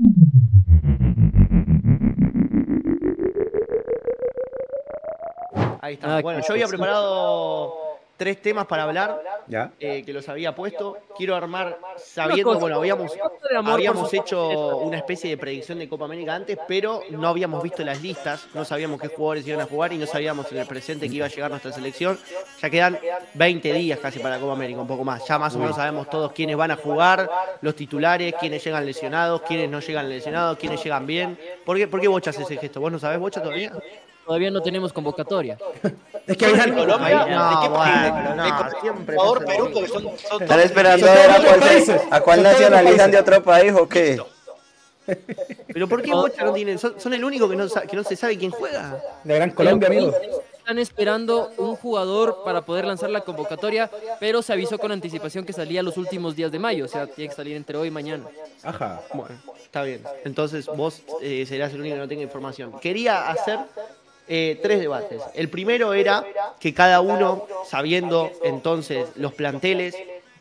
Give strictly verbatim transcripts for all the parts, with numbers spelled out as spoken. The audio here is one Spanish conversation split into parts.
Ahí está. Ah, bueno, yo había preparado tres temas para hablar, ¿Ya? Eh, que los había puesto. Quiero armar sabiendo, bueno, habíamos, habíamos hecho una especie de predicción de Copa América antes, pero no habíamos visto las listas, no sabíamos qué jugadores iban a jugar y no sabíamos en el presente que iba a llegar nuestra selección. Ya quedan veinte días casi para la Copa América, un poco más. Ya más o menos sabemos todos quiénes van a jugar, los titulares, quiénes llegan lesionados, quiénes no llegan lesionados, quiénes llegan bien. ¿Por qué, por qué Bocha hace ese gesto? ¿Vos no sabés, Bocha, todavía? Todavía no tenemos convocatoria. Es que habían Colombia, no, ¿de qué país? bueno, no, ¿De siempre Ecuador, pasa Perú, lo porque son, son ¿Están todos- esperando Son a ver todos a otros cuál, se- países. a Son cuál todos otros nacionalizan países. de otro país o qué? Pero ¿por qué Bocha no tienen? Son, son el único que no, sa- que no se sabe quién juega. De Gran Colombia, amigo. Están esperando un jugador para poder lanzar la convocatoria, pero se avisó con anticipación que salía los últimos días de mayo, o sea, tiene que salir entre hoy y mañana. Ajá. Bueno, está bien. Entonces vos eh, serás el único que no tenga información. Quería hacer eh, tres debates. El primero era que cada uno, sabiendo entonces los planteles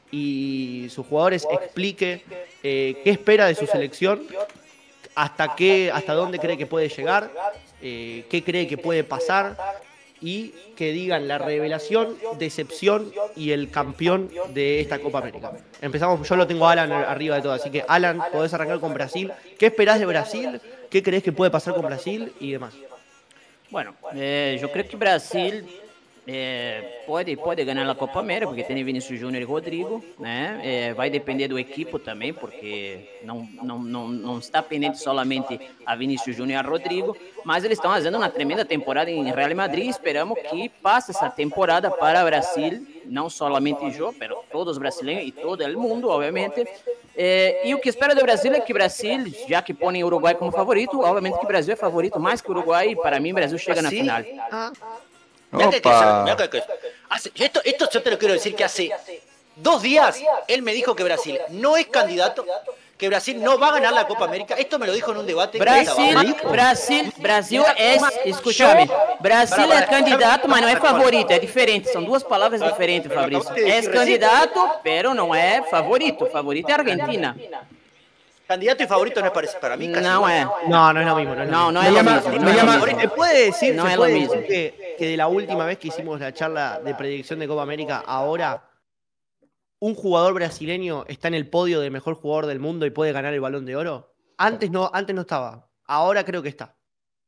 y sus jugadores, explique eh, qué espera de su selección, hasta qué, hasta dónde cree que puede llegar, eh, qué cree que puede pasar y que digan la revelación, decepción y el campeón de esta Copa América. Empezamos, yo lo tengo a Alan arriba de todo, así que Alan, podés arrancar con Brasil. ¿Qué esperás de Brasil? ¿Qué crees que puede pasar con Brasil? Y demás. Bueno, eh, eu creio que o Brasil é, pode, pode ganhar a Copa América, porque tem Vinícius Júnior e Rodrigo, né? É, vai depender do equipo também, porque não, não, não, não está pendente solamente a Vinícius Júnior e a Rodrigo, mas eles estão fazendo uma tremenda temporada em Real Madrid. Esperamos que passe essa temporada para o Brasil, não somente eu, mas todos os brasileiros e todo o mundo, obviamente. É, e o que espera do Brasil é que o Brasil, já que põe o Uruguai como favorito, obviamente que o Brasil é favorito mais que o Uruguai, e para mim o Brasil chega na ¿Sí? final. Ah, Mirá que- que- Opa. mirá que- que- hace- esto, esto yo te lo quiero decir que hace dos días él me dijo que Brasil no es candidato, que Brasil no va a ganar la Copa América. Esto me lo dijo en un debate. que Brasil, estaba- Brasil, Brasil é, escúchame, Brasil é candidato, mas não é favorito, é diferente, são duas palavras diferentes, Fabrício. É candidato, pero não é favorito, favorito é a Argentina. Candidato y favorito no es parecido para mí. casi Não igual. é, no, no es lo mismo. No es lo não, mismo. não Me é lo llama- mesmo. me não é lo llama- mesmo. ¿Se puede decir, No se es puede lo decir mismo. que, que de la última vez que hicimos la charla de predicción de Copa América, ahora un jugador brasileño está en el podio de mejor jugador del mundo y puede ganar el Balón de Oro? Antes no, antes no estaba. Ahora creo que está.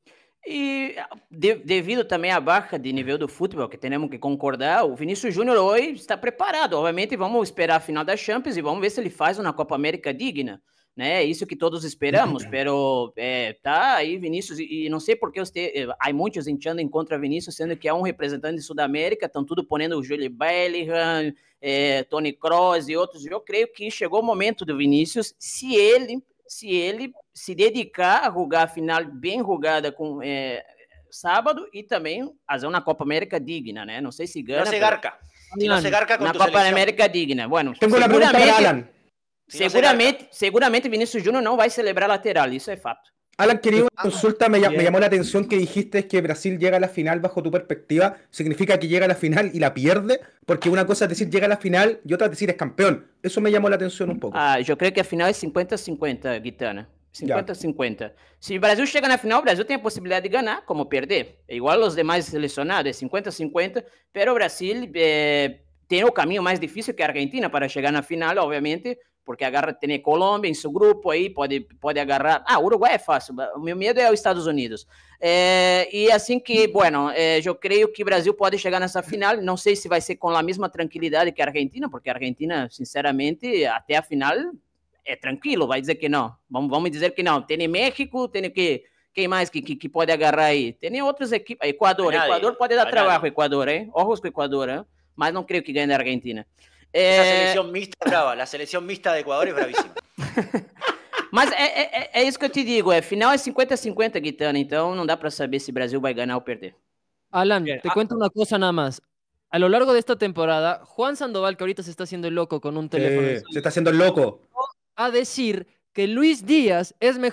E de, devido também à baixa de nível do futebol, que temos que concordar, o Vinícius Júnior hoje está preparado. Obviamente, vamos esperar a final da Champions e vamos ver se ele faz uma Copa América digna. Né? É isso que todos esperamos, pero é, tá aí Vinícius, e, e não sei porque você, é, há muitos hinchando em contra Vinícius, sendo que é um representante de Sudamérica, estão tudo ponendo o Julie Bellingham, é, Toni Kroos e outros. Eu creio que chegou o momento do Vinícius, se ele se ele se dedicar a jogar a final bem jogada com é, sábado e também fazer uma Copa América digna, né? Não sei se ganha. No se garca. Si no se garca con Uma tu Copa selección. América digna. Bueno, Tengo una pregunta para Alan. Si no se seguramente, seguramente Vinícius Júnior não vai celebrar lateral, isso é fato. Alan, quería una consulta, me, llam- me Bien. llamó la atención que dijiste que Brasil llega a la final bajo tu perspectiva. ¿Significa que llega a la final y la pierde? Porque una cosa es decir llega a la final y otra es decir es campeón. Eso me llamó la atención un poco. Ah, eu creio que a final é cinquenta a cinquenta, Guitana. cinquenta a cinquenta. Se o Brasil chega na final, o Brasil tem a possibilidade de ganhar, como perder. É igual aos demais selecionados, é cinquenta a cinquenta, pero o Brasil é, tem o caminho mais difícil que a Argentina para chegar na final, obviamente, porque agarra, tem a Colômbia em seu grupo aí, pode, pode agarrar... Ah, o Uruguai é fácil, o meu medo é os Estados Unidos. É, e assim que, bueno, é, eu creio que o Brasil pode chegar nessa final, não sei se vai ser com a mesma tranquilidade que a Argentina, porque a Argentina, sinceramente, até a final é tranquilo, vai dizer que não. Vamos, vamos dizer que não. Tem México, tem que... Quem mais que, que, que pode agarrar aí? Tem outras equipes. Equador, Nadie. Equador pode dar A trabalho, nadie. Equador, hein? Ojos com Equador, hein? Mas não creio que ganhe da Argentina. La É, selección mixta es brava. La selección mixta de Ecuador es bravísima. mas é, é, é isso que eu te digo, é, final é cinquenta a cinquenta, Guitana, então não dá para saber se o Brasil vai ganhar ou perder. Alan, Bien. te Ah. cuento una cosa nada más. A lo largo de esta temporada, Juan Sandoval, que ahorita se está haciendo el loco con un teléfono, Eh, se está haciendo el loco. a decir que Luis Díaz es mejor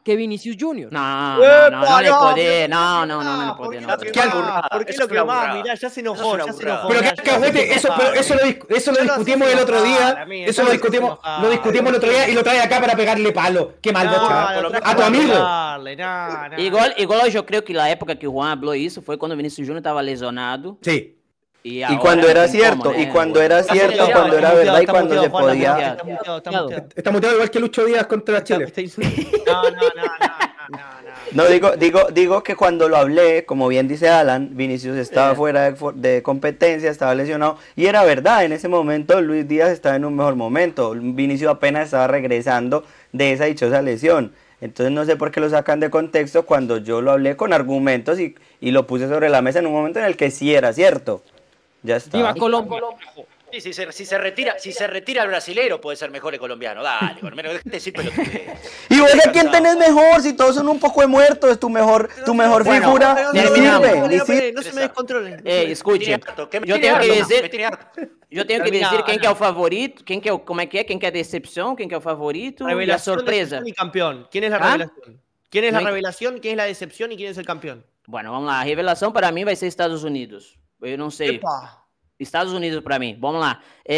que Vinicius Junior. No, no, no, no le ¡Epa, podés, no, no, no, no, no le ¿por podés. qué no lo le podés. quemás? ¿Por qué Eso lo es una quemás? burrada. Mirá, ya se Eso enojó, es una ya se burrada. enojó. Pero mirá, que ya se Cahuete, eso, enojó. pero eso lo, dis- eso lo Ya lo discutimos haces el otro enojar, día. amigo, Eso ya lo lo discutimos, haces enojar. lo discutimos el otro día y lo trae acá para pegarle palo. Qué mal, No, Bocha. lo trajo A tu para amigo. pegarle, no, no. Igual, igual yo creo que la época que Juan habló eso fue cuando Vinicius Junior estaba lesionado. Sí. Y, Y ahora cuando no era tiene cierto, cómo, y ¿eh? cuando era Está cierto, muteado, cuando está era muteado, verdad y está cuando se muteado, Juan, podía. Está muteado, está muteado. Está muteado igual que Lucho Díaz contra Está- Chile. está insultando. No, no, no, no, no, no. No, digo, digo, digo que cuando lo hablé, como bien dice Alan, Vinicius estaba Eh. fuera de, fo- de competencia, estaba lesionado, y era verdad, en ese momento Luis Díaz estaba en un mejor momento, Vinicius apenas estaba regresando de esa dichosa lesión, entonces no sé por qué lo sacan de contexto cuando yo lo hablé con argumentos y, y lo puse sobre la mesa en un momento en el que sí era cierto. Ya está. Viva Colombia. Sí, si se, si se retira, si se retira el brasilero puede ser mejor el colombiano. Dale, colombiano, déjate decir pelotudez. Y vos a quién tenés mejor, si todos son un poco de muertos, tu mejor, tu mejor Bueno, figura, No, no, ni no, terminamos. sirve, no, ni no, sirve. no se me descontrolen. Eh, Me tiene escuchen, harto, que me yo tiene tengo que harto, decir, me tiene harto. yo tengo que Termina, decir quién que é Ana. o favorito, quién que é o, como é que é, quién que é a decepção, quién que é o favorito y la Revelación, sorpresa. decepción y campeón. ¿Quién es la ¿Ah? revelación? ¿Quién es No la hay- revelación? ¿Quién es la decepción? ¿Y quién es el campeón? Bueno, vamos lá, a revelação para mim vai ser Estados Unidos. Eu não sei. Epa. Estados Unidos para mim. Vamos lá.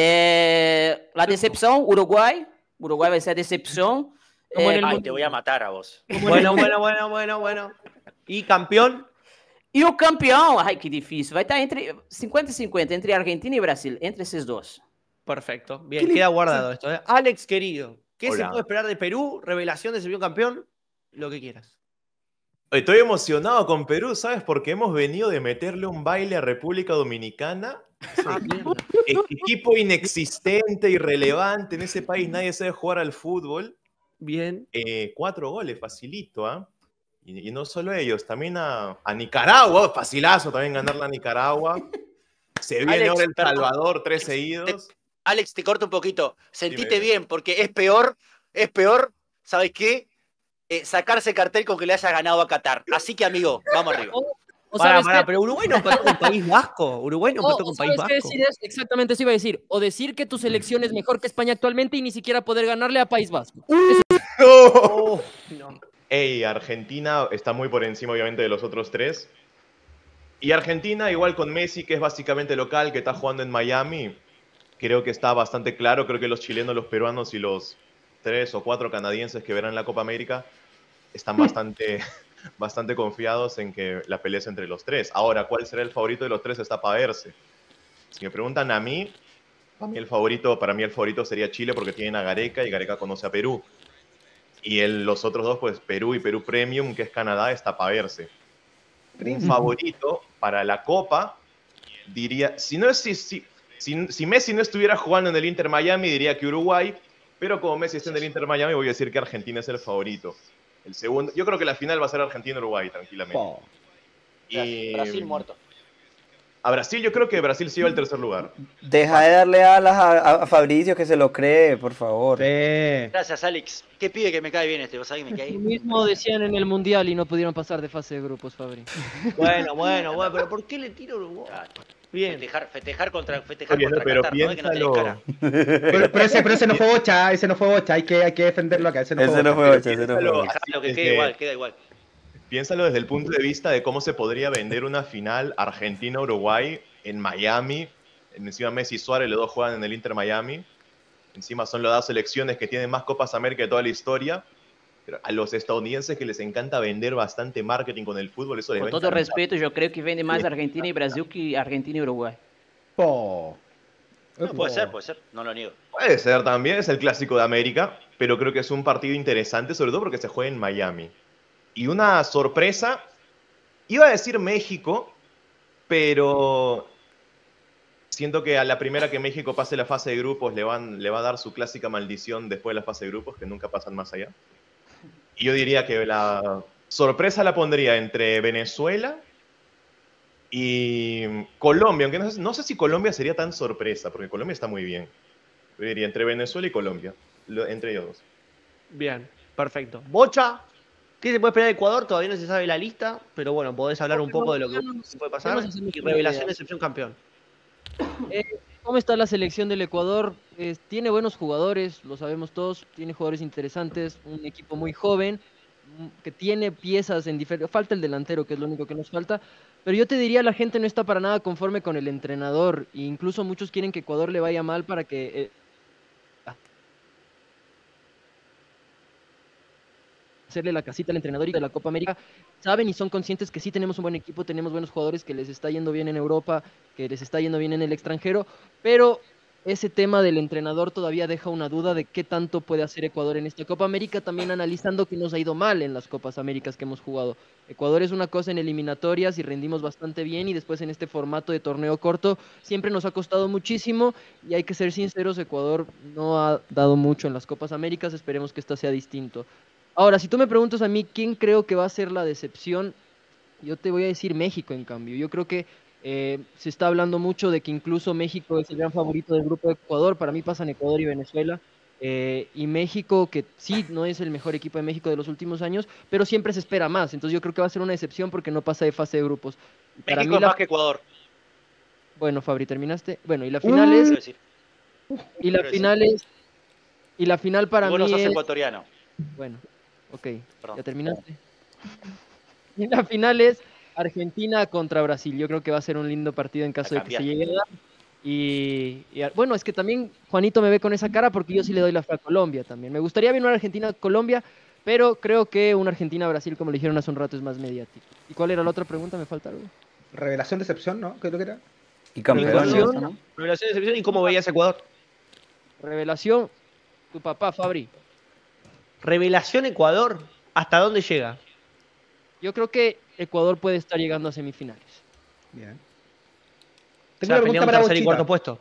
É... A decepção, Uruguai. Uruguai vai ser a decepção. Como en É... el Ay, te voy a matar a vos. Bueno, bueno, bueno, bueno, bueno. ¿Y campeón? E o campeão, ai que difícil, vai estar entre cinquenta e cinquenta, entre Argentina e Brasil, entre esses dois. Perfecto. Bien, queda guardado esto. ¿eh? Alex, querido, ¿qué se Hola. puede esperar de Perú? Revelación, decepción, campeón. Lo que quieras. Estoy emocionado con Perú, ¿sabes? Porque hemos venido de meterle un baile a República Dominicana. Ah, mierda. E- Equipo inexistente, irrelevante. En ese país nadie sabe jugar al fútbol. Bien. Eh, cuatro goles, facilito, ¿ah? Y, y no solo ellos, también a, a Nicaragua, facilazo también ganarla a Nicaragua. Se viene Alex, ahora El perdón. Salvador, tres Te- seguidos. Alex, te corto un poquito. Sentite Dime. bien, porque es peor, es peor, ¿sabes qué? Eh, sacarse cartel con que le hayas ganado a Qatar. Así que, amigo, vamos arriba. O Pará, sabes pará, qué- pero Uruguay no empató con País Vasco. Uruguay no o- empató o con País ¿sabes qué Vasco. decir es? Exactamente eso iba a decir. O decir que tu selección es mejor que España actualmente y ni siquiera poder ganarle a País Vasco. Oh, no. Ey, Argentina está muy por encima, obviamente, de los otros tres. Y Argentina, igual con Messi, que es básicamente local, que está jugando en Miami, creo que está bastante claro. Creo que los chilenos, los peruanos y los tres o cuatro canadienses que verán la Copa América están bastante, bastante confiados en que la pelea es entre los tres. Ahora, ¿cuál será el favorito de los tres? Está para verse. Si me preguntan a mí, para mí el favorito, para mí el favorito sería Chile porque tienen a Gareca y Gareca conoce a Perú. Y el- los otros dos, pues Perú y Perú Premium, que es Canadá, está para verse. Un favorito para la Copa, diría, si no es si, si, si, si Messi no estuviera jugando en el Inter Miami, diría que Uruguay, pero como Messi está en el Inter Miami, voy a decir que Argentina es el favorito. El segundo, yo creo que la final va a ser Argentina-Uruguay, tranquilamente. Po. Y Brasil muerto. a Brasil, yo creo que Brasil se lleva el tercer lugar. Deja de darle alas a, a- a Fabricio que se lo cree, por favor. Sí. Gracias, Alex. Qué pibe que me cae bien este. ¿Vos sabés que me cae? Lo mismo decían en el Mundial y no pudieron pasar de fase de grupos, Fabri. Bueno, bueno, bueno, pero ¿por qué le tiro a Uruguay? Bien. Festejar, festejar contra, festejar Oye, contra pero Qatar, ¿no? Es que no tenés piénsalo. cara. Pero, pero ese, pero ese no fue Bocha, ese no fue Bocha, hay que, hay que defenderlo acá. Ese no Ese fue no Bocha. fue ocho, ese no fue piénsalo. ocho. Dejá lo que Desde- queda igual, queda igual. Piénsalo desde el punto de vista de cómo se podría vender una final Argentina-Uruguay en Miami. Encima Messi y Suárez, los dos juegan en el Inter Miami. Encima son las dos selecciones que tienen más Copas América de toda la historia. Pero a los estadounidenses que les encanta vender bastante marketing con el fútbol, eso les va Com a todo encantar. respeito, eu creio que vende mais Argentina e Brasil que Argentina e Uruguai. Po. No, puede ser, puede ser. No lo niego. Puede ser también, es el clásico de América, pero creo que es un partido interesante, sobre todo porque se juega en Miami. Y una sorpresa, iba a decir México, pero siento que a la primera que México pase la fase de grupos le, van, le va a dar su clásica maldición después de la fase de grupos, que nunca pasan más allá. Y yo diría que la sorpresa la pondría entre Venezuela y Colombia, aunque no sé, no sé si Colombia sería tan sorpresa, porque Colombia está muy bien. Yo diría entre Venezuela y Colombia, lo- entre ellos dos. Bien, perfecto. Bocha, ¿qué se puede esperar de Ecuador? Todavía no se sabe la lista, pero bueno, podés hablar un poco de lo que se puede pasar. Vamos a hacer Y una revelación, idea. excepción, campeón. ¿Cómo está la selección del Ecuador? Eh, tiene buenos jugadores, lo sabemos todos, tiene jugadores interesantes, un equipo muy joven, que tiene piezas en diferentes... Falta el delantero, que es lo único que nos falta. Pero yo te diría, la gente no está para nada conforme con el entrenador. E incluso muchos quieren que Ecuador le vaya mal para que... Eh, hacerle la casita al entrenador y de la Copa América. Saben y son conscientes que sí tenemos un buen equipo, tenemos buenos jugadores, que les está yendo bien en Europa, que les está yendo bien en el extranjero, pero ese tema del entrenador todavía deja una duda de qué tanto puede hacer Ecuador en esta Copa América, también analizando que nos ha ido mal en las Copas Américas que hemos jugado. Ecuador es una cosa en eliminatorias y rendimos bastante bien, y después en este formato de torneo corto siempre nos ha costado muchísimo, y hay que ser sinceros, Ecuador no ha dado mucho en las Copas Américas, esperemos que esta sea distinto. Ahora, si tú me preguntas a mí quién creo que va a ser la decepción, yo te voy a decir México, en cambio. Yo creo que eh, se está hablando mucho de que incluso México es el gran favorito del grupo de Ecuador. Para mí pasan Ecuador y Venezuela. Eh, y México, que sí, no es el mejor equipo de México de los últimos años, pero siempre se espera más. Entonces yo creo que va a ser una decepción porque no pasa de fase de grupos. Para México mí es la... más que Ecuador. Bueno, Fabri, ¿terminaste? Bueno, y la final es... Quiero decir. Y la Quiero final decir. es... Y la final para Y vos mí no sos es... ecuatoriano. Bueno, ok, Perdón. ¿ya terminaste? Y la final es Argentina contra Brasil. Yo creo que va a ser un lindo partido en caso A de que se cambiar. llegue a dar. Y, y, bueno, es que también Juanito me ve con esa cara porque yo sí le doy la fe a Colombia también. Me gustaría ver una Argentina-Colombia, pero creo que una Argentina-Brasil, como le dijeron hace un rato, es más mediático. ¿Y cuál era la otra pregunta? Me falta algo. Revelación, decepción, ¿no? ¿Qué es lo que era? Y campeón, Revelación. ¿no? Revelación de decepción y cómo veías a Ecuador. Revelación, tu papá, Fabri. Revelación Ecuador, ¿hasta dónde llega? Yo creo que Ecuador puede estar llegando a semifinales. Bien. O Tengo sea, una pelea pregunta un para tercer y Bochita. cuarto puesto.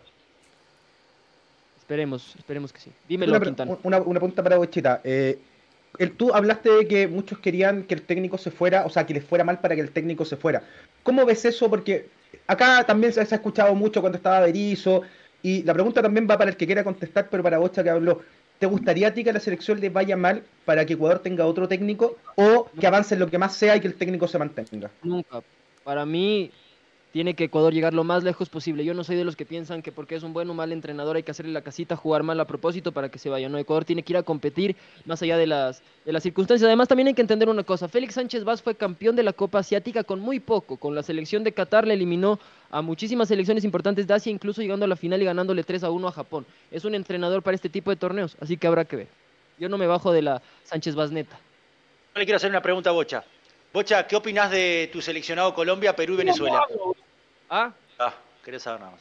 Esperemos, esperemos que sí. Dímelo, Una, pre- Quintana. una, una pregunta para Bochita. Eh, el, tú hablaste de que muchos querían que el técnico se fuera, o sea, que les fuera mal para que el técnico se fuera. ¿Cómo ves eso? Porque acá también se, se ha escuchado mucho cuando estaba Berizzo, y la pregunta también va para el que quiera contestar, pero para Bocha que habló. ¿Te gustaría a ti que a la selección le vaya mal para que Ecuador tenga otro técnico, o que avance en lo que más sea y que el técnico se mantenga? Nunca. Para mí tiene que Ecuador llegar lo más lejos posible. Yo no soy de los que piensan que porque es un buen o mal entrenador hay que hacerle la casita, jugar mal a propósito para que se vaya. No, Ecuador tiene que ir a competir más allá de las, de las circunstancias. Además también hay que entender una cosa. Félix Sánchez Vaz fue campeón de la Copa Asiática con muy poco. Con la selección de Qatar le eliminó a muchísimas selecciones importantes de Asia, incluso llegando a la final y ganándole tres a uno a Japón. Es un entrenador para este tipo de torneos, así que habrá que ver. Yo no me bajo de la Sánchez Vaz neta. Yo le quiero hacer una pregunta a Bocha. Bocha, ¿qué opinás de tu seleccionado Colombia, Perú y Venezuela? ¿Ah? Ah, querés saber nada más.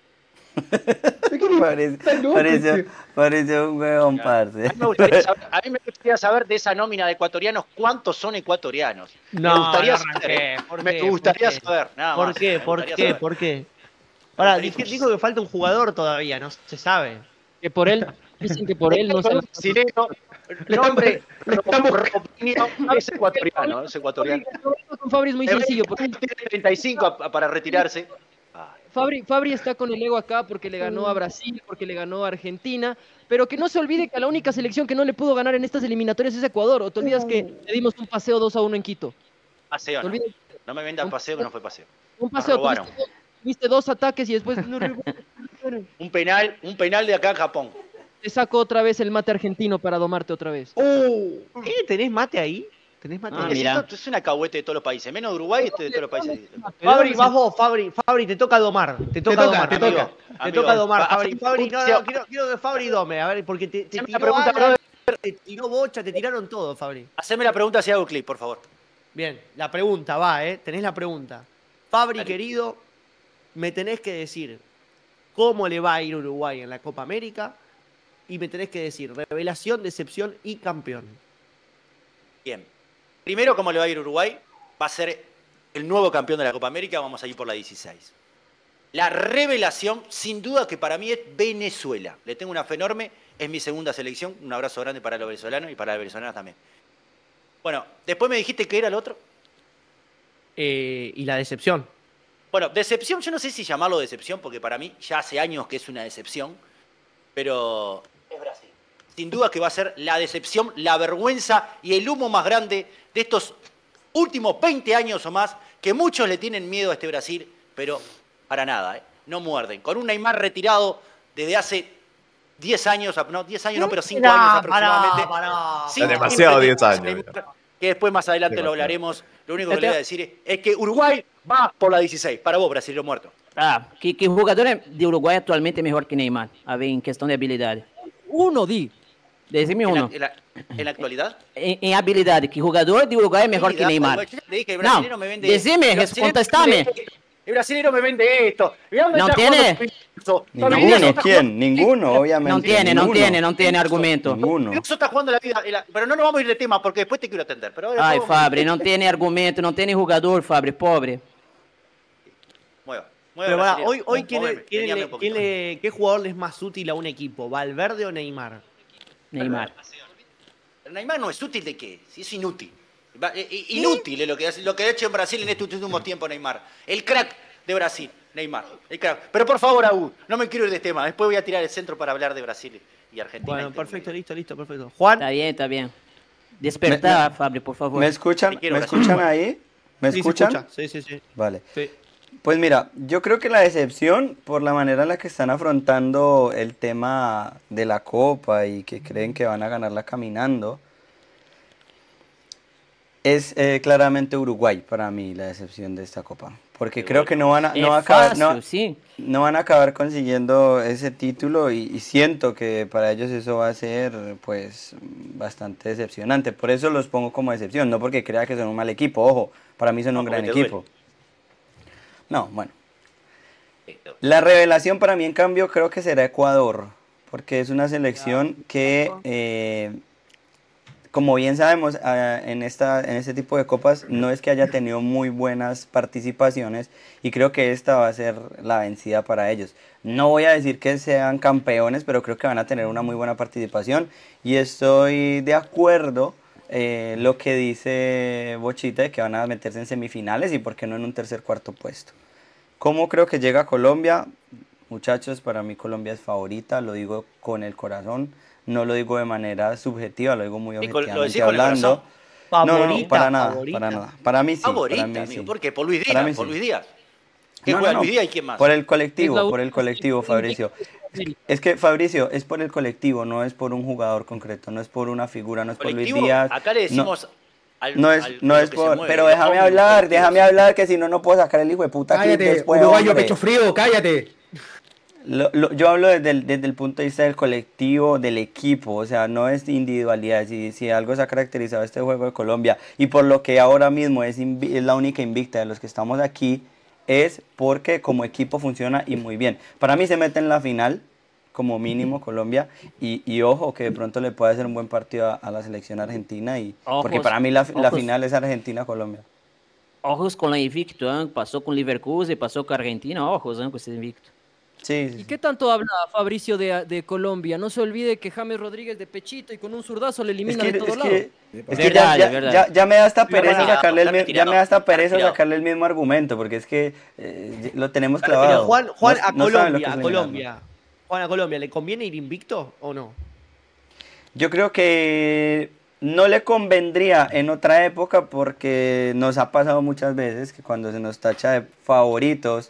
Parece, pareció, pareció un huevón, parce. A mí, me gustaría saber, a mí me gustaría saber de esa nómina de ecuatorianos cuántos son ecuatorianos. me gustaría saber. ¿eh? Me gustaría saber. Nada ¿Por más, qué? me ¿Por gustaría qué? saber. ¿Por qué? Ahora, Gustaría- dije- dijo que falta un jugador todavía, no se sabe. Que por él, dicen que por él no se la... Sileno, nombre, Robinho, es ecuatoriano, es ecuatoriano. Con Fabri es muy sencillo, porque Tiene treinta y cinco a- para retirarse. Ah, Fabri, Fabri está con el ego acá porque le ganó a Brasil, porque le ganó a Argentina, pero que no se olvide que la única selección que no le pudo ganar en estas eliminatorias es Ecuador. ¿O te olvidas que le dimos un paseo dos a uno en Quito? paseo, ¿Te no. olvidas? No me vendan paseo, que no fue paseo. Un Nos paseo, robaron. tuviste, tuviste dos ataques y después no, Un penal, un penal de acá en Japón. te saco otra vez el mate argentino para domarte otra vez. ¿Qué? ¿Tenés mate ahí? ¿Tenés mate Ah, ahí? mira. Esto es una cahuete de todos los países, menos de Uruguay, este de todos los países. Fabri, vas vos, Fabri, Fabri, te toca domar. Te toca, toca, domar, te amigo. toca. Te Amigo, toca domar, va- Fabri. Fabri, no, no, Haceme- quiero, quiero que Fabri dome, a ver, porque te, te Haceme la tiró pregunta, Alan, brother. te tiró Bocha, te tiraron todo, Fabri. Haceme la pregunta si hago clip, por favor. Bien, la pregunta va, ¿eh? Tenés la pregunta. Fabri, Dale. querido, me tenés que decir cómo le va a ir Uruguay en la Copa América y me tenés que decir revelación, decepción y campeón. Bien. Primero, ¿cómo le va a ir Uruguay? Va a ser el nuevo campeón de la Copa América, vamos a ir por la dieciséis. La revelación, sin duda que para mí es Venezuela. Le tengo una fe enorme, es mi segunda selección. Un abrazo grande para los venezolanos y para las venezolanas también. Bueno, después me dijiste que era el otro. Eh, y la decepción. Bueno, decepción, yo no sé si llamarlo decepción, porque para mí ya hace años que es una decepción, pero es Brasil. Sin duda que va a ser la decepción, la vergüenza y el humo más grande de estos últimos veinte años o más, que muchos le tienen miedo a este Brasil, pero para nada, ¿eh? No muerden. Con un Neymar retirado desde hace diez años, no, diez años no, pero cinco años aproximadamente. Es demasiado diez años. que después más adelante lo hablaremos. Lo único que le voy a decir es que Uruguay va por la dieciséis. Para vos, Brasil, lo muerto. Ah, que, que jugador de Uruguay actualmente es mejor que Neymar, a ver, en cuestión de habilidad. Uno, di. Decime ¿En uno. la, en, la, ¿En la actualidad? En, en habilidad, que jugador de Uruguay es mejor que Neymar. Yo le dije, el No, brasileño me vende decime, el brasileño contestame. me vende- El brasileño me vende esto. ¿Y dónde No está tiene. jugando Pinto? Ninguno, ¿quién? Ninguno, obviamente. No tiene, no ninguno. tiene, no tiene argumento. Ninguno. Eso está jugando la vida. la- Pero no nos vamos a ir de tema porque después te quiero atender. Pero ahora Ai, después vamos- Fabri, não tem argumento, não tem jogador, Fabri, pobre. Mueva, mueva, Pero pará, brasileño. hoy, hoy ¿quién, Moveme, le- quién veníame le- un poquito. quién le- ¿qué jugador le es más útil a un equipo? ¿Valverde o Neymar? Neymar. Pero Neymar no es útil de qué, si es inútil. Va- eh, eh, Inútil es lo que, hace- lo que ha hecho en Brasil en estos últimos tiempos Neymar. El crack de Brasil, Neymar. El crack. Pero por favor, Aú, no me quiero ir de tema. Después voy a tirar el centro para hablar de Brasil y Argentina. Bueno, Y perfecto, tengo- listo, listo, perfecto. Juan, Está bien, está bien. Despertar, Me- Fabri, por favor. ¿Me escuchan? Te quiero, ¿Me Brasil. escuchan ahí? ¿Me sí, se escuchan? escucha. Sí, sí, sí. Vale. Sí. Pues mira, yo creo que la decepción por la manera en la que están afrontando el tema de la Copa y que creen que van a ganarla caminando, es eh, claramente Uruguay para mí la decepción de esta Copa. Porque Qué creo bueno. que no van a, Es no va a acabar, no, fácil, sí. no van a acabar consiguiendo ese título y, y siento que para ellos eso va a ser pues bastante decepcionante. Por eso los pongo como decepción, no porque crea que son un mal equipo, ojo, para mí son No, un gran porque te duele. equipo. No, bueno. Sí, La revelación para mí, en cambio, creo que será Ecuador, porque es una selección que, eh, como bien sabemos, ah, en, esta, en este tipo de copas no es que haya tenido muy buenas participaciones y creo que esta va a ser la vencida para ellos. No voy a decir que sean campeones, pero creo que van a tener una muy buena participación y estoy de acuerdo eh, lo que dice Bochita de que van a meterse en semifinales y por qué no en un tercer cuarto puesto. ¿Cómo creo que llega Colombia? Muchachos, para mí Colombia es favorita, lo digo con el corazón, no lo digo de manera subjetiva, lo digo muy Y con- lo objetivamente decís con el hablando. corazón. No, no, no, Favorita, para nada, favorita. para nada. Para mí sí, Favorita, para mí amigo. sí. ¿Por qué? Por Luis Para Díaz. mí Por sí. Luis Díaz. ¿Qué No, juega no, no. Luis Díaz y quién más? Por el Es colectivo, la por el única colectivo, selección Fabricio. Es que Fabricio, es por el colectivo, no es por un jugador concreto, no es por una figura, no es por Luis Colectivo, Díaz. acá le no- decimos al, No es, al- no lo es que se por, mueve, pero los déjame hombres hablar, colectivos. déjame hablar, que si no, no puedo sacar el hijo de puta clip Cállate, después, uruguayo hombre. pecho frío, cállate. Lo- lo- yo hablo desde el, desde el punto de vista del colectivo, del equipo, o sea, no es individualidad. Si, si algo se ha caracterizado este juego de Colombia y por lo que ahora mismo es, invi- es la única invicta de los que estamos aquí, es porque como equipo funciona y muy bien. Para mí se mete en la final, como mínimo Colombia, y, y ojo que de pronto le puede hacer un buen partido a, a la selección argentina, y porque Ojos, para mí la, la ojos. final es Argentina-Colombia. Ojos con la invicto, ¿eh? Pasó con Leverkusen, pasó con Argentina, ojos ¿eh? con ese invicto. Sí, sí, ¿Y sí. qué tanto habla Fabricio de, de Colombia? No se olvide que James Rodríguez de pechito y con un zurdazo le Es elimina que, de todo es lado. que, es que Verdad, ya, es ya, verdad. ya, ya me da hasta pereza retirado, sacarle el, está mi- ya retirado, me da hasta está pereza retirado. sacarle el mismo argumento, porque es que eh, lo tenemos Está clavado. Pero Juan, Juan No- a no saben lo que Colombia, es a eliminarlo. Colombia. Juan, a Colombia, ¿le conviene ir invicto o no? Yo creo que no le convendría en otra época porque nos ha pasado muchas veces que cuando se nos tacha de favoritos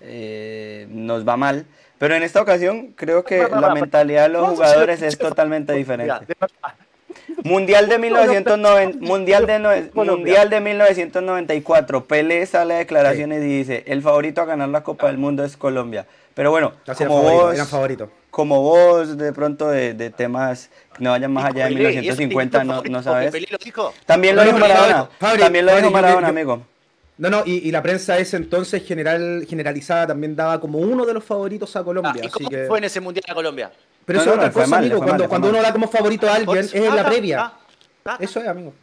eh, nos va mal. Pero en esta ocasión creo que la mentalidad de los jugadores es totalmente diferente. Mundial de, mil novecientos noventa, mundial, de no- mundial de mil novecientos noventa y cuatro, Pelé sale a declaraciones y dice, el favorito a ganar la Copa del Mundo es Colombia. Pero bueno, No, sí, eran como favoritos, vos, eran favoritos. como vos de pronto de, de temas que no vayan más allá de Pelé, mil novecientos cincuenta, ¿y eso no, es no porque sabes. Pelé lo dijo? También lo No, dijo no, Maradona, Fabri, también lo Fabri, dijo yo- Maradona, yo- amigo. No, no, y, y la prensa esa entonces general, generalizada también daba como uno de los favoritos a Ah, Colombia. ¿Y así cómo que... fue en ese mundial a Colombia? Pero No, eso no, es otra le fue cosa, mal, le amigo. fue Cuando, mal, le fue cuando mal. uno da como favorito a Por alguien, eso- es en la ah, previa. ah, ah, Eso es, amigo.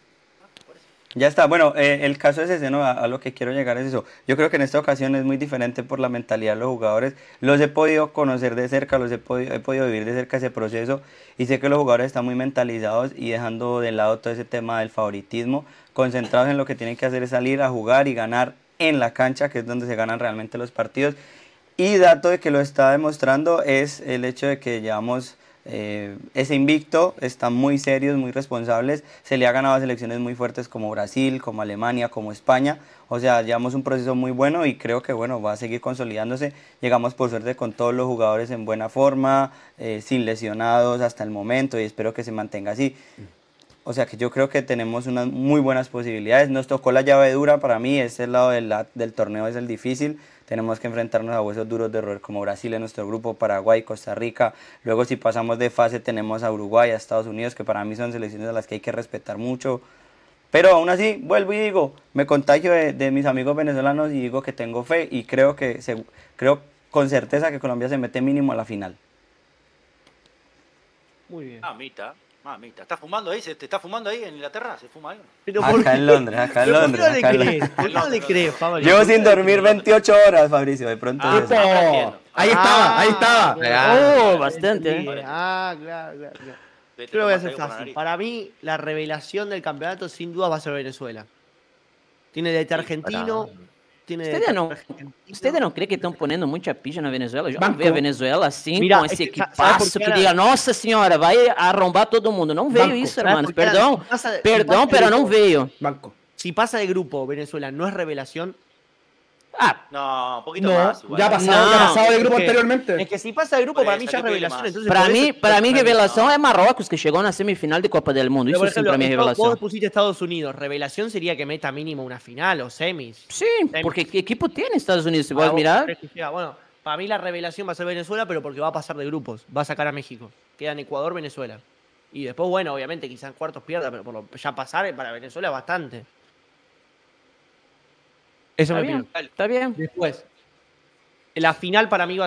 Ya está, bueno, eh, el caso es ese, ¿no? A, a lo que quiero llegar es eso. Yo creo que en esta ocasión es muy diferente por la mentalidad de los jugadores. Los he podido conocer de cerca, los he podido, he podido vivir de cerca ese proceso y sé que los jugadores están muy mentalizados y dejando de lado todo ese tema del favoritismo, concentrados en lo que tienen que hacer es salir a jugar y ganar en la cancha, que es donde se ganan realmente los partidos. Y dato de que lo está demostrando es el hecho de que llevamos eh, ese invicto, están muy serios, muy responsables, se le ha ganado a selecciones muy fuertes como Brasil, como Alemania, como España, o sea, llevamos un proceso muy bueno y creo que bueno, va a seguir consolidándose, llegamos por suerte con todos los jugadores en buena forma, eh, sin lesionados hasta el momento y espero que se mantenga así. O sea que yo creo que tenemos unas muy buenas posibilidades. Nos tocó la llave dura para mí, este lado del, del torneo es el difícil. Tenemos que enfrentarnos a huesos duros de roer como Brasil en nuestro grupo, Paraguay, Costa Rica. Luego si pasamos de fase tenemos a Uruguay, a Estados Unidos, que para mí son selecciones a las que hay que respetar mucho. Pero aún así, vuelvo y digo, me contagio de, de mis amigos venezolanos y digo que tengo fe y creo que se, creo con certeza que Colombia se mete mínimo a la final. Muy bien. Mamita, mamita. ¿Estás fumando ahí? ¿Se te está fumando ahí en Inglaterra? ¿Se fuma ahí? Pero ¿por Acá qué? en Londres, acá en ¿Pero Londres. ¿Por qué no acá le en crees? Londres. ¿Por qué no le crees, Fabio? Llevo sin dormir veintiocho horas, Fabricio, de pronto Ah, es eso. ¡Epo! Ahí estaba, ahí estaba. Oh, bastante, Sí, ¿eh? Ah, claro, claro, claro. Vete, Yo lo voy a tomate hacer algo por la fácil. nariz. Para mí, la revelación del campeonato sin duda va a ser Venezuela. Tiene D T argentino. Tiene D T Ustedes não, argentino. ustedes não creem que estão ponendo muita pija na Venezuela? Eu já não Banco. vejo a Venezuela assim, Mira, com es esse que, ¿sabes equipaço por qué que era? diga, nossa senhora, vai arrombar todo mundo. Não veio Banco. isso, ¿Sabes hermanos. por qué era? Perdão, Si pasa- si perdão, pasa de pero não grupo- veio. Banco. Si pasa de grupo Venezuela no es revelación. Ah, No, un poquito No, más. igual. ya ha pasado, No. ya ha pasado de grupo Es que- anteriormente. Es que si pasa de grupo, Por para eso, mí hay ya que es pedirle revelación. más. Entonces, para por mim, eso- para mim, revelação é Marrocos, que chegou na semifinal de Copa del Mundo. Pero, Isso por sim, ejemplo, para mim é Estados- revelação. vos pusiste Estados Unidos. Revelación sería que meta mínimo una final o semis. Sim, porque que equipo tem nos Estados Unidos? Se Para vos vos, mirar, ¿crees que llega? Bueno, para mí la revelación va a ser Venezuela, pero porque va a pasar de grupos. Va a sacar a México. Quedan Ecuador, Venezuela. Y después, bueno, obviamente, quizás en cuartos pierda, pero por lo, ya pasar para Venezuela es bastante. Eso está me bien, opinión. está bien. Después, la final para mí va a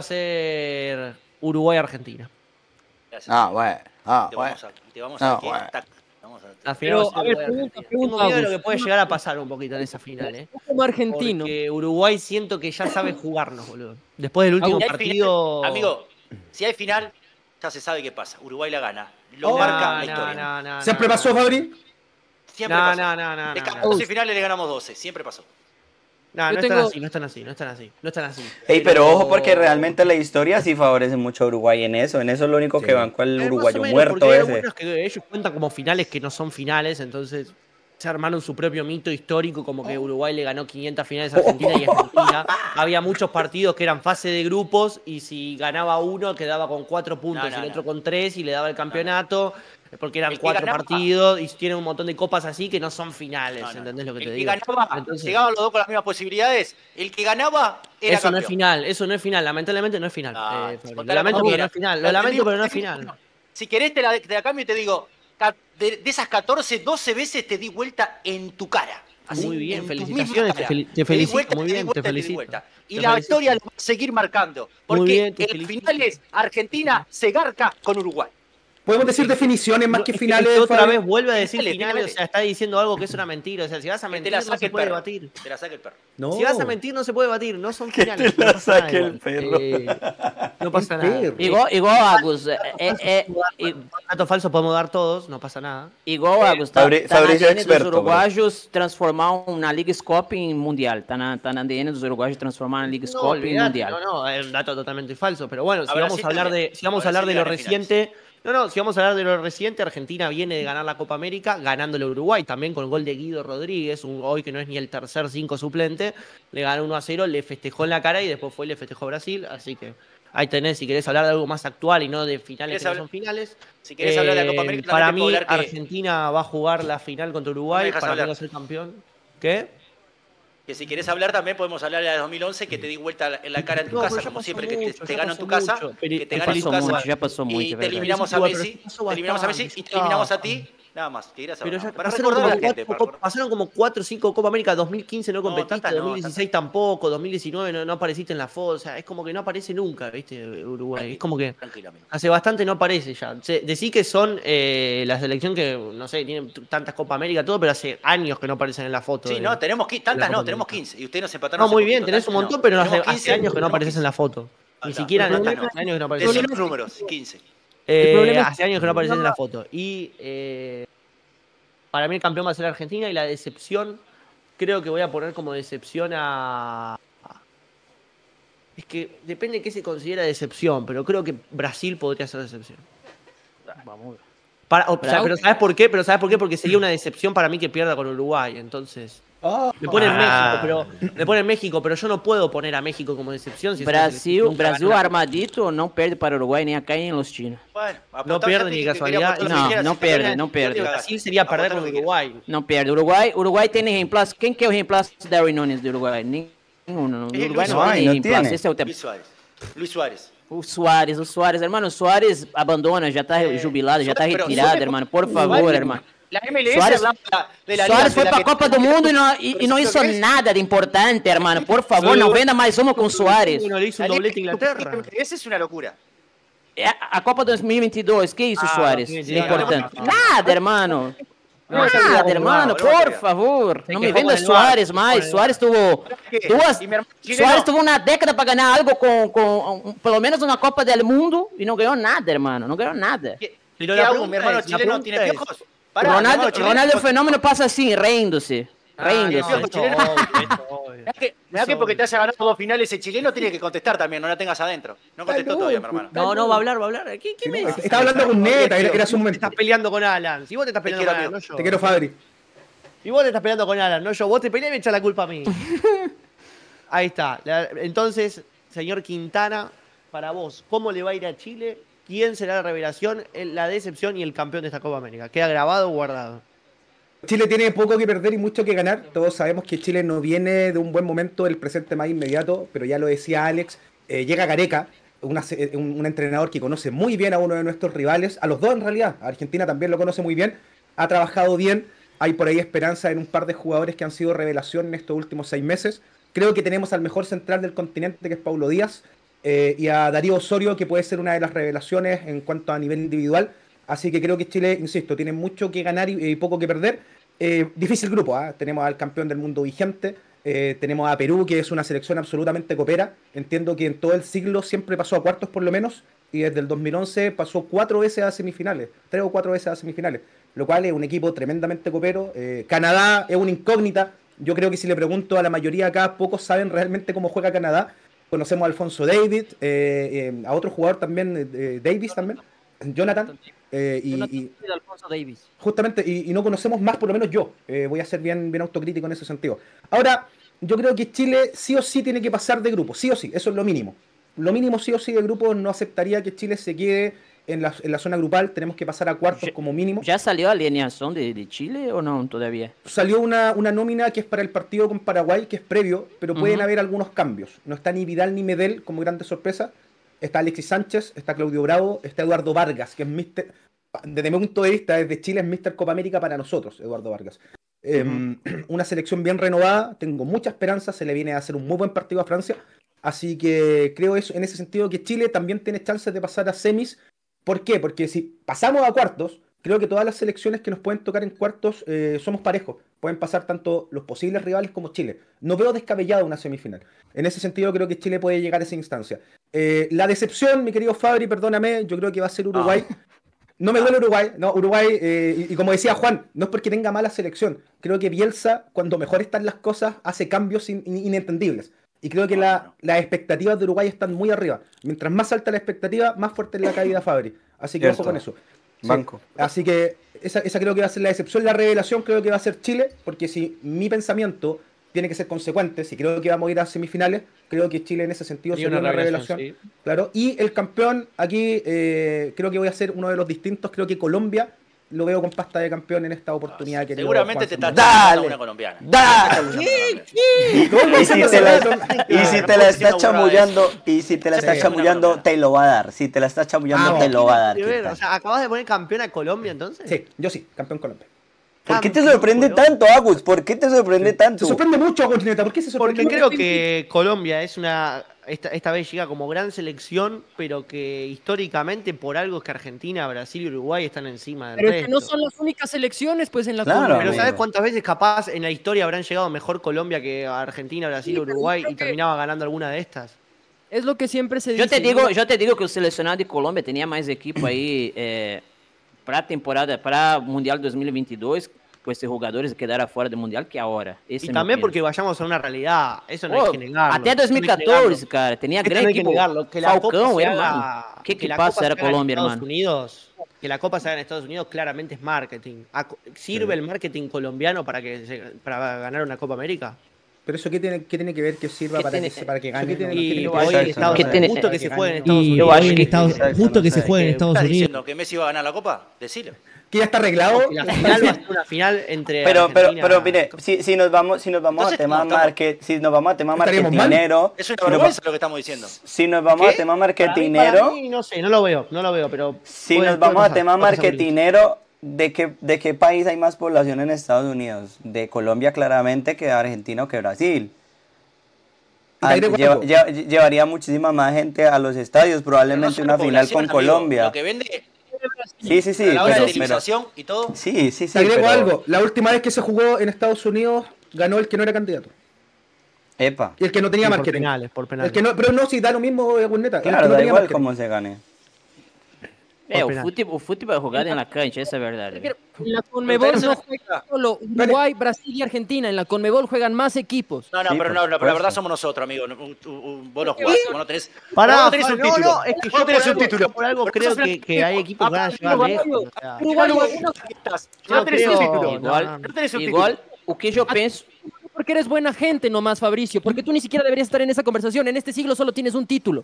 ser Uruguay-Argentina. Gracias. Ah, bueno, ah, Te bueno. vamos a, te vamos Ah, a que bueno. tac, vamos a- La final Pero, va a ser a ver, Uruguay-Argentina. pregunta, pregunta, Tengo miedo de lo Agus. que puede llegar a pasar un poquito en esa final, ¿eh? Como argentino. Porque Uruguay siento que ya sabe jugarnos, boludo. Después del último Si hay partido. final, amigo, si hay final, ya se sabe qué pasa. Uruguay la gana. Lo No, marca la no, historia. no, no, ¿Siempre no, pasó, no. Fabri? Siempre No, pasó. no, no, no, De no, catorce no. finales le ganamos doce. Siempre pasó. No, Yo no tengo- están así, no están así, no están así, no están así. Ey, pero ojo porque realmente la historia sí favorece mucho a Uruguay en eso. En eso es lo único Sí. que banco el Eh, más o uruguayo menos, muerto porque hay ese. algunos que ellos cuentan como finales que no son finales, entonces se armaron su propio mito histórico, como que Uruguay le ganó quinientas finales a Argentina y Argentina. Había muchos partidos que eran fase de grupos y si ganaba uno quedaba con cuatro puntos No, y no, el otro no. con tres y le daba el campeonato, porque eran El que cuatro ganaba- partidos y tienen un montón de copas así que no son finales, No, no. ¿entendés lo que El te que digo? ganaba, Entonces, llegaban los dos con las mismas posibilidades. El que ganaba era eso no es campeón. final, eso no es final, lamentablemente no es final. Ah, eh, Fabri. contá Lo la lamento, como pero no quiera. es final. Lo Lo lamento, entendimos, pero no es entendimos. final. Si querés te la, te la cambio y te digo, ca- de, de esas catorce, doce veces te di vuelta en tu cara. Así, Muy bien, en tu felicitaciones, misma te cara. fel- te di felicito, vuelta, muy te di bien, vuelta, te di felicito. vuelta. Y Te la felicito. historia lo va a seguir marcando. Muy Porque bien, te el felicito. final es Argentina se garca con Uruguay. Podemos decir definiciones más No, que es finales. que otra Fabri. vez vuelve a decir Finales, finales, finales. o sea, está diciendo algo que es una mentira. O sea, si vas a Que te mentir, la no saque se el puede perro. debatir. Te la saque el perro. No. Si vas a mentir, no se puede debatir. No son Que finales. te la no pasa nada saque el igual. perro. Eh, no pasa El nada. perro. Igual, igual Agus, é, é, é, Datos falsos podemos dar todos, no pasa nada. igual Agus, tá, Fabri- tá na Fabrício é A D N experto, dos uruguaios transformar na Liga Scope em Mundial. Tá na, tá na A D N dos uruguaios transformar na Liga No, Scope em olvidate, Mundial. no, no, es un dato totalmente falso. Pero bueno, si A vamos Brasil a hablar también. de, si vamos A a hablar de Brasil lo gana finales. reciente. No, no, si vamos a hablar de lo reciente, Argentina viene de ganar la Copa América ganándole a Uruguay, también con el gol de Guido Rodríguez, un, hoy que no es ni el tercer cinco suplente, le ganó uno a cero, le festejó en la cara y después fue y le festejó a Brasil, así que ahí tenés, si querés hablar de algo más actual y no de finales ¿Querés que no hablar- son finales. Si querés hablar de la Copa eh, América, para también mí, te puedo hablar que, Argentina va a jugar la final contra No me Uruguay, dejas para mí hablar. va a ser campeón. ¿Qué? que si querés hablar también podemos hablar de la dos mil once, que te di vuelta en la cara en tu No, casa, pero ya como pasó siempre que te, mucho, te ya gano en pasó tu casa, mucho. que te Ya gano en tu pasó casa. mucho, ya pasó mucho, Y te verdad. eliminamos a Igual, pero Messi, ya pasó te eliminamos a Messi bastante, y te eliminamos a ya. ti. Nada más, que quieras Pero hablar. ya Para pasaron recordar a como, la gente. cuatro, para recordar. pasaron como cuatro o cinco Copa América, dos mil quince no No, competiste, tantas no, dos mil dieciséis tampoco, dos mil diecinueve no, no apareciste en la foto, o sea, es como que no aparece nunca, ¿viste? Uruguay, es como que Tranquilo, amigo. hace bastante no aparece ya. Se- Decí que son eh, la selección que, no sé, tienen t- tantas Copa América, todo, pero hace años que no aparecen en la foto. Sí, de- no, tenemos qui- tantas la Copa no, tenemos América. quince. Y ustedes nos empataron. No, muy hace bien, poquito, tenés un tantas montón, no. pero hace, Tenemos hace quince, años que no tenemos apareces en la quince. foto. Ahí Ni está. siquiera, no, Tantas hace años que no Decí apareces. los números, quince. Eh, El problema es- hace años que no apareces en la foto. Y eh, para mí el campeón va a ser Argentina y la decepción, creo que voy a poner como decepción a... Es que depende de qué se considera decepción, pero creo que Brasil podría ser decepción. Vamos ver. Para, o sea, pero ¿sabes por qué? Pero ¿sabes por qué? Porque sería una decepción para mí que pierda con Uruguay, entonces. Oh, Me pone en Ah. México, pero me pone en México, pero yo no puedo poner a México como decepción. Si es una Brasil, selección que Brasil ganó la- armadito não perde para Uruguai nem acá nem en los chinos. Bueno, No apostá, pierde ya te ni dije que casualidad. quería apostar lo No, que quieras, no si te pierde, ganas, no pierde. yo te Brasil sería perder Apostá con lo que quieras. Uruguay. Não perde. Uruguai, Uruguai tem reemplazo. Quem que é o reemplazo de Darwin Nunes do Uruguai? Nenhum. No Eh, Uruguai Luis não Suárez, tem não reemplazo. tiene. Esse é o tempo. Luis Suárez. Luis Suárez. O Soares, o Soares, hermano, o Soares abandona, já tá Eh, jubilado, já tá Suárez, pero retirado, Suárez- hermano. Por Suárez- favor, hermano. La M L S Suárez- hablaba de la, de la Soares liga, foi de pra la que- Copa do Mundo e não, e, e não Pero hizo ¿eso qué es? nada de importante, hermano. Por favor, não venda mais uma com o Soares. Uno le hizo La un liga- doblete a Inglaterra. Esa es una locura. É A, a Copa dois mil e vinte e dois, que isso, Ah, Soares? dois mil e De vinte e dois. importante. Não, não, Nada, hermano. No, Nada, hermano, no, por no, favor. Se Não me quejó venda con el Soares VAR, mais. con el Soares tuvo ¿Qué? duas. Y mi hermano chileno- Soares tuvo uma década para ganhar algo com, com um, pelo menos uma Copa do Mundo e não ganhou nada, hermano. Não ganhou nada. ¿Qué, Pero ¿qué la hago? pregunta Mi hermano es, la chileno pregunta tiene es- piojos. Pará, mi Ronaldo, hermano chileno- Ronaldo Fenômeno passa assim, rindo-se. Ah, Rindo-se. no, esto chileno. obvio, esto obvio. Mirá que, mirá que porque te haya ganado dos finales el chileno tiene que contestar también, no la tengas adentro. No contestó Está todavía, mi loco. hermano. No, no, va a hablar, va a hablar. ¿Qué, qué Sí, me no, dices? estaba hablando con Neta, era, era su Te momento. estás peleando con Alan. Si vos te estás peleando quiero, con Alan, amigo. no yo. Te quiero, Fabri. Y vos te estás peleando con Alan, no yo. Vos te peleás y me echás la culpa a mí. Ahí está. La- entonces, señor Quintana, para vos, ¿cómo le va a ir a Chile? ¿Quién será la revelación, el- la decepción y el campeón de esta Copa América? ¿Queda grabado o guardado? Chile tiene poco que perder y mucho que ganar. Todos sabemos que Chile no viene de un buen momento, el presente más inmediato, pero ya lo decía Alex, eh, llega Gareca, una se- un, un entrenador que conoce muy bien a uno de nuestros rivales, a los dos en realidad, a Argentina también lo conoce muy bien, ha trabajado bien, hay por ahí esperanza en un par de jugadores que han sido revelación en estos últimos seis meses. Creo que tenemos al mejor central del continente, que es Paulo Díaz, eh, y a Darío Osorio, que puede ser una de las revelaciones en cuanto a nivel individual. Así que creo que Chile, insisto, tiene mucho que ganar y, y poco que perder. Eh, difícil grupo, ¿ah? Tenemos al campeón del mundo vigente, eh, tenemos a Perú, que es una selección absolutamente copera. Entiendo que en todo el siglo siempre pasó a cuartos por lo menos, y desde el dos mil once pasó cuatro veces a semifinales, tres o cuatro veces a semifinales, lo cual es un equipo tremendamente copero. Eh, Canadá es una incógnita. Yo creo que si le pregunto a la mayoría acá, pocos saben realmente cómo juega Canadá. Conocemos a Alfonso David, eh, eh, a otro jugador también, eh, Davis también, Jonathan, eh, y, Jonathan y David, Alfonso Davis. justamente, y, y no conocemos más, por lo menos yo. Eh, voy a ser bien, bien autocrítico en ese sentido. Ahora, yo creo que Chile sí o sí tiene que pasar de grupo, sí o sí, eso es lo mínimo. Lo mínimo sí o sí de grupo, no aceptaría que Chile se quede en la, en la zona grupal, tenemos que pasar a cuartos Ya- como mínimo. Já salió a alineação de, de Chile ou não todavía? Salió una, una nómina que es para el partido con Paraguay, que es previo, pero pueden Ujú. haber algunos cambios. No está ni Vidal ni Medel como grande sorpresa. Está Alexis Sánchez, está Claudio Bravo, está Eduardo Vargas, que es mister Desde mi punto de vista, desde Chile es mister Copa América para nosotros, Eduardo Vargas. Eh, una selección bien renovada, tengo mucha esperanza, se le viene a hacer un muy buen partido a Francia. Así que creo eso, en ese sentido que Chile también tiene chances de pasar a semis. ¿Por qué? Porque si pasamos a cuartos, creo que todas las selecciones que nos pueden tocar en cuartos eh, somos parejos. Pueden pasar tanto los posibles rivales como Chile. No veo descabellado una semifinal. En ese sentido creo que Chile puede llegar a esa instancia. Eh, la decepción, mi querido Fabri, perdóname, yo creo que va a ser Uruguay. No me duele Uruguay, no, Uruguay, eh, y, y como decía Juan, no es porque tenga mala selección. Creo que Bielsa, cuando mejor están las cosas, hace cambios in- in- inentendibles. Y creo que la- las expectativas de Uruguay están muy arriba. Mientras más alta la expectativa, más fuerte es la caída, Fabri. Así que Cierto. ojo con eso. Sí. Banco. Así que esa, esa creo que va a ser la excepción. La revelación creo que va a ser Chile, porque si mi pensamiento tiene que ser consecuente, si creo que vamos a ir a semifinales, creo que Chile en ese sentido Sería sería una una revelación. revelación, sí. Claro. Y el campeón, aquí eh, creo que voy a ser uno de los distintos. Creo que Colombia lo veo con pasta de campeón en esta oportunidad. querido Seguramente Juan te está Santana. Dale. chamulando una colombiana. ¡Dale! Y si te la, y si te la está chamullando, y si te la está Sí. chamullando, te lo va a dar. Si te la está chamullando, Ah, te lo va a dar. Tiene que ver, Quintana. o sea, ¿acabas de poner campeón a Colombia entonces? Sí, yo sí, campeón Colombia. ¿Por qué te Campeón sorprende Colombia. tanto, Agus? ¿Por qué te sorprende tanto? Se sorprende mucho, Contineta. ¿Por qué se sorprende? Porque creo que Colombia es una. Esta, esta vez llega como gran selección, pero que históricamente, por algo es que Argentina, Brasil y Uruguay están encima del Pero es resto. que no son las únicas selecciones, pues, en la Claro, Copa. Pero amigo. ¿sabes cuántas veces capaz en la historia habrán llegado mejor Colombia que Argentina, Brasil, Sí, pero Uruguay creo y que- terminaba ganando alguna de estas? Es lo que siempre se dice. Eu te digo, ¿no? eu te digo que o selecionado de Colômbia tinha mais equipe aí é, para a temporada, para o Mundial dois mil e vinte e dois, com esses jogadores que quedaram fora do Mundial, que agora. Esse Y é meu también peso. porque vayamos a una realidad. Eso no Pô, hay que negarlo. até dois mil e Eso no hay que catorze, negarlo. cara, tinha Esto grande no hay que equipo. negarlo. Que la Copa Falcão, se hermano. haga- Que que la equipazo Copa era se haga en Colômbia, Estados hermano. Unidos que la Copa se haga en Estados Unidos claramente es marketing. ¿Sirve el marketing colombiano para, que se- para ganar una Copa América? Pero eso, ¿qué tiene, qué tiene que ver que sirva ¿Qué para, tiene- que, se- para que gane? Y ¿Qué tiene hoy que en ver? Estados ¿Qué tiene- justo que se juegue en Estados Y Unidos. hoy en Estados, Exacto, justo que no se sé. juegue en ¿Qué Estados estás Unidos. diciendo? ¿Que Messi va a ganar la Copa? Decilo. ¿Que ya está arreglado? Y la final va a ser una final entre Pero, pero, Argentina- pero mire, si, si nos vamos, si nos vamos Entonces, a tema ¿cómo estamos? market, si nos vamos a tema ¿Estaríamos mal? marketinero, Es una si nos, vergüenza va- lo que estamos diciendo. si nos vamos ¿Qué? a tema Para mí- para marketinero, mí, no sé, no lo veo, no lo veo, pero... si puede- nos puede vamos a pasar, tema puede pasar. marketinero, ¿de qué, ¿de qué país hay más población en Estados Unidos? De Colombia claramente que Argentina o que Brasil. Y te agrego Lleva- algo. lleva- llevaría muchísima más gente a los estadios, probablemente Pero no una solo final población, con amigo. Colombia. Lo que vende Sí, sí, sí, a la hora pero, de pero- televisación y todo. sí, sí, sí, Te agrego pero- algo. La última vez que se jugó en Estados Unidos, ganó el que no era candidato. Epa, Y el que no tenía Sí, por marketing. penales, por penales. El que no, pero no, si da lo mismo, eh, Gurneta. El que claro, no da tenía igual marketing. cómo se gane. É, o penal. futebol, o futebol é jogado en la cancha, esa es verdad. En la Conmebol Pero no ustedes- juegan solo Uruguay, Brasil y Argentina. En la Conmebol juegan más equipos. No, no, Sí, pero por no, no, pero la supuesto. verdad somos nosotros, amigo. No, un- un- un- Vos no jugás, vos no tenés, Pará, vos no tenés un no, título. no, es que Vos yo no tenés por un algo- título. yo por algo Por creo eso que- que hay equipos que van a Aparte, llegar Uruguay, lejos, o sea. Uruguay, Uruguay, algunos- no Yo tenés un creo- título. Igual, no, no. No tenés un igual, o que yo penso, porque eres buena gente nomás, Fabricio. Porque tú ni siquiera deberías estar en esa conversación. En este siglo solo tienes un título.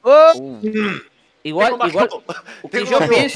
igual, Tengo más igual, juego. o que Tengo yo más penso,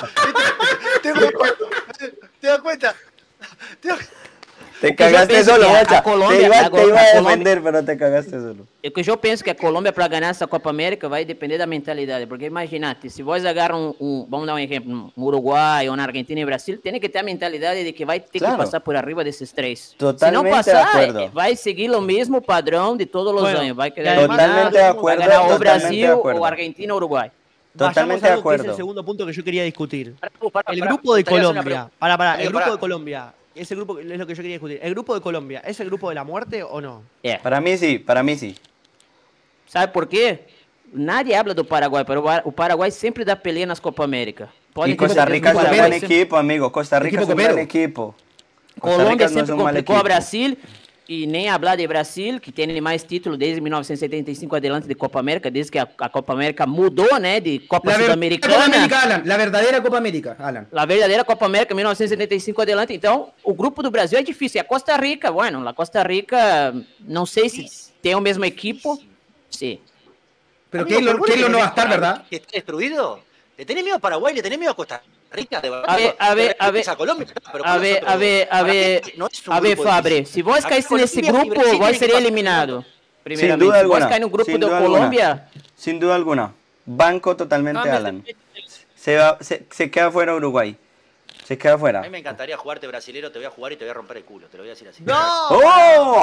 Tengo- ¿Te das cuenta? ¿Te das- Te Porque yo cagaste pienso solo, que a- Bocha. a Colombia- Te iba, a te iba a Colombia- defender, pero te cagaste solo. o que eu penso que a Colômbia para ganhar essa Copa América vai depender da mentalidade, porque imaginate, se vós agarram um, vamos dar um exemplo, um Uruguai, ou na Argentina e Brasil, tem que ter a mentalidade de que vai ter Claro. que passar por arriba desses três. Totalmente se não de passar, acuerdo. eh, vai seguir o mesmo padrão de todos os Bueno, anos, vai quedar además- Totalmente de eliminado, vai acuerdo, ganhar ou totalmente de Brasil, acuerdo. ou Argentina, ou Uruguai. Totalmente Vayamos de a algo que es acuerdo. el segundo punto que yo quería discutir. Pará, pará, El pará. grupo de Me gustaría hacer una Colombia. pregunta. Para, para, el Amigo, grupo pará. de Colombia. Ese grupo es lo que yo quería discutir. El grupo de Colombia, ¿es el grupo de la muerte o no? É. Para mí sí, para mí sí. Sabe por quê? Nadie habla do Paraguai, pero o Paraguai sempre dá pelea nas Copa América. Y ter Costa certeza Rica que es o un Paraguai buen sempre- equipo, amigo. Costa Rica Equipo es un copero. buen equipo. Costa Colômbia Rica no es sempre un mal complicou a equipo. Brasil e nem hablar de Brasil, que tem mais títulos desde mil novecentos e setenta e cinco adelante de Copa América, desde que a, a Copa América mudou, né, de Copa La verdadera Copa Sul-Americana. América, Alan. La verdadera Copa América, Alan. A verdadeira Copa América, mil novecentos e setenta e cinco adelante. Então, o grupo do Brasil é difícil. E a Costa Rica, bueno, a Costa Rica, não sei se tem o mesmo equipo. Sim. Pero Amigo, Keylor, ¿por qué le Keylor no va a tenés estar, miedo ¿verdad? ¿Que está destruido? ¿Le tenés miedo a Paraguay? ¿Le tenés miedo a Costa Rica? De verdad, A ver, a ver, a ver. a Colombia, pero A con ver, nosotros, a ver, a para mí ver, no es un a ver, grupo Fabre, difícil. se vos Acá caísse nesse Colombia y grupo, Brasil vos tienen que seria pasar eliminado. Sin Primeiramente, duda se vos alguna. cair no grupo sin de duda Colômbia, alguna. Sin duda alguna. Banco totalmente James, Alan. Se, va, se, se queda fuera Uruguay. Se queda A fuera. mí me encantaría jugarte brasilero, te voy a jugar y te voy a romper el culo, te lo voy a decir así. ¡No! ¡Oh!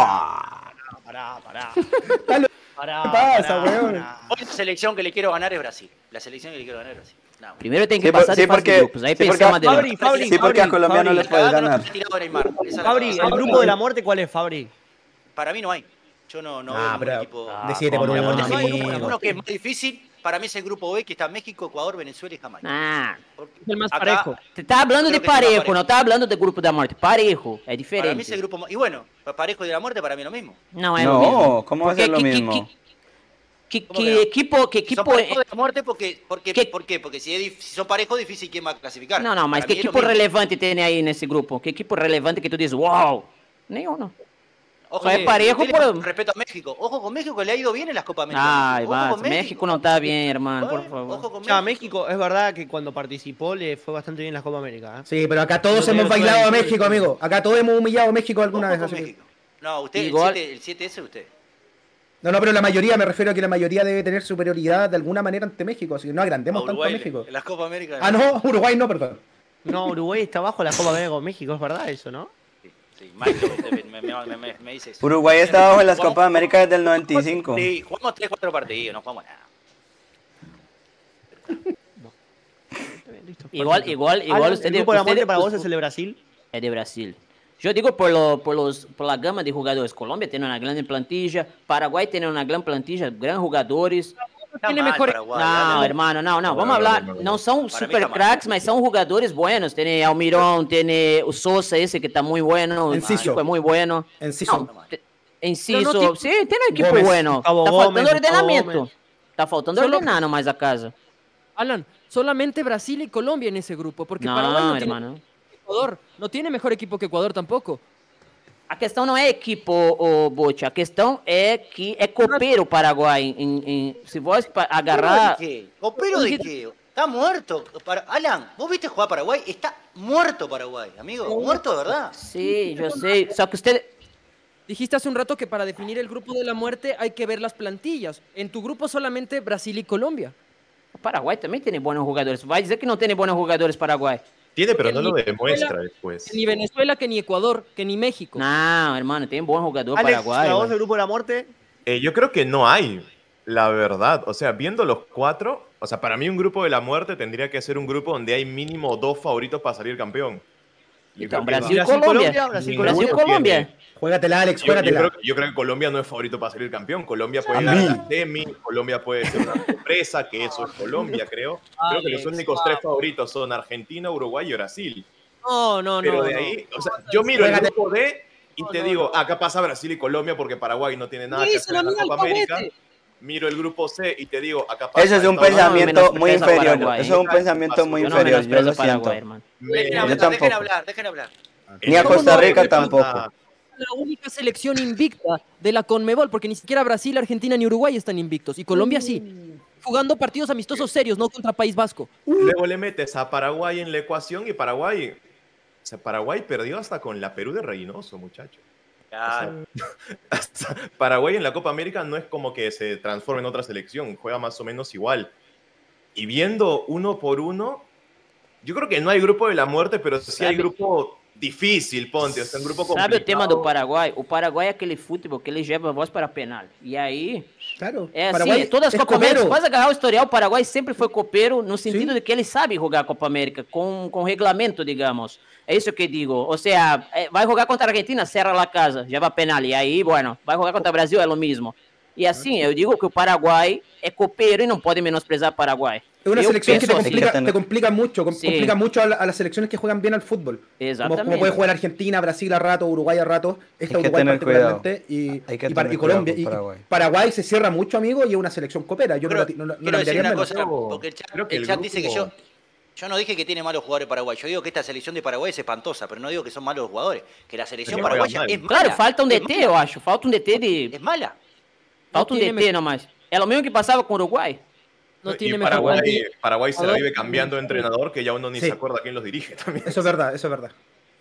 Pará, pará. Dale, Pará, ¿qué pasa, pará, weón? pará. Hoy la selección que le quiero ganar es Brasil. La selección que le quiero ganar es Brasil. No. primeiro tem que Sí, por- passar sí, de fase porque- de grupos, aí sí, porque- pensamos Fabri, adelante. Fabri, Sí, porque a Fabri, Colombia no Fabri, le puedes Cagada ganar. que se ha tirado Neymar. Esa es la Fabri, verdad. ¿el grupo de la muerte cuál es, Fabri? Para mí no hay. Yo no, no Ah, veo un pero equipo. de siete por ¿cómo uno, no? La muerte, sí, amigo. uno, uno que es más difícil, para mí es el grupo B, que está México, Ecuador, Venezuela y Jamaica. Ah, Porque Es el más acá, parejo. você tá falando de Creo que sí, parejo, parejo. não tá falando de grupo da morte. Parejo, é Para mí diferente. es el grupo más. Y bueno, parejo de la muerte para mí es lo mismo. Não é No, o mesmo. ¿cómo va a Porque ser lo que- que- mismo? Que, que, ¿Cómo que que no? equipo, que Son equipo parejos de la muerte porque, porque, ¿Qué? ¿por qué? Porque si, es dif- si son parejos, difícil quién va a clasificar. Não, não, mas Para que mí es lo equipo mismo. relevante tem aí nesse grupo? Que equipo relevante que tu diz, uau? Nenhum, não. Ojo, Só é que- parejo usted por- le- Respeto a México. Ojo con México, que le ha ido bien en las Copas Américas. Ai, Ojo vai, con México não tá bem, hermano, por Bueno, favor. Ojo con O sea, México. México, es verdad que cuando participó le fue bastante bien la Copa América. ¿eh? Sí, pero acá todos No hemos tengo bailado a suerte. México, amigo. Acá todos hemos humillado a México alguna Ojo vez. con así que- México. No, usted, Igual- el siete, el siete ese usted. No, no, pero la mayoría, me refiero a que la mayoría debe tener superioridad de alguna manera ante México. Así que no agrandemos A tanto a Uruguay, México. en las Copas Américas. Ah, no, Uruguay no, perdón. No, Uruguay está bajo la Copa América con México, es verdad eso, ¿no? Sí, sí, Mike me, me, me, me, me dice eso. Uruguay está bajo en las Jugamos- Copas Américas desde el noventa y cinco. Sí, jugamos tres, cuatro partidos, no jugamos nada. Listo. Igual, perfecto. igual, igual Alan, usted... ¿el grupo de la usted- muerte para vos usted- es el de Brasil? É de Brasil. Eu digo por, lo, por, los, por la gama de jogadores. Colômbia tem uma grande plantilla, Paraguai tem uma grande plantilla, grandes jogadores. Está Tiene mal mejor- Paraguay, Não, Alan. hermano, não, não. Vamos no, falar. no, no, no. Não são Para mim super tá mal. craques, mas são jogadores buenos. Tem Almirón, tem o Sosa, esse que tá muito bueno. Enciso. Tipo, é muito bueno. Enciso. Não, te- Enciso. Não, não, Sim, tem um equipo Gomes. bueno. Gustavo Tá Gomes, faltando Gustavo ordenamento. Gomes. Tá faltando Solo- ordenar mais a casa. Alan, solamente Brasil y Colombia en esse grupo, porque Não, Paraguay no tiene hermano. Ecuador, no tiene mejor equipo que Ecuador tampoco. A questão não é equipo, o Bote. A questão é que é copeiro o Paraguai. Em, em, se você pa- agarrar... ¿Copero de qué? ¿Copero de qué? Está muerto. Para- Alan, ¿vos viste jugar Paraguay? Está muerto Paraguay, amigo. Muerto de verdad. Sim, eu sei. Só que usted... Dijiste hace un rato que para definir el grupo de la muerte hay que ver las plantillas. En tu grupo solamente Brasil y Colombia. O Paraguai também tem bons jogadores. Vai dizer que não tem bons jogadores Paraguai. Tiene, pero no Ni lo demuestra Venezuela- después. Que ni Venezuela, que ni Ecuador, que ni México. Não, hermano, tem bom jogador Alex, Paraguai. ¿la voz güey. del grupo de la muerte? Eh, yo creo que no hay, la verdad. O sea, viendo los cuatro, o sea, para mí un grupo de la muerte tendría que ser un grupo donde hay mínimo dos favoritos para salir campeón. Yo Então, creo que Brasil, va- Brasil, Colômbia. Colombia, Brasil, Ninguno Brasil, tiene. Colômbia. Juégatela, Alex, Yo, yo juégatela. creo, yo creo que Colombia no es favorito para salir campeón. Colombia puede A llegar a mí. la semi, Colombia puede ser una sorpresa, que eso es Colombia, creo. Creo que los Alex, únicos tres favoritos son Argentina, Uruguay y Brasil. No, no, Pero no. de no. ahí, o sea, yo miro el Juégate. grupo D y No, te no, digo, no. acá pasa Brasil y Colombia porque Paraguay no tiene nada No que dicen hacer en la a mí Copa América. alfabete. Miro el grupo C y te digo, acá pasa Eso es un Estados Unidos. pensamiento menosprecio muy a inferior. Paraguay. Eso es un pensamiento muy Yo no inferior. Yo menosprecio lo a Paraguay, siento. hermano. Dejen Me- hablar, Yo dejen tampoco. hablar, dejen hablar. Ni a Costa ¿Cómo no? Rica ¿Qué pasa? tampoco. La única selección invicta de la Conmebol, porque ni siquiera Brasil, Argentina ni Uruguay están invictos. Y Colombia sí. Jugando partidos amistosos serios, no contra País Vasco. Luego le metes a Paraguay en la ecuación y Paraguay, o sea, Paraguay perdió hasta con la Perú de Reynoso, muchacho. Claro. Hasta Paraguay en la Copa América no es como que se transforme en otra selección, juega más o menos igual. Y viendo uno por uno, yo creo que no hay grupo de la muerte, pero sí hay Sabe- grupo difícil, ponte, o sea, un grupo complicado. Sabe o tema do Paraguai? O Paraguai é aquele futebol que ele leva a voz para penal. E aí, Claro. é assim, Paraguay todas as es Copa América, copero. quase agarrar o historial, o Paraguai sempre foi copeiro, no sentido Sim. de que ele sabe jogar a Copa América, com, com regulamento, digamos. É isso que eu digo. Ou seja, é, vai jogar contra a Argentina, cerra la casa, já vai penal. E aí, bueno, vai jogar contra o Brasil, é o mesmo. E assim, eu digo que o Paraguai é copeiro e não pode menosprezar o Paraguai. Es una Eu selección que te penso assim. complica, tener- te complica mucho, com- Sí. complica mucho a, la- a las selecciones que juegan bien al fútbol. Como, Exatamente. como puede jugar Argentina, Brasil a rato, Uruguay a rato, esta Hay que Uruguay tener particularmente, y, Hay que y, para- tener y Colombia. cuidado Y, con Paraguay. Paraguay se cierra mucho, amigo, y es una selección copera. Yo Pero no, la- no, la- no quiero la decir miraría una menos. cosa, porque el chat, Creo que el el chat dice que grupo- yo, yo no dije que tiene malos jugadores Paraguay, yo digo que esta selección de Paraguay es espantosa, pero no digo que son malos jugadores, que la selección Que juegan paraguaya mal. es mala. Claro, falta um es D T, mala, eu acho. Falta um D T de. Es mala. Falta um tiene D T nomás. É o mesmo que passava com o Uruguai. No Y tiene mejor Paraguay, plantilla. Paraguay se la Jugador. vive cambiando de entrenador que ya uno ni Sí. se acuerda quién los dirige también. Eso es verdad, eso es verdad.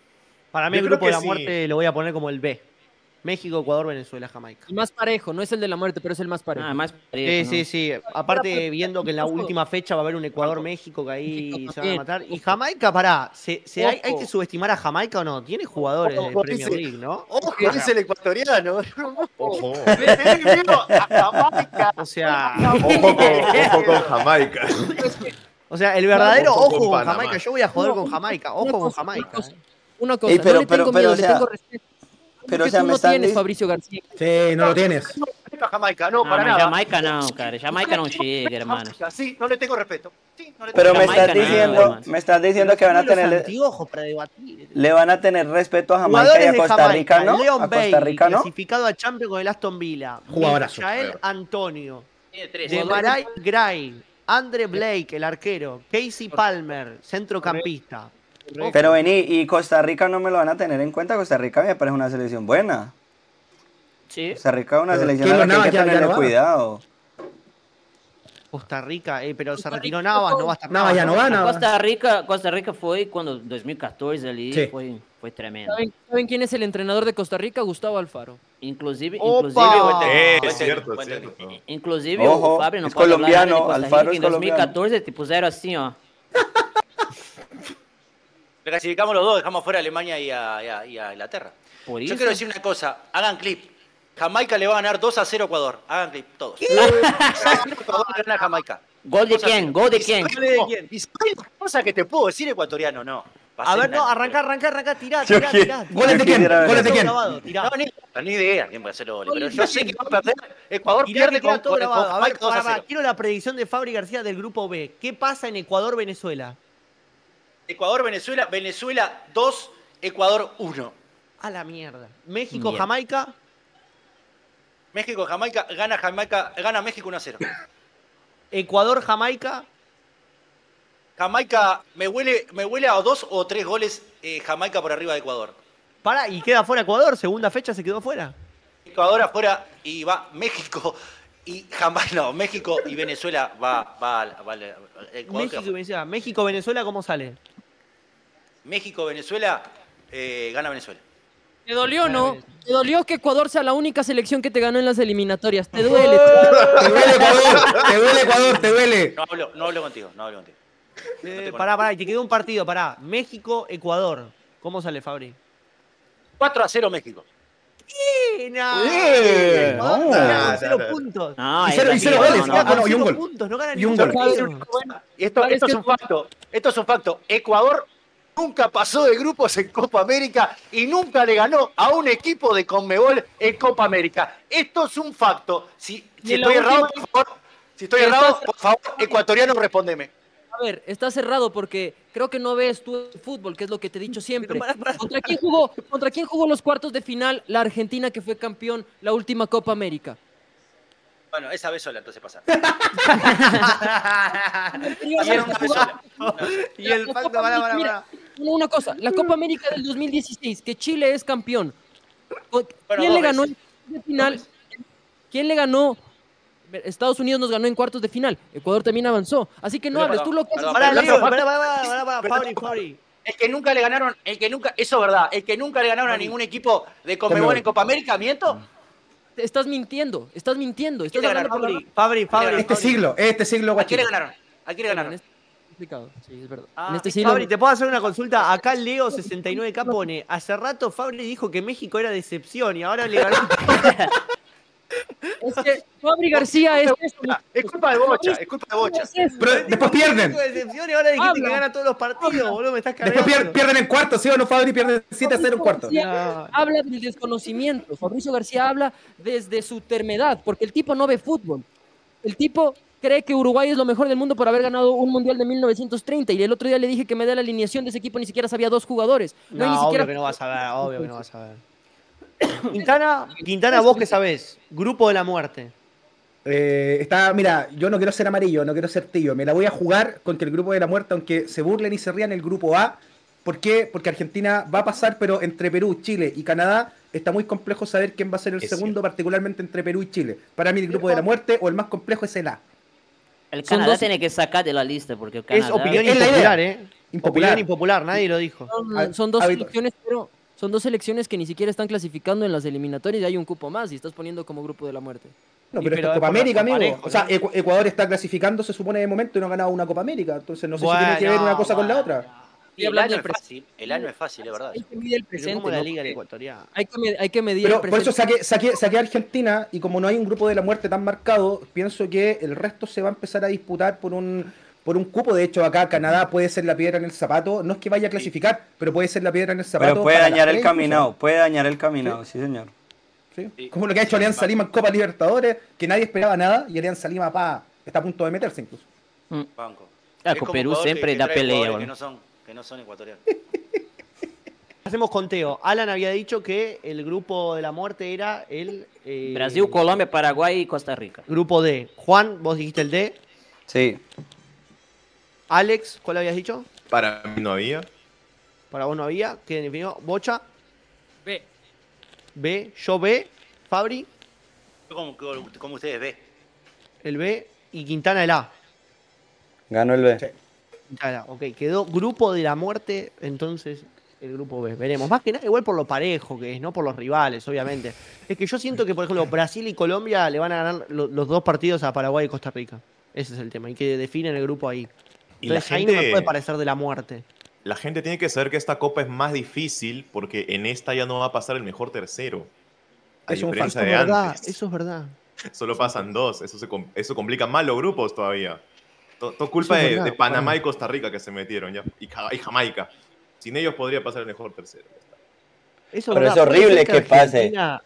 Para mí Yo el creo grupo de que la sí. muerte lo voy a poner como el B. México, Ecuador, Venezuela, Jamaica. El más parejo, no es el de la muerte, pero es el más parejo. Ah, mais Sí, parejo, sí, ¿no? sí. Aparte, viendo que en la última fecha va a haber un Ecuador-México que ahí México se van a también. matar. Y Jamaica, pará, ¿se, se hay, ¿hay Ojo. que subestimar a Jamaica o no? Tiene jugadores de Ojo, Premier dice- League, ¿no? Ojo, es el ecuatoriano. Ojo. Tenés miedo a Jamaica. O sea, Ojo con, ojo con Jamaica. o sea, el verdadero Ojo ojo con con Panamá. Jamaica. Yo voy a joder No, con una Jamaica. cosa, Ojo con una Jamaica. cosa. eh. Una cosa, Ey, pero- no le pero- tengo pero, miedo, o sea, le tengo respeto. pero, Porque o sea, tú me no están tienes, dic- Fabricio García. Sí, no lo tienes. A Jamaica, no, Não, para mas nada. Jamaica não, cara. Jamaica não chega, hermano. Jamaica, sí, no le tengo respeto. Sí, no le Pero tengo me Jamaica estás no, diciendo, hermano. me estás diciendo que van a Los tener, anteojos para debatir. le van a tener respeto a Jamaica y Jugadores a de Costa Jamaica, Rica, ¿no? Leon A Costa Bailey, Rica, ¿no? clasificado a Champions con el Aston Villa. Jugadorazo. Michael Antonio. Tiene tres. De Maray Gray. Andre Blake, el arquero. Casey Palmer, centrocampista. Pero vení, y Costa Rica no me lo van a tener en cuenta. Costa Rica me parece una selección buena. Sí. Costa Rica es una Pero selección Keylor a la que hay Navas que ya- ya tenerle no va. cuidado. Costa Rica, eh, pero se retiró Navas, no va a estar Navas ya no va, Navas. Costa Rica, Costa Rica foi quando dois mil e quatorze ali, Sí. foi, foi tremendo. ¿Saben, saben quién es el entrenador de Costa Rica? Gustavo Alfaro. Inclusive, Opa! inclusive, Eh, Buen es cierto, técnico, es buen cierto. inclusive Ojo, o Fábio não es pode falar nada de colombiano, Costa Alfaro Rica. es Em dois mil e quatorze te puseram assim, ó. Le clasificamos los dos, dejamos fuera a Alemania y a, y a- y a Inglaterra. Por Yo isso. quiero decir una cosa, hagan clip. Jamaica le va a ganar dos a cero a Ecuador. Hagan clip, todos. Ecuador le gana a Jamaica. Gol de dos a quem? cero. Gol de Y quem? sabés- no, y sabés las cosas que te puedo decir ecuatoriano, no. A ver, no, Pasé arranca, arranca, arranca, tirá, Yo tirá, quiero- tirá. ¿Goles de quién? quisiera ver ¿Goles de eso. quién? Grabado, tirá. No, ni, ni idea quién va a hacer los goles, pero yo sé que va a perder. Ecuador Tirá, pierde que queda con, todo con, grabado. con A ver, Jamaica dos a pará, pará, cero. quiero la predicción de Fabri García del grupo B. ¿Qué pasa en Ecuador-Venezuela? Ecuador, Venezuela, Venezuela dos, Ecuador uno. A la mierda. México, Mierda. Jamaica. México, Jamaica, gana Jamaica, gana México uno a cero. Ecuador, Jamaica. Jamaica, me huele, me huele a dos o tres goles eh, Jamaica por arriba de Ecuador. Para, y queda fuera Ecuador, segunda fecha se quedó fuera. Ecuador afuera y va México y Jamaica, no, México y Venezuela va, va, va, va Ecuador México y Venezuela. México, Venezuela, ¿cómo sale? México, Venezuela, eh, gana Venezuela. ¿Te dolió, no? ¿Te dolió que Ecuador sea la única selección que te ganó en las eliminatorias? ¿Te duele? Te duele Ecuador, te duele Ecuador, te duele. No hablo, no hablo contigo, no hablo contigo. Eh, pará, pará, y te quedó un partido, pará. México, Ecuador. ¿Cómo sale, Fabri? cuatro a cero México. ¡Eh, no! Eh, Ecuador no. gana con No, cero no, no. puntos. No, Y es cero- y Brasil, cero no, goles. no, Ah, no. no, y un gol. Puntos, no gana Y un ningún gol. partido. Esto, ¿Sabes esto es qué? un facto, esto es un facto. Ecuador nunca pasó de grupos en Copa América y nunca le ganó a un equipo de Conmebol en Copa América. Esto es un facto. Si, Y si en la estoy errado, última- por favor, si estoy Estás- errado, por favor, ecuatoriano, respóndeme. A ver, está cerrado porque creo que no ves tú el fútbol, que es lo que te he dicho siempre. Pero pará, pará. ¿Contra quién jugó, contra quién jugó los cuartos de final la Argentina que fue campeón la última Copa América? Bueno, esa vez sola, entonces pasa. Y Ayer una vez sola. Y el facto, pará, pará, Mira, pará. una una cosa, la Copa América del dos mil dieciséis, que Chile es campeón. ¿Quién Bueno, le dos ganó veces. en cuartos de final? ¿Quién le ganó? Estados Unidos nos ganó en cuartos de final. Ecuador también avanzó. Así que no Perdón, hables tú lo que perdón, haces. Pará, Pero Leo, otro pará, facto- pará, pará, pará, Pero Fabri, otro Fabri. El que nunca le ganaron, el que nunca, eso es verdad, el que nunca le ganaron a ningún equipo de Conmebol en Copa América, ¿miento? Estás mintiendo, estás mintiendo. Estás le hablando ganaron? por la- Fabri, Fabri, Fabri. Este Fabri. siglo, este siglo, ¿A quién le guachito. ganaron? ¿A quién le En ganaron? este complicado, sí, es verdad. Ah, en este ¿viste? siglo. Fabri, ¿te puedo hacer una consulta? Acá Leo sesenta y nueve K pone, hace rato Fabri dijo que México era decepción y ahora le ganó. Es que Fabri García es eso. Es culpa de Bocha, es culpa de Bocha. Es eso. Pero después pierden. México decepción y ahora dijiste Habla. que gana todos los partidos, boludo, me estás Después cargando. pier- pierden en cuarto, ¿sí o no, Fabri? Pierden siete a cero en cuarto. García No. habla del desconocimiento. Fabricio García habla desde su termedad, porque el tipo no ve fútbol. El tipo cree que Uruguay es lo mejor del mundo por haber ganado un mundial de mil novecientos treinta. Y el otro día le dije que me dé la alineación de ese equipo, ni siquiera sabía dos jugadores. No, No, hay ni siquiera. obvio que no vas a ver, obvio que no vas a ver. Quintana, Quintana, vos qué sabés, Grupo de la Muerte. Eh, está, mira, yo no quiero ser amarillo, no quiero ser tío. Me la voy a jugar contra el grupo de la muerte, aunque se burlen y se rían el grupo A. ¿Por qué? Porque Argentina va a pasar, pero entre Perú, Chile y Canadá está muy complejo saber quién va a ser el Es segundo, cierto. particularmente entre Perú y Chile. Para mí el grupo de la muerte o el más complejo es el A. El Son Canadá dos- tiene que sacar de la lista porque el Es Canadá... opinión Es la impopular, idea. ¿eh? Impopular. Opinión impopular, nadie lo dijo. Son, son dos Habitual. selecciones, pero son dos selecciones que ni siquiera están clasificando en las eliminatorias y hay un cupo más y estás poniendo como grupo de la muerte. No, Sí, pero, pero esto es es Copa por América, los amigo. parejos, O sea, ¿no? Ecu- Ecuador está clasificando, se supone, de momento y no ha ganado una Copa América. Entonces no sé Bueno, si tiene que ver una cosa con la bueno. otra. Y el hablando año es del fácil, el año es fácil, es verdad. Hay que medir el Pero presente. como la ¿no? Liga Porque Ecuatoriana. Hay que, med- hay que medir Pero el por presente. eso saqué, saqué, saqué a Argentina y como no hay un grupo de la muerte tan marcado, pienso que el resto se va a empezar a disputar por un por un cupo. De hecho, acá Canadá puede ser la piedra en el zapato. No es que vaya a clasificar, pero puede ser la piedra en el zapato. Pero puede para dañar las el tres caminado, puede dañar el caminado, sí, señor. incluso. ¿Sí? Sí. Como lo que ha hecho Alianza Lima en Copa Libertadores, que nadie esperaba nada y Alianza Lima pa, está a punto de meterse incluso. Mm. Banco. Ah, Es con como Perú Ecuador que- siempre que da trae pelea, jugadores bueno. Que no son, que no son ecuatorianos. Hacemos conteo. Alan había dicho que el grupo de la muerte era el eh, Brasil, Colombia, Paraguay y Costa Rica. grupo D. Juan, vos dijiste el D. Sí. Alex, ¿cuál habías dicho? Para mí no había. Para vos no había. ¿Quién definió? Bocha, Ve, B. Yo B. Fabri, Como, como, como ustedes ven. el B. Y Quintana el A. Ganó el B. Sí. Quintana, ok. Quedó grupo de la muerte, entonces el grupo B. Veremos. Más que nada, igual por lo parejo que es, no por los rivales, obviamente. Es que yo siento que, por ejemplo, Brasil y Colombia le van a ganar lo- los dos partidos a Paraguay y Costa Rica. Ese es el tema. Y que definen el grupo ahí. Y la Entonces ahí no me gente- puede parecer de la muerte. La gente tiene que saber que esta copa es más difícil porque en esta ya no va a pasar el mejor tercero. A Es un diferencia Eso es de verdad, antes. eso es verdad. Solo pasan dos. Eso, se com- eso complica más los grupos todavía. To- Todo culpa Eso es de, verdad, de Panamá Juan. y Costa Rica que se metieron ya. Y, Ja- y Jamaica. Sin ellos podría pasar el mejor tercero. Eso Pero verdad. es Puede horrible ser que pase. Argentina-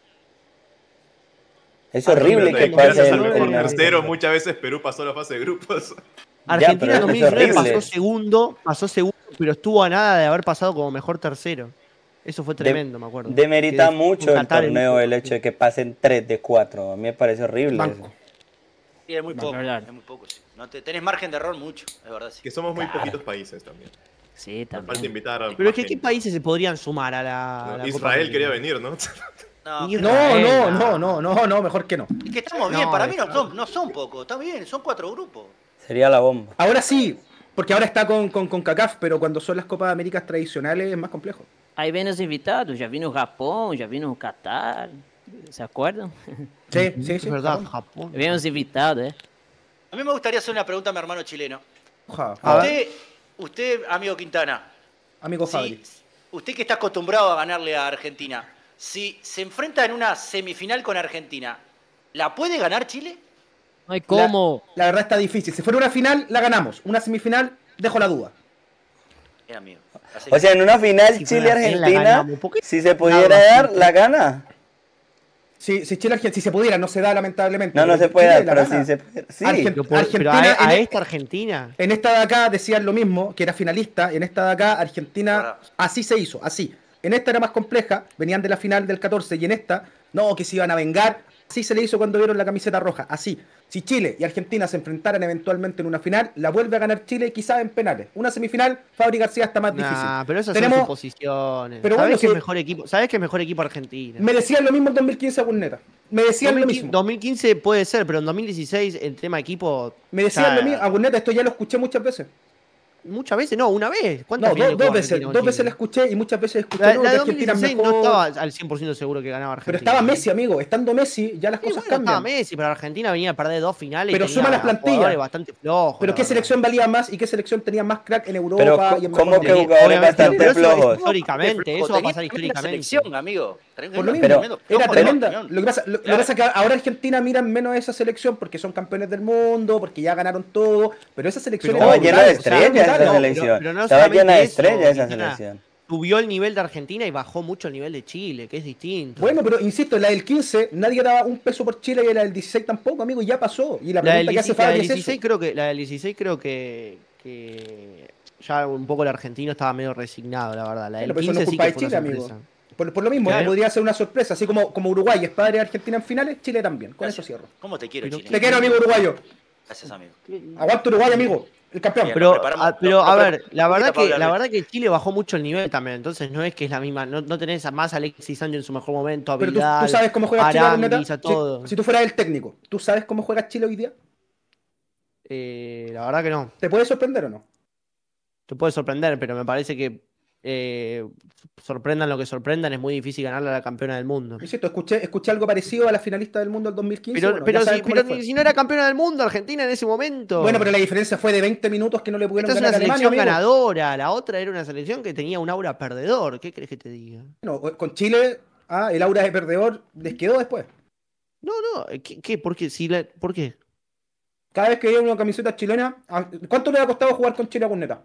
Es Ah, no, horrible pero que de- pase gracias el, al el mejor mejor. tercero, muchas veces Perú pasó la fase de grupos. Argentina pero en es dos mil diecinueve horrible. pasó segundo, pasó segundo, pero estuvo a nada de haber pasado como mejor tercero. Eso fue tremendo, me acuerdo. Demerita Que mucho el Qatar torneo último el hecho de que pasen tres de cuatro. A mí me parece horrible Banco. eso. Sí, es muy No, poco, verdad. es muy poco, sí. No te, tenés margen de error mucho, es verdad, sí. Que somos muy Claro. poquitos países también. Sí, Nos falta también. invitar a Pero es más que, ¿qué gente. países se podrían sumar a la, a la Copa Israel América? quería venir, ¿no? No, Ni pero- No, Israel, no, no. no, no, no, no, mejor que no. es que estamos No, bien, para mí no está- son, no son pocos, está bien, son cuatro grupos. Sería la bomba. Ahora sí, porque ahora está con, con, con CACAF, pero cuando son las Copas Américas tradicionales es más complejo. Aí vem os invitados, já vi no Japão, já vi no Catar, ¿se acuerdan? Sí, sí, sí. Es verdad, Japón. Japón. Vem os invitados, ¿eh? A mí me gustaría hacer una pregunta a mi hermano chileno. Ja, A ver. Usted, usted, amigo Quintana, amigo si- Fabri. usted que está acostumbrado a ganarle a Argentina, si se enfrenta en una semifinal con Argentina, ¿la puede ganar Chile? No hay cómo. La, la verdad está difícil. Si fuera una final, la ganamos. Una semifinal, dejo la duda. Bien, amigo. Así O sea, en una final Si fuera final, la Chile-Argentina, ganamos. ¿Por qué si se no pudiera ganamos dar, siempre? la gana. Si, si Chile, Argentina, si se pudiera, no se da lamentablemente. No, no pero se puede Chile dar, la pero gana. sí se puede. Sí. Argen- Pero, por- pero Argentina a, a en- esta Argentina. En esta de acá decían lo mismo, que era finalista. En esta de acá, Argentina, Verdad. así se hizo, así. En esta era más compleja, venían de la final del catorce, y en esta, no, que se iban a vengar. Así se le hizo cuando vieron la camiseta roja, así. Si Chile y Argentina se enfrentaran eventualmente en una final, la vuelve a ganar Chile quizás en penales. Una semifinal, Fabri García está más difícil. Nah, pero esas Tenemos- son suposiciones. pero ¿Sabés bueno, que es si- mejor equipo? ¿Sabés que es mejor equipo Argentina? Me decían lo mismo en dos mil quince a Burneta. Me decían lo mismo. dos mil quince puede ser, pero en dos mil dieciséis el tema equipo. Me decían ya- lo mismo. A Burneta esto ya lo escuché muchas veces. Muchas veces, no, una vez. ¿Cuántas No, finales dos, dos jugó veces. Argentina con Dos veces Chile? la escuché y muchas veces escuché La, no, la que de Argentina es dos mil dieciséis mejor. no estaba al cien por ciento seguro que ganaba Argentina. Pero estaba Messi, amigo. Estando Messi, ya las Sí, cosas bueno, estaba cambian. Messi, pero Argentina venía a perder dos finales. y Pero tenía suma las plantillas. jugadores bastante flojos. Pero la ¿qué verdad. selección valía más y qué selección tenía más crack en Europa? Pero, y en ¿cómo mejor que nivel? jugadores Obviamente, bastante pero eso es flojos? históricamente, eso va a pasar Tenía tremenda históricamente. selección, amigo. Tremendo- Por lo mismo, Pero- tremendo era flojo, tremenda. tremendo. Lo que, pasa, lo, lo que Claro. pasa es que ahora Argentina miran menos a esa selección porque son campeones del mundo, porque ya ganaron todo. Pero esa selección Pero Estaba era llena de brutal, o sea, estrellas brutal, esa no, selección. pero- pero no Estaba solamente llena de eso, estrellas esa Quintana. selección. Subió el nivel de Argentina y bajó mucho el nivel de Chile, que es distinto. Bueno, pero insisto, la del quince nadie daba un peso por Chile y la del dieciséis tampoco, amigo, y ya pasó. Y la la del, pregunta que hace dieciséis, la del Fabri es dieciséis eso. creo que la del dieciséis creo que, que ya un poco el argentino estaba medio resignado, la verdad. La del Bueno, pero eso no quince es sí culpa que de fue una Chile, amigo. sorpresa. Por, por lo mismo, Claro. podría ser una sorpresa. Así como, como Uruguay es padre de Argentina en finales, Chile también. Con eso cierro. ¿Cómo te quiero, Pero Chile? Te quiero, amigo uruguayo. Gracias, amigo. Aguanto Uruguay, amigo. El campeón. Bien. Pero, preparamos- a, pero lo- a lo ver, preparamos la verdad para que hablar la de- verdad que Chile bajó mucho el nivel también, entonces no es que es la misma, no, no tenés a más a Alexis Sánchez en su mejor momento, a Pero tú, Vidal, tú sabes cómo juega Chile, Aranguis, Bruneta. a todo. Si, si tú fueras el técnico, ¿tú sabes cómo juega Chile hoy día? Eh, la verdad que no. ¿Te puede sorprender o no? Te puede sorprender, pero me parece que eh, sorprendan lo que sorprendan, es muy difícil ganarle a la campeona del mundo. Insisto, escuché, escuché algo parecido a la finalista del mundo del dos mil quince. Pero, bueno, pero, ya saben si, cómo pero le fue. ni si no era campeona del mundo Argentina en ese momento. Bueno, pero la diferencia fue de veinte minutos que no le pudieron Esta es una ganar a Alemania, selección amigo. ganadora, la otra era una selección que tenía un aura perdedor. ¿Qué crees que te diga? Bueno, con Chile, ah, el aura de perdedor les quedó después. No, no, ¿qué? qué? ¿Por qué? Si la- ¿Por qué? Cada vez que veía una camiseta chilena, ah, ¿cuánto le ha costado jugar con Chile a Corneta?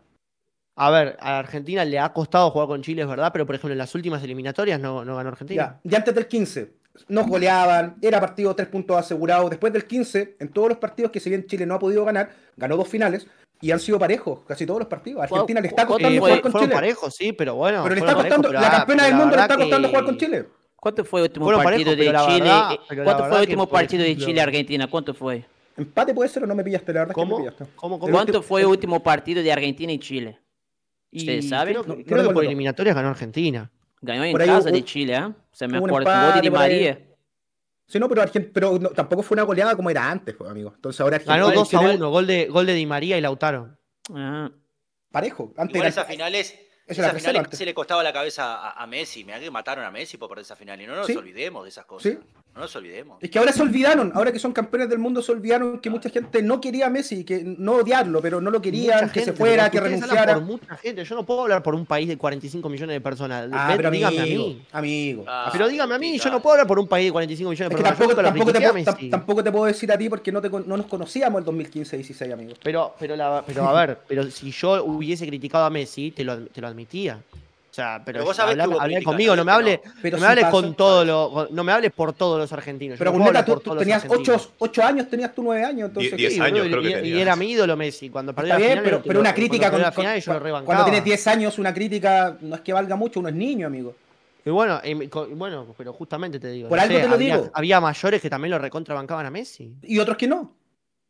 A ver, a Argentina le ha costado jugar con Chile, es verdad, pero por ejemplo en las últimas eliminatorias no, no ganó Argentina. Ya, ya antes del quince, nos goleaban, era partido tres puntos asegurados. Después del quince, en todos los partidos que si bien Chile no ha podido ganar, ganó dos finales y han sido parejos, casi todos los partidos. A Argentina le está ¿Cuánto costando Eh, fue- jugar con fueron Chile. parejos, sí, pero bueno. Pero le fueron está costando, parejos, la pero campeona la- del la mundo le verdad está costando que- jugar con Chile. ¿Cuánto fue el último Fueron partido parejos, de pero la Chile? verdad- eh, pero la ¿Cuánto fue verdad el que, último por partido de ejemplo- Chile-Argentina? ¿Cuánto fue? Empate puede ser o no me pillaste, la verdad es que ¿Cómo? me pillaste. ¿Cómo, cómo? El ¿Cuánto último- fue el último partido de Argentina y Chile? Y ¿Ustedes saben? Creo, que- No, no creo que recuerdo. por eliminatorias ganó Argentina. Ganó en Por ahí casa hubo- de Chile, ¿eh? Se me hubo un acuerda, con gol de Di empate por ahí. María. Sí, no, pero, Argent- pero no, tampoco fue una goleada como era antes, pues, amigo. Entonces ahora Argentina Ganó y dos a Chile- uno, gol de, gol de Di María y Lautaro. Ah, parejo. Antes Igual era- esas finales, Eso esas era tercero finales antes. se le costaba la cabeza a, a Messi. Mirá que mataron a Messi por perder esa final. Y no nos Sí. olvidemos de esas cosas. Sí. No nos olvidemos. Es que ahora se olvidaron, ahora que son campeones del mundo, se olvidaron que mucha gente no quería a Messi, que no odiarlo, pero no lo querían, Mucha que se gente, fuera, pero que ustedes hablan renunciara. Por mucha gente. Yo no puedo hablar por un país de cuarenta y cinco millones de personas. Ah, Ven, pero dígame amigo, a mí. amigo. Ah, Pero dígame a mí, Pita. yo no puedo hablar por un país de cuarenta y cinco millones de Es que personas. tampoco, Yo nunca lo tampoco, te critiqué a puedo, tam- Messi. tampoco te puedo decir a ti porque no, te, con- no nos conocíamos el dos mil quince dieciséis, amigo. Pero, pero, la- pero a ver, pero si yo hubiese criticado a Messi, te lo, te lo admitía. O sea, pero, Pero vos sabés que hablame- hubo hablé críticas, conmigo, no me ¿sabés hable, que Pero no sí me hables pasó. con todo lo, no me hables por todos los argentinos. Yo Pero no puedo Guneta, hablar tú, por tú todos los tenías argentinos. ocho, ocho años, tenías tú nueve años, entonces... Die- diez Sí, años boludo, creo que y, y tenía. era mi ídolo Messi. Cuando perdió Está la bien, final, pero, lo- pero una cuando crítica perdió con, la final, con- yo lo cu- rebancaba. cuando tienes diez años, una crítica no es que valga mucho, uno es niño, amigo. Y bueno, em, co- bueno, pero justamente te digo. Por no algo sé, te lo había, digo. había mayores que también lo recontrabancaban a Messi. Y otros que no.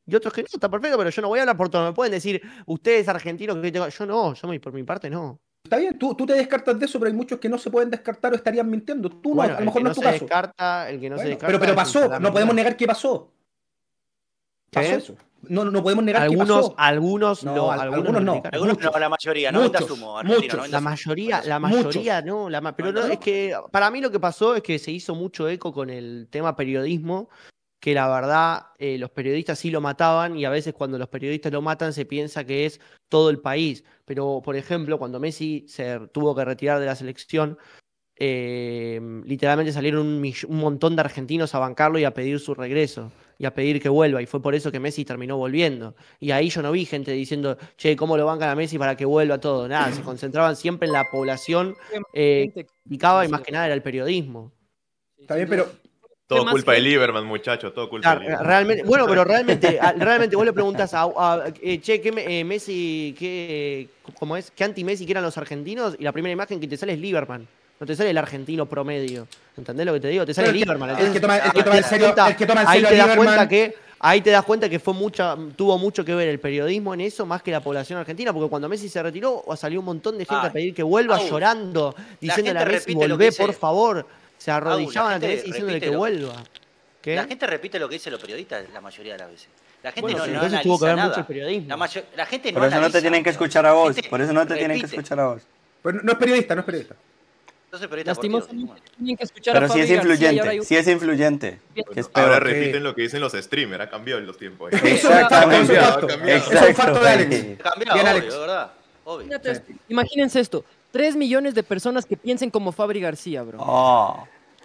y otros que no, está perfecto, pero yo no voy a hablar por todo. Me pueden decir, ustedes argentinos, que tengo... yo no, yo por mi parte no. Está bien, tú, tú te descartas de eso, pero hay muchos que no se pueden descartar o estarían mintiendo. Tú Bueno, no, a lo mejor el que no no es tu se caso. descarta, el que no Bueno, se descarta. pero, pero es pasó, instalar no podemos mentira. negar que pasó. Pasó ¿Qué? eso. No, no, no podemos negar Algunos, que pasó. algunos, No, lo, al- algunos, algunos lo no. criticaron. Algunos Muchos. no, la mayoría, no vendas Muchos, humo, argentino, muchos. no vendas La humo. mayoría, la Muchos. mayoría, no, la ma- pero No, no, no. es que para mí lo que pasó es que se hizo mucho eco con el tema periodismo, que la verdad eh, los periodistas sí lo mataban y a veces cuando los periodistas lo matan se piensa que es todo el país. Pero, por ejemplo, cuando Messi se tuvo que retirar de la selección, eh, literalmente salieron un, mill- un montón de argentinos a bancarlo y a pedir su regreso y a pedir que vuelva. Y fue por eso que Messi terminó volviendo. Y ahí yo no vi gente diciendo, che, ¿cómo lo bancan a Messi para que vuelva todo? Nada, se concentraban siempre en la población eh, Gente que criticaba y sí, más sí, que nada era el periodismo. Está bien, pero Todo más culpa de gente- Lieberman, muchachos, todo culpa Claro, de Lieberman. realmente, bueno, pero realmente, a- realmente vos le preguntás a, a- eh, che, ¿qué me- eh, Messi, qué, cómo es, qué anti-Messi que eran los argentinos? Y la primera imagen que te sale es Lieberman. No te sale el argentino promedio. ¿Entendés lo que te digo? Te sale Pero el que- Lieberman. el Entonces, que toma- el que ahí toma te en das serio- cuenta- el que toma en ahí serio te a das cuenta Lieberman- que ahí te das cuenta que fue mucha, tuvo mucho que ver el periodismo en eso más que la población argentina, porque cuando Messi se retiró salió un montón de gente Ay, a pedir que vuelva Agus, llorando, diciéndole a gente Messi, repite lo que volvé dice- por favor. Se Agus, arrodillaban la ante gente Messi diciéndole que repite lo- vuelva. ¿Qué? La gente repite lo que dicen los periodistas la mayoría de las veces. La gente Bueno, no, sí, no entonces analiza tuvo que ver nada. mucho el periodismo. La, mayo- la gente no Por eso no te analiza. tienen que escuchar a vos. La gente Por eso no te tienen que repite. escuchar a vos. pero no es periodista, no es periodista. Entonces, periodista deportivo, Lastimosamente tienen que escuchar a Pero sí es Fabi García y ahora influyente. hay un- Sí es influyente. Que es Ahora peor. repiten lo que dicen los streamers, ha cambiado en los tiempos. Eso es un facto, eso es un cambiado, facto. ha cambiado. Eso es un facto de Alex. Exacto. cambiado, Bien, obvio, Alex. de verdad. Obvio. Imagínate esto, Imagínense esto. Tres millones de personas que piensen como Fabri García, bro. Oh.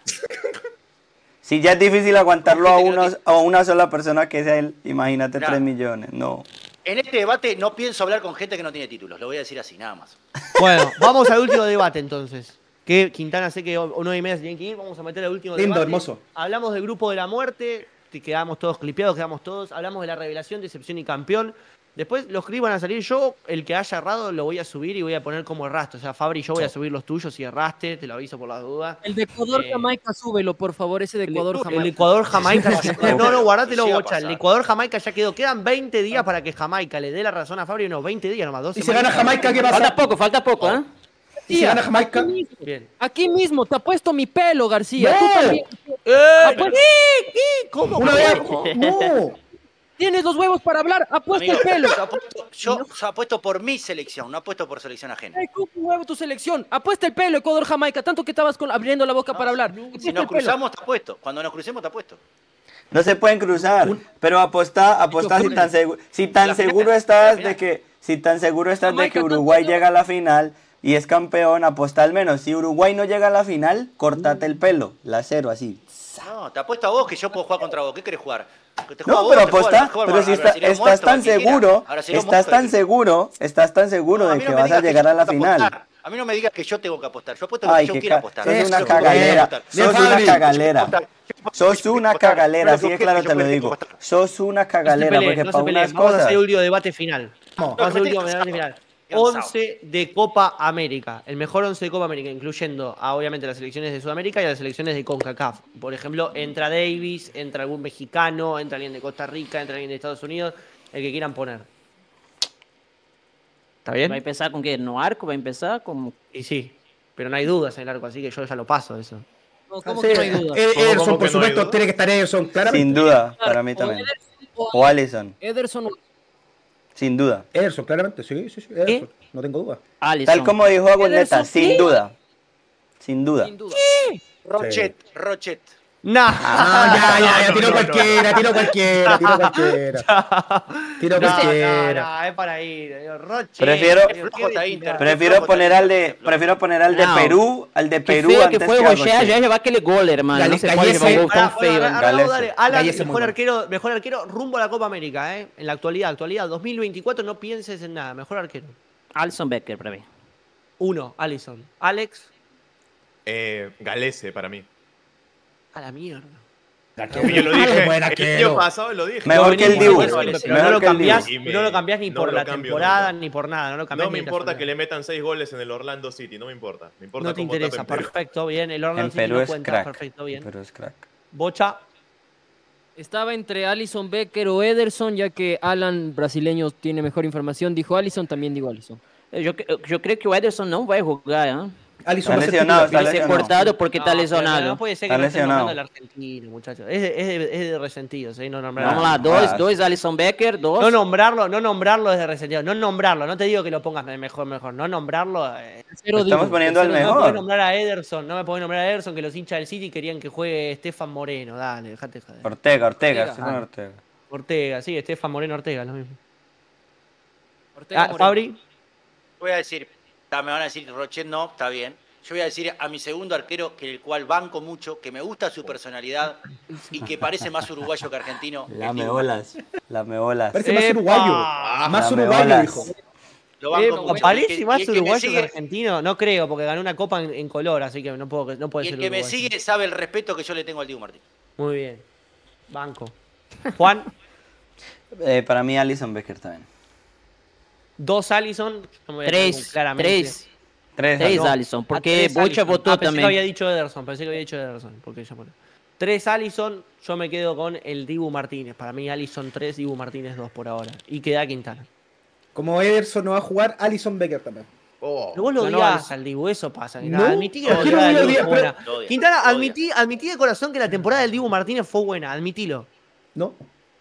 Si ya es difícil aguantarlo a, unos, a una sola persona que sea él, imagínate Mirá. tres millones. No. En este debate no pienso hablar con gente que no tiene títulos, lo voy a decir así, nada más. Bueno, vamos al último debate entonces. Que Quintana sé que o- o nueve y media se tienen que ir. Vamos a meter el último Lindo, debate. hermoso. Hablamos del grupo de la muerte, que quedamos todos clipeados, quedamos todos. Hablamos de la revelación, decepción y campeón. Después los clips van a salir. Yo, el que haya errado, lo voy a subir y voy a poner como erraste. O sea, Fabri, yo voy a subir los tuyos si erraste, te lo aviso por las dudas. El de Ecuador Eh, Jamaica, súbelo, por favor, ese de El, Ecuador el Jamaica. Ecuador Jamaica. ya- no, no, guardátelo, Sí va a bocha. El pasar. Ecuador Jamaica ya quedó. Quedan veinte días para que Jamaica le dé la razón a Fabri. No, veinte días nomás, dos Y si semanas. gana Jamaica, ¿qué Falta pasa? poco, falta poco, ¿eh? Y si gana Jamaica. Aquí mismo, Bien. aquí mismo, te ha puesto mi pelo, García. No. Tú también. ¡Eh! Apuesta- ¿Qué? ¿Qué? ¿Cómo? Una ¿Cómo? vez. No. Tienes los huevos para hablar, apuesta Amigo, el pelo. yo, apuesto, yo, yo apuesto por mi selección, no apuesto por selección ajena. Ay, ¿cómo huevo tu selección? Apuesta el pelo, Ecuador Jamaica. Tanto que estabas con- abriendo la boca para hablar. Si Apuesta nos el pelo. cruzamos, te apuesto. Cuando nos crucemos, te apuesto. No se pueden cruzar, pero aposta, aposta si tan, segu- si tan La final, seguro la estás final. de que si tan seguro estás de Jamaica, que ¿cuánto Uruguay lleva? llega a la final y es campeón, aposta al menos. Si Uruguay no llega a la final, cortate el pelo, la cero así. No, te apuesto a vos que yo puedo jugar contra vos. ¿Qué querés jugar? Que te juego a No, vos, pero te juego al- aposta, te juego al- pero al si está- brasileño estás muerto, tan al que quiera. seguro, Al brasileño estás muerto, tan al que- seguro, estás tan seguro No, a de mí que no me vas a digas que llegar yo a la tengo que final. apostar. A mí no me digas que yo tengo que apostar. Yo apuesto lo Ay, que yo qué quiero ca- apostar. sos Eso, una bien, cagalera, bien, sos Fabi. una cagalera. Yo Sos quiero una apostar. cagalera, Yo así de quiero claro que te lo yo digo. apostar. Sos una No se cagalera, peleen, porque no para se peleen. unas Vamos a hacer cosas... el último debate final. Vamos. Vamos a hacer el me último tenés debate final. cansado. once de Copa América. El mejor once de Copa América, incluyendo a, obviamente, las selecciones de Sudamérica y a las selecciones de CONCACAF. Por ejemplo, entra Davis, entra algún mexicano, entra alguien de Costa Rica, entra alguien de Estados Unidos, el que quieran poner. ¿Está bien? ¿Va a empezar con qué? ¿No arco? ¿Va a empezar con...? Y sí, pero no hay dudas en el arco, así que yo ya lo paso eso. No, ¿cómo Sí, que no hay duda? Ed- ¿Cómo, Ederson, cómo por que no hay supuesto, duda? tiene que estar Ederson, claramente. Sin duda, para mí también. O Allison, Ederson o sin duda. Ederson, claramente, sí, sí, sí. Ederson, no tengo duda. Alisson. Tal como dijo Aguileta, Ederson, sin ¿qué? duda. Sin duda. sin duda. Rochet, Rochet. Nah. Ah, ya, ya, ya, tiro no, no, no. cualquiera, tiro cualquiera, tiro cualquiera. Tiro No, no, cualquiera. no, es para ir. Roche, Prefiero- qué Flojo está Inter. Prefiero poner al de, prefiero poner al de No. Perú, al de Que Perú feo antes que foi que o a Rocher, já Rocher. levar aquele gol, hermano. Gale- Não se pode levar um gol Pará, tão feio, bueno, hermano. ahora vamos a Galese. darle- Alan, Galese muy mejor bueno. arquero, mejor arquero rumbo a la Copa América, ¿eh? En la actualidad, actualidad, dos mil veinticuatro, no pienses en nada, mejor arquero. Alisson Becker, para mí. Uno, Allison. Alex, Eh, Galese para mí. a la mierda. Arquero. Yo lo Ah, dije. buen El arquero. año pasado lo dije. Mejor que el Venimos Dibu. diciendo, Galese. pero Mejor no lo que el cambiás, Dibu. no lo cambiás ni No por lo la cambio temporada, nunca. ni por nada, no lo cambiás No me ni la importa que casualidad. le metan seis goles en el Orlando City, no me importa. Me importa No te cómo tapen interesa, Perú. perfecto, bien. El Orlando En City Perú no es cuenta, crack. perfecto, En bien. Perú es crack. Bocha, Estaba entre Alisson Becker o Ederson, ya que Alan, brasileño, tiene mejor información. Dijo Alisson, también digo Alisson. Eu, eu creio que o Ederson não vai jogar, hein? Alisson Está va a ser lesionado, titular. está Vai ser lesionado. cortado porque No, está pero lesionado. No puede ser Está que no estén lesionado. nombrando al argentino, muchachos. Es de, es de, es de resentidos, ¿eh? No nombrar. Vamos lá, Ah, dois, ah, dois Alisson Becker, dos. No nombrarlo, no nombrarlo es de resentido. No nombrarlo, no te digo que lo pongas mejor, mejor. No nombrarlo. Eh, Tercero Lo estamos digo. poniendo al no me podés mejor. nombrar a Ederson, no me podés nombrar a Ederson, que los hinchas del City querían que juegue Estefan Moreno. Dale, dejate joder. Ortega, Ortega, Ortega. Estefan Ortega. Ortega, sí, Estefan Moreno Ortega, lo mismo. Ortega Ah, Moreno. Fabri. Voy a decir, está, me van a decir Rochet no, está bien. Yo voy a decir a mi segundo arquero, que el cual banco mucho, que me gusta su personalidad y que parece más uruguayo que argentino. La el Dibu. meolas. La meolas. Parece más Epa. uruguayo. Más La me uruguayo, bolas. dijo. Lo banco Eh, mucho. Y el ¿Parece que- más y el que me uruguayo que sigue- argentino? No creo, porque ganó una copa en, en color, así que no, puedo, no puede Y ser el que me uruguayo. sigue sabe el respeto que yo le tengo al Dibu Martín. Muy bien. Banco. Juan, Eh, para mí, Alisson Becker también. dos Allison. yo me voy a Três, tener claramente. três. Tres. Três, No, Alisson, a porque tres Bocha Alisson. votou Ah, pensé que había também. dicho Ederson, pensé que había dicho Ederson. Porque ya pone. Tres Allison, yo me quedo con el Dibu Martínez. Para mí Allison tres, Dibu Martínez dos por ahora. Y queda Quintana. Como Ederson no va a jugar, Alisson Becker también. Oh. Pero vos lo No, no, odiás Alisson. al Dibu, eso pasa. No, admití que ¿por lo qué no odiás lo al Dibu, odias? fue buena. Lo odia, Quintana, lo odia. admití, admití de corazón que la temporada del Dibu Martínez fue buena. Admitilo. ¿No?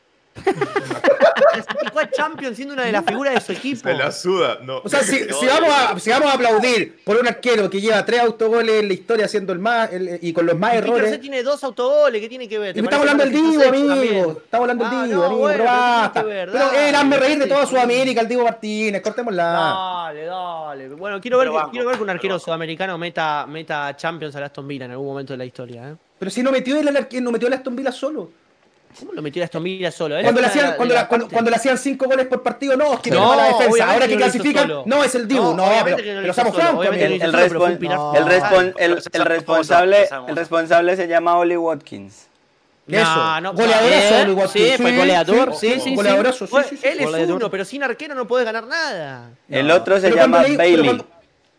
Fue Champions siendo una de las figuras de su equipo. Se la suda. No. O sea, si, Lo si odio. vamos a, si vamos a aplaudir por un arquero que lleva tres autogoles en la historia siendo el más el- y con los más Y Peter errores. Cech tiene dos autogoles, ¿qué tiene que ver? Y ¿Te estamos parece hablando del que Dibu, Peter Cech amigo. también? Estamos hablando del Ah, Dibu, no, amigo. bueno, pero pero tiene basta. que ver, Pero dale, era hazme reír de sí, toda sí. Sudamérica, el Dibu Martínez. Cortémosla. Dale, dale. Bueno, quiero ver, Pero que, banco, quiero ver que un pero arquero banco. sudamericano meta, meta Champions a Aston Villa en algún momento de la historia. ¿eh? Pero si no metió el arquero, no metió el Aston Villa solo. ¿Cómo lo metió a Aston Villa solo? Él Cuando es le, una de hacían, la- cuando, de la- la cuando, parte- cuando le hacían cinco goles por partido, no, es que No, no, la defensa. obviamente Ahora que no lo hizo clasifican, solo. no, es el Dibu. No, No, obviamente pero, que no lo pero hizo seamos solo, francos, obviamente amigo. no El, lo el, hizo solo, pero fue un respon- pilar el, total. respon- el, Pero se el sabe responsable, cómo son, el responsable se llama Oli Watkins. Eso. No, no, Goleadorazo, Eh, Oli Watkins. sí, fue goleador, sí, sí, sí. Goleadorazo, sí, Bueno, sí, sí. él es Goleador. uno, pero sin arquero no podés ganar nada. El otro se Pero llama cuando le- pero Bailey. cuando-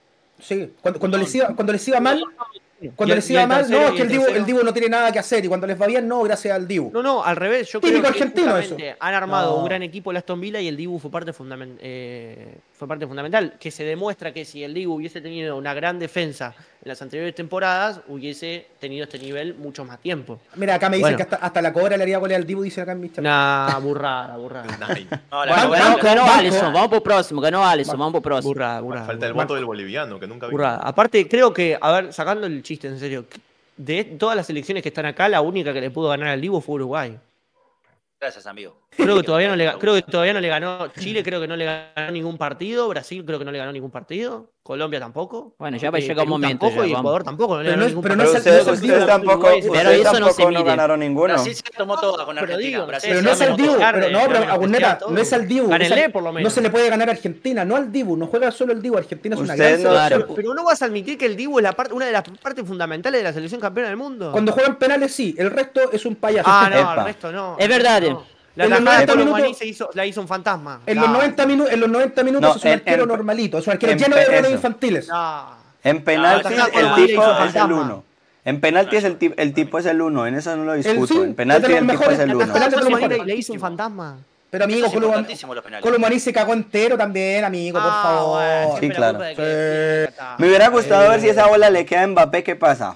Sí, cuando, cuando, les iba, cuando les iba mal, cuando Y el- les y iba el mal, tercero, no, y es que el el Dibu, tercero. el Dibu no tiene nada que hacer. Y cuando les va bien, no, gracias al Dibu. No, no, al revés. Yo Típico creo que argentino justamente eso. han armado No. un gran equipo el Aston Villa y el Dibu fue parte, fundamen- eh, fue parte fundamental. Que se demuestra que si el Dibu hubiese tenido una gran defensa en las anteriores temporadas, hubiese tenido este nivel mucho más tiempo. Mira, acá me dicen Bueno. que hasta, hasta la cobra le haría goles al Dibu, dicen acá en mi chat. Una burrada, burrada. Ay, No, la Bueno, Banco, ganó, banco, ganó banco. Alisson, vamos pro próximo, ganó Alisson, vamos pro próximo. Burrada, burrada. falta el burrada. voto del boliviano, que nunca vi. Burrada. Aparte, creo que, a ver, sacando el chiste en serio, de todas las selecciones que están acá, la única que le pudo ganar al Dibu fue Uruguay. Gracias, amigo. Creo que todavía no le, creo que todavía no le ganó Chile, creo que no le ganó ningún partido, Brasil creo que no le ganó ningún partido, Colombia tampoco. Bueno, ya va a eh, llegar un Perú momento, tampoco ya, y vamos. Ecuador tampoco no le Pero ganó no es- ningún pero no Pero es partido. el- ustedes, no es el ustedes Dibu, tampoco, Pero ustedes eso no se tampoco no mide. ganaron ninguno. Brasil se tomó todas con Pero Argentina. digo, Brasil ustedes Pero se no es saben al tomó Dibu, todas. menospreciar, pero no, eh, pero saben Aguneta, menospreciar no es al Dibu. Gánenle, no es al- por lo menos. No se le puede ganar a Argentina, no al Dibu, no juega solo el Dibu, Argentina es una Ustedes gran no- selección. Claro. Pero no vas a admitir que el Dibu es la parte, una de las partes fundamentales de la selección campeona del mundo. Cuando juegan penales sí, el resto es un payaso. Ah, no, Epa. el resto no. Es verdad. No. La En los tajada de noventa Colo minutos- Muani se hizo, la hizo un fantasma. En No, los noventa minutos, en los noventa minutos No, es un en- arquero en- normalito, es un arquero en lleno de pe- errores eso. infantiles. no. En penaltis No, el Colo tipo hizo es el fantasma. uno. En penaltis el, ti- el tipo es el uno, en eso no lo discuto. sí, en es de penaltis los el tipo mejores, es el la uno. tajada de Colo los Muani mejores. le hizo un fantasma. Pero amigo, Eso es Colo importantísimo, los penales. Colo Muani se cagó entero también, amigo, por Ah, favor. bueno, Sí, siempre la claro. culpa de que- Sí. Me hubiera gustado ver si esa bola le queda a Mbappé, ¿qué pasa?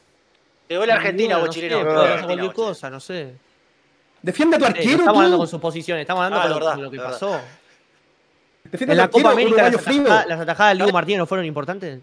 Te duele Argentina, Bueno, vos no sé, chileno. te puede duele pasar Argentina, cualquier vos chileno. cosa, no sé. Defiende a tu Eh, arquero, estamos hablando tú. con suposiciones, estamos hablando Ah, con es lo, verdad, con lo que es verdad. pasó. Defiende En a la tu Copa arquero, América las uruguayo frío. atajadas, las atajadas del Dibu Martínez no fueron importantes.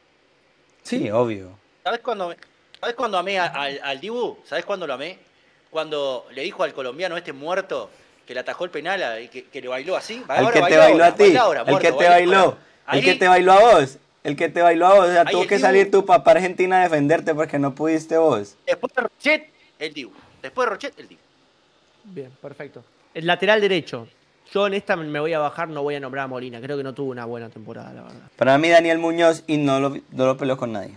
Sí, obvio. ¿Sabes cuándo, ¿Sabes cuándo amé a- al, al Dibu? ¿Sabes cuándo lo amé? Cuando le dijo al colombiano este muerto que le atajó el penal a- y que, que le bailó así. El Ahora que te bailó bailó ahora, a ti, baila ahora, el muerto, que te baila bailó, ahora. el Ahí- que te bailó a vos, el que te bailó a vos. O sea, Ahí tuvo el que Dibu- salir tu papá Argentina a defenderte porque no pudiste vos. Después de Rochet, el Dibu. Después de Rochet, el Dibu. Bien, perfecto. El lateral derecho. Yo en esta me voy a bajar, no voy a nombrar a Molina. Creo que no tuvo una buena temporada, la verdad. Para mí Daniel Muñoz y no lo, no lo peleó con nadie.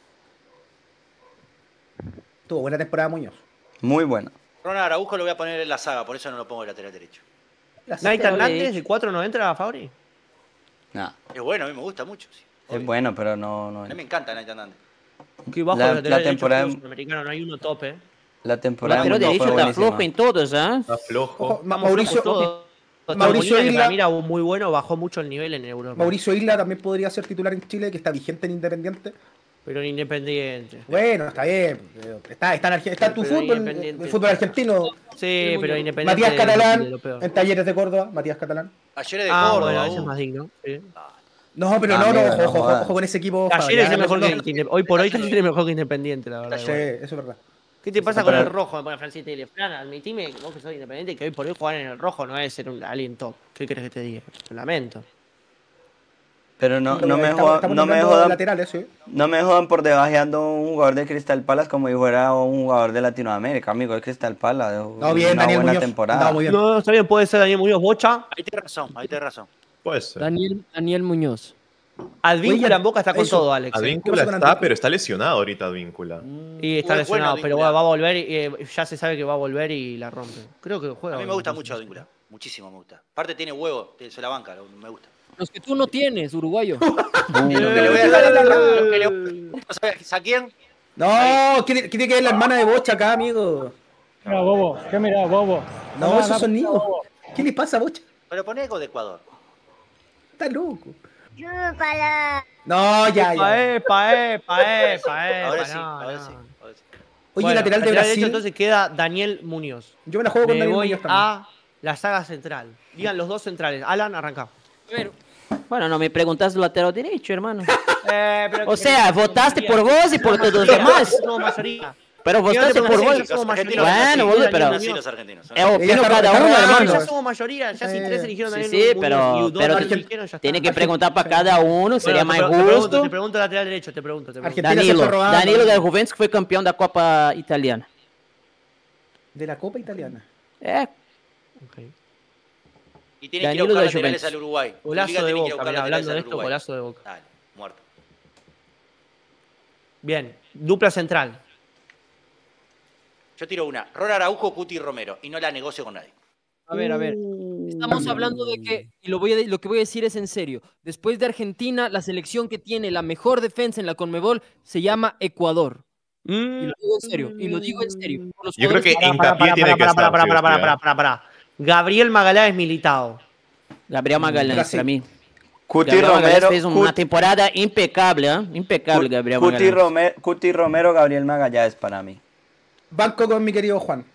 Tuvo buena temporada Muñoz. Muy bueno. Ronald Araujo lo voy a poner en la saga, por eso no lo pongo de lateral derecho. ¿Nait Pero le he Hernández dicho. de cuatro no entra a Fabri? No, Es bueno, a mí me gusta mucho. Sí. es bueno, pero no... no A mí me encanta Naita Hernández. Que bajo La- el lateral la derecho temporada- fútbol sudamericano no hay uno tope. La temporada Lateral del Mundial derecho fue está buenísima. flojo en todos, ¿ah? Está flojo. Ojo, Ma- Estamos Mauricio, flojos todos. Mauricio Molina, que para Isla- mí era muy bueno, bajó mucho el nivel en Europa. Mauricio Isla también podría ser titular en Chile, que está vigente en Independiente. Pero en Independiente. Bueno, está bien. pero Está, está en, Arge- está en tu Pero fútbol, Independiente. el fútbol argentino. Sí, pero Independiente. Matías es Catalán, de lo peor. en Talleres de Córdoba, Matías Catalán. Ayer es de Ah, Córdoba. bueno, ese es uh. más digno. Sí. No, pero Ah, no, no, mira, ojo, no ojo, jodas. ojo con ese equipo. Talleres Fabián, es mejor no, que no. Inde- Hoy por hoy Talleres es mejor que Independiente, la verdad. Sí, igual. eso es verdad. ¿Qué te pasa Sí, con pero- el rojo? Me pone Francis Tele. Fran, admitime, vos que sos independiente, que hoy por hoy jugar en el rojo no es ser un alguien top. ¿Qué crees que te diga? Lo lamento. Pero no, no, me, Estamos- jodan, estamos no, me nombrando jodan, laterales, sí. no me jodan por debajeando un jugador de Crystal Palace como si fuera un jugador de Latinoamérica, amigo. Es Crystal Palace. No, bien, una Daniel buena Muñoz. temporada. No, muy bien. No, está bien, puede ser Daniel Muñoz, Bocha. Ahí tienes razón, ahí tienes razón. Puede ser. Daniel, Daniel Muñoz. Advíncula Oye, en Boca está con eso. todo, Alex. ¿eh? Advíncula ¿Qué pasa con está, Advíncula? pero está lesionado ahorita Advíncula. Y está Muy lesionado, bueno, pero Advíncula. va a volver y eh, ya se sabe que va a volver y la rompe. Creo que juega. A mí me hoy, gusta no sé. mucho Advíncula. Muchísimo me gusta. Aparte tiene huevo, se la banca, lo- me gusta. Los que tú no tienes, uruguayo. Lo que le voy a dar a lo que le voy a- ¿Sabes a quién? No, ¿qué tiene que ver la hermana de Bocha acá, amigo? Mira, bobo, ¿qué mira, bobo? No, esos son niños. ¿Qué le pasa a Bocha? Pero poné algo de Ecuador. Está loco. No, ya, Epa, ya. epa, epa, epa, epa. Ahora sí, no, ahora no. sí. ahora sí. Oye, Bueno, lateral de derecho, Brasil. entonces queda Daniel Muñoz. Yo me la juego con Me Daniel voy Muñoz también. a la saga central. Digan los dos centrales. Alan, arranca. A ver, Bueno, no me preguntas del lateral derecho, hermano. Eh, pero O que- sea, votaste por vos y por todos los demás. No, mayoría. Pero ¿Qué no te votaste por parece vos. que somos mayoría? Bueno, Sí, boludo, Daniel pero- Muñoz. Así los argentinos. son Es así. opino está- cada está uno, robando, Ah, hermano. ya somos mayoría, ya si Eh, tres eligieron Sí, Daniel sí, Muñoz y pero, dos pero eligieron, ya está. tiene que preguntar para cada uno, sería Bueno, más te, pre- te pregunto, justo. te pregunto lateral derecho, te pregunto. Te pregunto. Argentina se Danilo, fue robando. Danilo del Juventus que fue campeón de la Copa Italiana. De la Copa Italiana. Eh, Ok. Y tiene que ir a Danilo buscar de laterales Juventus. al Uruguay. La Liga Golazo de tiene que ir a Boca, buscar mirá, laterales hablando de al esto, Uruguay. golazo de Boca. Dale, muerto. Bien, dupla central. Yo tiro una. Rora Araujo, Cuti Romero. Y no la negocio con nadie. a ver, a ver. Estamos hablando de que, y lo, voy a, lo que voy a decir es en serio, después de Argentina, la selección que tiene la mejor defensa en la Conmebol se llama Ecuador. Y lo digo en serio, y lo digo en serio. por los Yo creo que jugadores hincapié tiene que para, estar. para, sí o para, sí, para, ¿eh? para, para, para. Gabriel Magaláes Militao. Gabriel Magallanes, Brasil. para mí. Cuti Gabriel Magallanes Romero, fez una Cuti- temporada impecable, ¿eh? Impecable, Gabriel Cuti, Magallanes. Romero, Cuti Romero, Gabriel Magallanes para mí. Banco con mi querido Juan.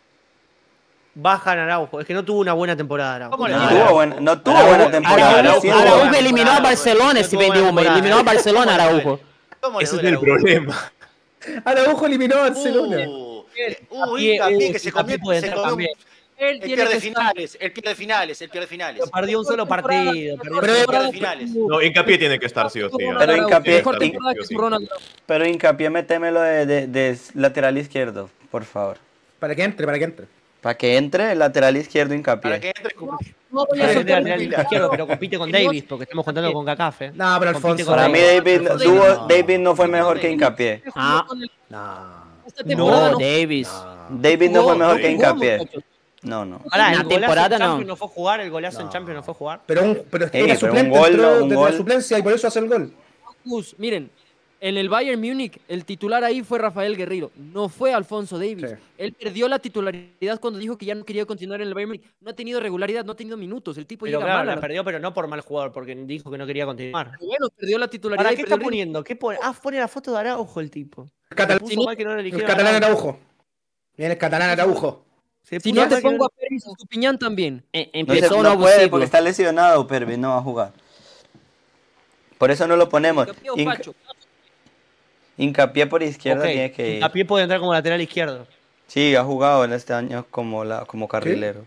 Bajan Araujo. Es que no tuvo una buena temporada Araujo. ¿Cómo le No digo? tuvo buena, no tuvo Araujo, buena temporada. Araujo, recién Araujo tuvo- eliminó a Barcelona No ese tuvo vende buena humo. temporada. Eliminó a Barcelona Araujo. ¿Cómo le Ese es duele el a Araujo? problema. Araujo eliminó a Barcelona. Uh, eh, uh, Hincapié, hincapié uh, que se Hincapié comió, puede se entrar comió. también. Él El tiene pierde que estar- finales, el pierde finales, el pierde finales. Perdió un solo partido. perdió un Pero- solo pierde partido. finales. No, hincapié tiene que estar sí o sí. ¿eh? Pero Araujo, hincapié- mejor hin- temporada que sí o sí. su Ronald Araujo. Pero hincapié, métemelo de, de, de lateral izquierdo, por favor. Para que entre, para que entre. Para que entre el lateral izquierdo hincapié. Para que entre. No voy a Pero soltar lateral un- izquierdo, pero compite con Davis, porque estamos contando con Cacaf. ¿eh? No, pero Compite Alfonso. con Para mí Davis. David, David tuvo- no. David no fue mejor que hincapié. Ah. Con el- No. Esta No, temporada no- Davis. David no jugó, fue mejor que jugó, hincapié. muchachos. No, no. Pará, Una el golazo temporada en no. Champions no fue a jugar, el golazo en Champions no fue a jugar. Pero, un, pero Sí, era pero suplente, un gol, entró un desde gol. la suplencia y por eso hace el gol. Gus, miren, en el Bayern Múnich, el titular ahí fue Rafael Guerreiro, no fue Alfonso Davis. Sí. Él perdió la titularidad cuando dijo que ya no quería continuar en el Bayern Múnich. No ha tenido regularidad, no ha tenido minutos. El tipo Pero llega claro, mal. a la la- perdió, pero no por mal jugador, porque dijo que no quería continuar. Bueno, perdió la titularidad. ¿Para y qué perdió está el ritmo. poniendo? ¿Qué pone? Ah, pone la foto de Araujo el tipo. El catalán, Se Si puso no- mal que no lo el eligieron. catalán Araujo. Araujo. Viene el catalán Araujo. Se Si puso no te mal que pongo a Pérez Estupiñán también. Em- No, se- Empezó un no nuevo puede ciclo. porque está lesionado, Pervis, no va a jugar. Por eso no lo ponemos. Hincapié o Hinca- Pacho. hincapié por izquierda Ok, tiene que ir. Hincapié puede entrar como lateral izquierdo. Sí, ha jugado en este año como, la, como carrilero.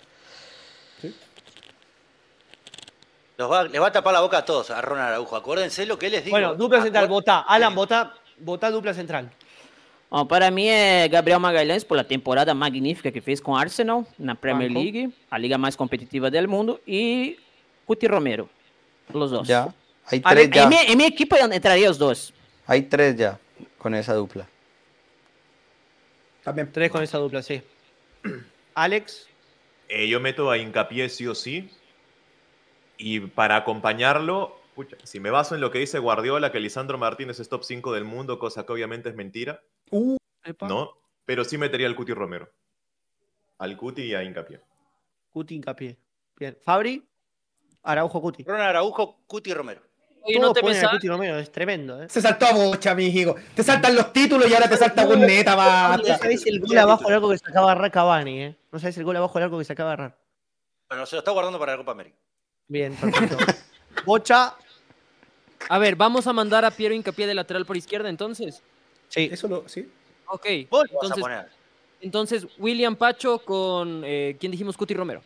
Los va, les va a tapar la boca a todos, a Ronald Araujo. Acuérdense lo que les digo. Bueno, dupla central, Acuer- votá. Alan, Sí. votá, votá dupla central. Ó, para mim é Gabriel Magalhães por la temporada magnífica que fez com Arsenal na Premier Banco. League, a liga mais competitiva do mundo, e Cuti Romero, los dos. Ya. Hay Ale- tres ya. Em minha, em minha equipe entraria os dois. Hay tres ya con esa dupla. También. Tres con esa dupla, sí. Alex, Eh, yo meto a hincapié sí o sí. Y para acompañarlo, pucha, si me baso en lo que dice Guardiola, que Lisandro Martínez es top cinco del mundo, cosa que obviamente es mentira, Uh, epa. ¿no? pero sí metería al Cuti Romero. Al Cuti y a Hincapié. Cuti Hincapié. Bien. Fabri, Araujo, Cuti. Ronald Araujo, Cuti Romero. Oye, no Todos te me ponen a sal- Cuti Romero, es tremendo, ¿eh? Se saltó a Bocha, mi hijo. Te saltan los títulos y ahora te salta un neta, No basta. sabés el gol abajo del arco que sacaba Arrar Cavani, ¿eh? No sabés el gol abajo del arco que sacaba Arrar. Bueno, se lo está guardando para la Copa América. Bien, perfecto. Bocha, A ver, vamos a mandar a Piero Hincapié de lateral por izquierda, entonces. sí. Eso lo, sí. Ok. Vos lo vas a Entonces, poner. entonces William Pacho con, eh, ¿quién dijimos? Cuti Romero.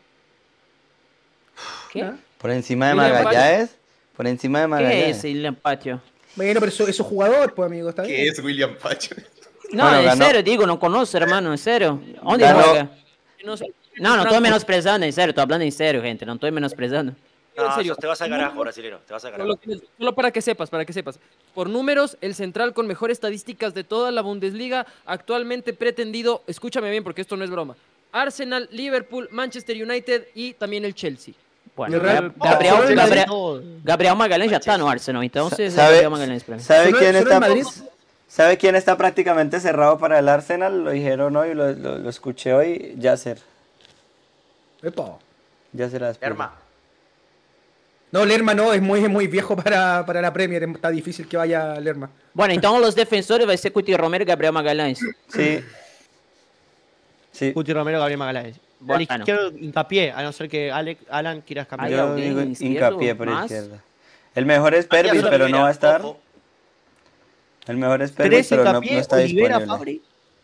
¿Qué? Por encima de William Magallanes. Por encima de ¿Qué Magallanes. es el empatio? Bueno, pero eso, eso es jugador, pues, amigo, está bien. ¿Qué es William Pacho? No, Bueno, en ganó. serio, digo, no conozco, hermano, en serio. ¿Dónde Ganó. juega? No, sé. No, no estoy menosprezando, en serio, estoy hablando en serio, gente, no estoy menosprezando. En No, serio. sos- te vas al carajo, brasilero. Te vas al Solo, carajo. solo para que sepas, para que sepas. Por números, el central con mejores estadísticas de toda la Bundesliga, actualmente pretendido, escúchame bien porque esto no es broma, Arsenal, Liverpool, Manchester United y también el Chelsea. Bueno, El Real- Gab- Gabriel, Barcelona Gabriel, todo. Gabriel Magallanes ya está en Arsenal, entonces ¿Sabe, Gabriel Magallanes premio. ¿sabe ¿Solo- quién solo está en Madrid? ¿Sabe quién está prácticamente cerrado para el Arsenal? Lo dijeron hoy, lo, lo, lo escuché hoy. Yasser. Epa. Yasser Azpilicueta. Herma. No, Lerma no, es muy, es muy viejo para, para la Premier. Está difícil que vaya Lerma. Bueno, entonces los defensores va a ser Cuti Romero y Gabriel Magallanes. Sí. Sí. Cuti Romero, Gabriel Magallanes. Bueno. Al izquierdo, Hincapié, a no ser que Alex, Alan quieras cambiar. ¿Hay Yo alguien digo izquierdo hincapié por más? izquierda. El mejor es Pervis, Matías pero no Olivera, va a estar. ojo. El mejor es Pervis, Tres pero no, no Hincapié, está Olivera, disponible. Fabri.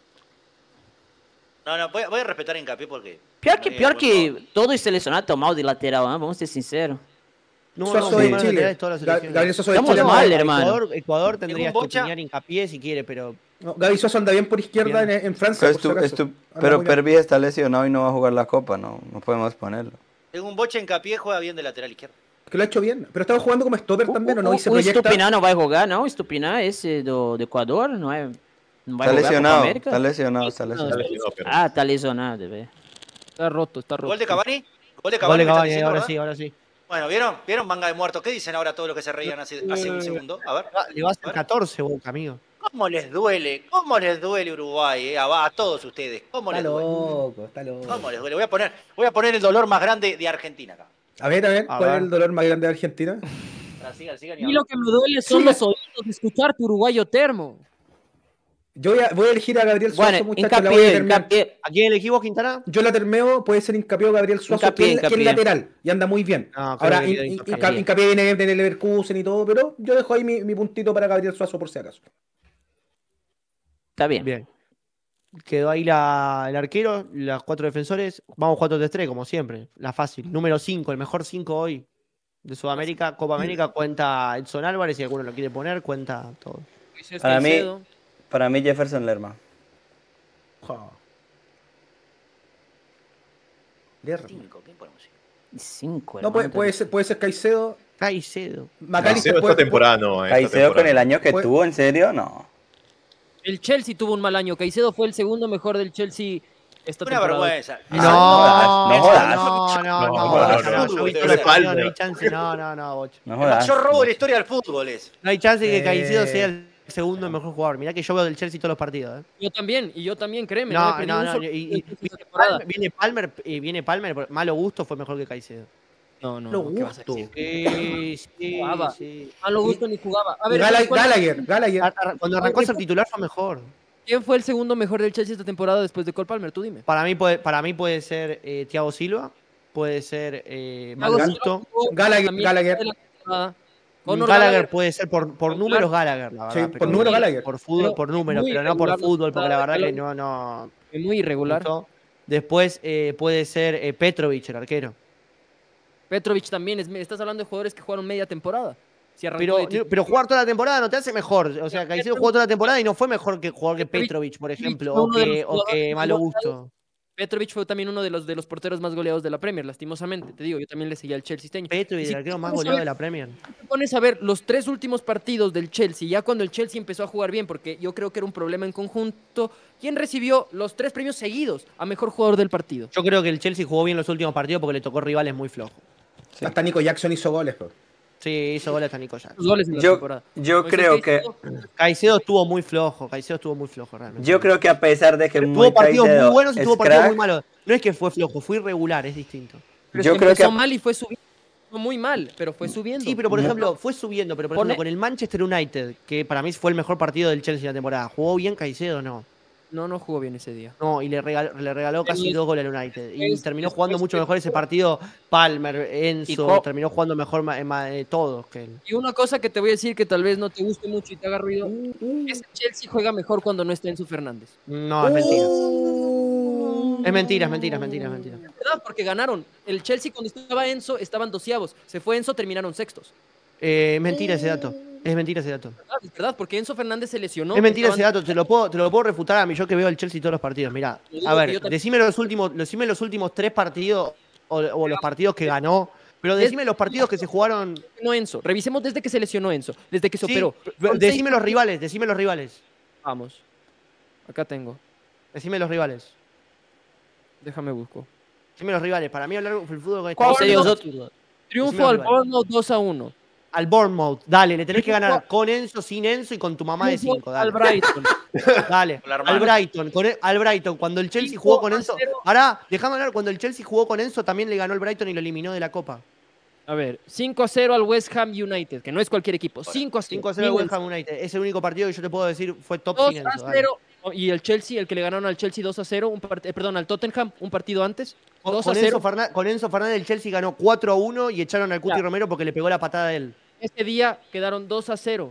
No, no, voy, a- voy a respetar a Hincapié porque. Peor que, eh, peor buen que jugador. todos los seleccionados están mal de lateral, ¿eh? Vamos a ser sinceros. No, Suazo no, de no, Chile. laterales, todas las Ga- selecciones. Gabriel Suazo de Estamos Chile. mal, anda- hermano. Ecuador, Ecuador tendría que Bocha? opinar Hincapié si quiere, pero No, Gaby Suazo anda bien por izquierda en, Bien. en Francia. Pero, por si estu- acaso. estu- Anda pero muy bien. Pervis está lesionado y no va a jugar la copa, no, no podemos ponerlo. Tengo un boche Hincapié, juega bien de lateral izquierdo. Que lo ha hecho bien. Pero estaba jugando como stopper también, ¿o no? Y se O proyecta. Estupiná no va a jugar, ¿no? Estupiná ese do, de Ecuador, no es. No va a Está jugar Copa lesionado, América. está lesionado, está Está lesionado. lesionado, pero- Ah, está lesionado, de ver. Está roto, está roto. ¿Gol de Cavani? ¿Gol de gol de Cavani? me están Cavani, diciendo, ahora ¿verdad? sí, ahora sí. Bueno, ¿vieron? ¿Vieron manga de muertos? ¿Qué dicen ahora todos los que se reían hace, hace un segundo? A ver. Le va a hacer catorce, Boca, amigo. ¿Cómo les duele? ¿Cómo les duele Uruguay? eh? A, a todos ustedes. ¿Cómo Está les duele? loco, está loco. ¿Cómo les duele? Voy a poner, voy a poner el dolor más grande de Argentina acá. A ver, a ver, A ¿cuál ver. es el dolor más grande de Argentina? Ahora sigan, sigan y Y hablen. lo que me duele son Sí. los oídos de escucharte uruguayo termo. Yo voy a, voy a elegir a Gabriel Suazo, Bueno, muchachos. La voy a hincapié, terminar. hincapié. ¿A quién elegí vos, Quintana? Yo la termeo, puede ser Hincapié o Gabriel Suazo, Hincapié, que, es- que es Hincapié. lateral y anda muy bien. No, creo Ahora, que Hin- Hincapié. Hin- Hinca- Hincapié viene del Leverkusen y todo, pero yo dejo ahí mi, mi puntito para Gabriel Suazo por si acaso. Está bien. Bien. Quedó ahí la, el arquero, los cuatro defensores. Vamos cuatro tres tres, como siempre. La fácil. Número cinco, el mejor cinco hoy de Sudamérica. Copa América cuenta Edson Álvarez, si alguno lo quiere poner, cuenta todo. Moisés Para mí- Caicedo. Para mí Jefferson Lerma. Ja. Lerma. Cinco, ¿quién ponemos? Cinco, No, puede, hermano. puede, ser, puede ser Caicedo. Caicedo. McAllister Caicedo puede- esta temporada no. eh, esta Caicedo con temporada el no. año que Fue- tuvo, ¿en serio? No. El Chelsea tuvo un mal año. Caicedo fue el segundo mejor del Chelsea esta Una temporada. vergüenza. No, no no, jodas. no, no, No, no, jodas, no, no, yo no, vi no, toda la no, partido, no. no hay chance, no, no, no, Bocha. No El jodas. mayor robo de la historia del fútbol es. No hay chance que Eh. Caicedo sea el segundo mejor jugador. Mirá que yo veo del Chelsea todos los partidos, ¿eh? Yo también, y yo también, créeme. No, me perdí no, un no, solo y- y- partido esta viene temporada. Palmer, viene Palmer, y viene Palmer, por malo gusto fue mejor que Caicedo. No, no, Lo no, ¿qué vas a gusto. decir? Sí, sí, Jugaba. sí. Malo gusto ni jugaba. A ver, Gala- ¿cuál- Gallagher, Gallagher. Ar- ar- Cuando arrancó a ser titular fue mejor. ¿quién fue el segundo mejor del Chelsea esta temporada después de Cole Palmer? Tú dime. Para mí puede, para mí puede ser eh, Thiago Silva, puede ser eh, Malo Thiago Gusto. Silva jugó Gallagher, también Gallagher. de la temporada. Conor Gallagher, Gallagher, puede ser por, por Regular. números Gallagher, la Sí, verdad. por pero- número Gallagher. Por fútbol, Pero por números, muy pero no por irregular la fútbol, porque la verdad que temporada no, de no. fue muy irregular. gustó. Después eh, puede ser eh, Petrovic, el arquero. Petrovic también. Es, estás hablando de jugadores que jugaron media temporada. Si arrancó Pero, de titular. pero jugar toda la temporada no te hace mejor. O sea, Caicedo jugó toda la temporada y no fue mejor que jugador que Petrovic, por ejemplo, fue o uno de que, los o que jugadores Malo más Gusto. Petrovic fue también uno de los, de los porteros más goleados de la Premier, lastimosamente. Te digo, yo también le seguía al Chelsea este año. Petrovic, Si el arquero tú más pones a goleado ver- de la Premier. te pones a ver los tres últimos partidos del Chelsea, ya cuando el Chelsea empezó a jugar bien, porque yo creo que era un problema en conjunto, ¿quién recibió los tres premios seguidos a mejor jugador del partido? Yo creo que el Chelsea jugó bien los últimos partidos porque le tocó rivales muy flojos. Sí. Hasta Nico Jackson hizo goles, bro. Sí, hizo goles a Nico Jackson. Los goles en la Yo, temporada. yo Moisés creo que Caicedo, Caicedo estuvo muy flojo, Caicedo estuvo muy flojo realmente. yo creo que a pesar de que Tuvo muy partidos Caicedo muy buenos y es tuvo partidos crack, muy malos. No es que fue flojo, fue irregular, es distinto. pero es yo que creo que empezó a- mal y fue subiendo. No muy mal, pero fue subiendo. Sí, pero por ejemplo, fue subiendo, pero por Pone- ejemplo, con el Manchester United, que para mí fue el mejor partido del Chelsea en la temporada, ¿jugó bien Caicedo? No. No, no jugó bien ese día. No, y le regaló, le regaló casi Pero dos goles al United. Y es- terminó es- jugando es- mucho mejor ese partido Palmer, Y Enzo, co- terminó jugando mejor ma- ma- eh, todos que él. Y una cosa que te voy a decir que tal vez no te guste mucho y te haga ruido, es que Chelsea juega mejor cuando no está Enzo Fernández. No, es mentira. Es mentira, es mentira, es mentira, es mentira. ¿Verdad? Porque ganaron. El Chelsea cuando estaba Enzo estaban doceavos. Se fue Enzo, terminaron sextos. Eh, es mentira ese dato. Es mentira ese dato. ¿Verdad? Es verdad, porque Enzo Fernández se lesionó. Es mentira ese estaban- dato, te lo puedo, te lo puedo refutar a mí, yo que veo el Chelsea todos los partidos. Mirá, Te digo a que ver, yo también- decime los últimos, decime los últimos tres partidos o, o los partidos que ganó, pero decime los partidos que se jugaron. No Enzo. Revisemos desde que se lesionó Enzo. Desde que se Sí, operó. pero Son decime seis- los rivales, decime los rivales. Vamos. Acá tengo. Decime los rivales. Déjame busco. Decime los rivales. Para mí hablar del fútbol con ¿Cuál este- sería es los absurdo. Triunfo Decime al los rivales. Bournemouth dos a uno. Al Bournemouth. Dale, le tenés que Triunfo- ganar con Enzo, sin Enzo y con tu mamá de Triunfo cinco. al Dale. Brighton. Dale. Con la hermana. Al Brighton, con el- al Brighton. Cuando el Chelsea cinco jugó con a Enzo. cero. Pará, déjame hablar. Cuando el Chelsea jugó con Enzo, también le ganó el Brighton y lo eliminó de la Copa. A ver, cinco a cero al West Ham United, que no es cualquier equipo. cinco a cero. cinco a cero al West Ham United. Es el único partido que yo te puedo decir fue top sin dos a Enzo. dale. cero. Y el Chelsea, el que le ganaron al Chelsea dos a cero, un part- eh, perdón, al Tottenham un partido antes. Con, dos a con Enzo cero. Fernández, con Enzo Fernández el Chelsea ganó cuatro a uno y echaron al Cuti Ya. Romero porque le pegó la patada a él. Este día quedaron dos a cero.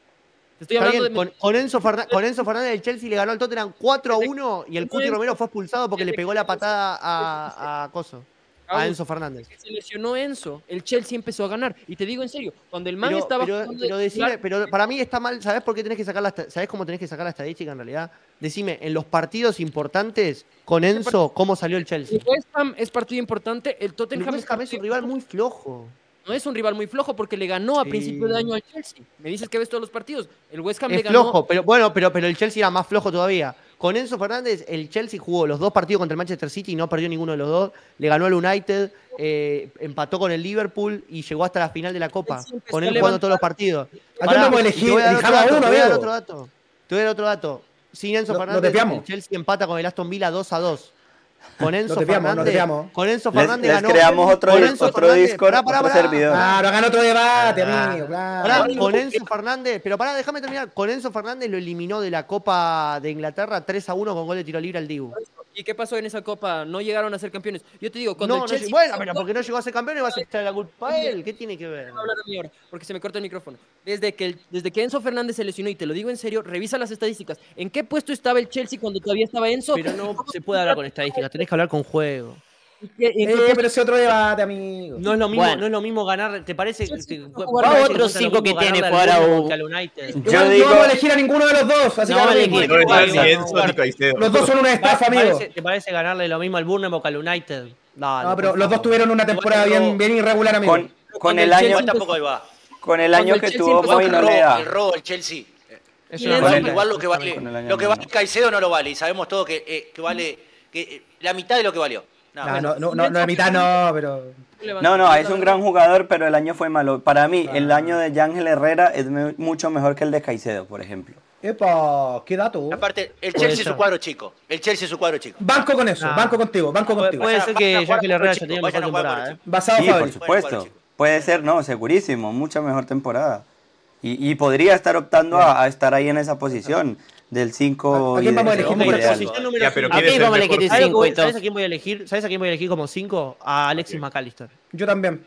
Te estoy Está hablando bien, de... con, con Enzo Ferna- con Enzo Fernández el Chelsea le ganó al Tottenham cuatro a uno y el Cuti Enzo- Romero fue expulsado porque le desde pegó que la Enzo- patada a, a Coso, a Agus, Enzo Fernández. que se lesionó Enzo, el Chelsea empezó a ganar. Y te digo en serio, cuando el man Pero, estaba pero, jugando de pero decime- titular, pero para mí está mal, ¿sabés por qué tenés que sacar la esta- ¿sabés cómo tenés que sacar la estadística en realidad? Decime, en los partidos importantes con Enzo, ¿cómo salió el Chelsea? el West Ham es partido importante, el El Tottenham West Ham es un rival muy flojo. no es un rival muy flojo porque le ganó a Sí. principio de año al Chelsea. Me dices que ves todos los partidos. El West Ham le Es ganó. flojo, pero bueno, pero, pero el Chelsea era más flojo todavía. Con Enzo Fernández, el Chelsea jugó los dos partidos contra el Manchester City y no perdió ninguno de los dos. Le ganó al United, eh, empató con el Liverpool y llegó hasta la final de la Copa. Chelsea empezó Con a él jugando levantar. todos los partidos. ¿A Pará, quién vamos a y te elegir? voy a dar otro Elijamos a dato, uno, te voy a dar amigo. otro dato. Te voy a dar otro dato. Sin Enzo Lo- lo Fernández, tepeamos. el Chelsea empata con el Aston Villa dos a dos. Con Enzo tepeamos, lo Fernández. tepeamos. Con Enzo Les- Fernández les ganó. creamos otro- con Enzo otro Fernández- Discord, pará, pará, otro pará. servidor. Claro, hagan otro debate, Ah. amigo, claro. Pará, con Enzo Fernández, pero pará, déjame terminar. Con Enzo Fernández lo eliminó de la Copa de Inglaterra tres a uno con gol de tiro libre al Dibu. ¿Y qué pasó en esa copa? No llegaron a ser campeones. Yo te digo, cuando No, el no, Chelsea... bueno, pero porque no llegó a ser campeón y vas a echarle la culpa a él. ¿Qué tiene que ver? Déjame hablar a mí ahora, porque se me corta el micrófono. Desde que, el- desde que Enzo Fernández se lesionó, y te lo digo en serio, revisa las estadísticas. ¿En qué puesto estaba el Chelsea cuando todavía estaba Enzo? Pero no se puede hablar con estadísticas, tenés que hablar con juego. ¿En qué- en qué Eh, puesto- pero ese otro debate, amigo. No es lo mismo, Bueno. no es lo mismo ganar, ¿te parece? Sí, sí, te- no, te- jugar parece otros no es lo cinco mismo que tiene ganarle al fuera Bournemouth u- que al United. Yo Igual digo- no vamos a elegir a ninguno de los dos, así No, que ahora elegí. mismo. No es Igual, ni no, Enzo no, ni Caicedo. Los dos son una ¿Te estafa, amigo. parece, te parece ganarle lo mismo al Bournemouth que al United? Dale, No, pero por los dos favor. tuvieron una temporada Igual, bien, bien irregular, amigo. Con, con Cuando el el año, Chelsea- Igual tampoco ahí va. con el Cuando año el que Chelsea tuvo empezó a Moy El no robo, le da. el robo del Chelsea. Es Y una Enzo- falta, Igual lo que vale, justamente. Con el año lo que no. vale Caicedo no lo vale. Y sabemos todo que, eh, que vale que, eh, la mitad de lo que valió. No, No, no, no, no, no, la mitad no, pero. No, no, es un gran jugador, pero el año fue malo. Para mí, el año de Yángel Herrera es me- mucho mejor que el de Caicedo, por ejemplo. Epa, qué dato. Aparte, el Puede Chelsea es ser. su cuadro chico. El Chelsea es su cuadro chico. Banco con eso, Ah. banco contigo, banco Puede, contigo. puede ser que Vayan a jugar Ángel con Herrera el ya chico, tenía vayan mejor a jugar con el temporada. ¿eh? chico. Basado Sí, por Fabri. supuesto. Puede ser, no, segurísimo, mucha mejor temporada. Y, y podría estar optando a, a estar ahí en esa posición del cinco. ¿A- a quién vamos a ideal. elegir Ok, por ideal. posición número Ya, pero cinco. ¿A ¿quién es quién el vamos a mejor elegir ¿Sabes, cinco a- entonces? ¿Sabes a quién voy a elegir? ¿Sabes a quién voy a elegir como cinco? A Alexis McAllister. Yo también.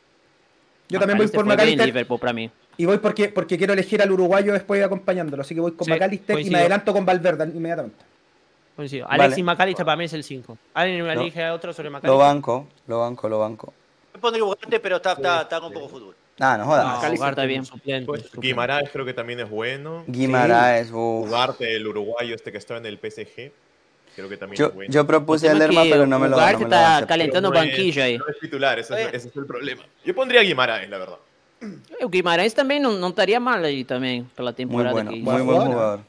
Yo también voy McAllister por fue bien McAllister Liverpool para mí. y voy porque, porque quiero elegir al uruguayo después acompañándolo. Así que voy con Sí, McAllister y coincido. me adelanto con Valverde inmediatamente. Coincido. Vale. Alexis McAllister para mí es el cinco. ¿Alguien me Lo- elige a otro sobre Lo McAllister? banco, lo banco, lo banco. Me pondría Ugarte, pero está, está, está con poco fútbol. Ah, no jodas. No, McAllister Ugarte está bien. suplente, Pues, suplente. Guimaraes creo que también es bueno. Guimaraes, uf. Ugarte, el uruguayo este que estaba en el P S G, creo que también Yo, es bueno. yo propuse El a tema es Lerma, que pero no me lo, no Ugarte me lo está aceptó. calentando No es- banquillo ahí. No es titular, ese es, ese es el problema. Yo pondría a Guimaraes, la verdad. O Guimarães também não, não estaria mal aí também, pela Muy temporada bueno, que muy hizo. Buena buen jugada. jugador.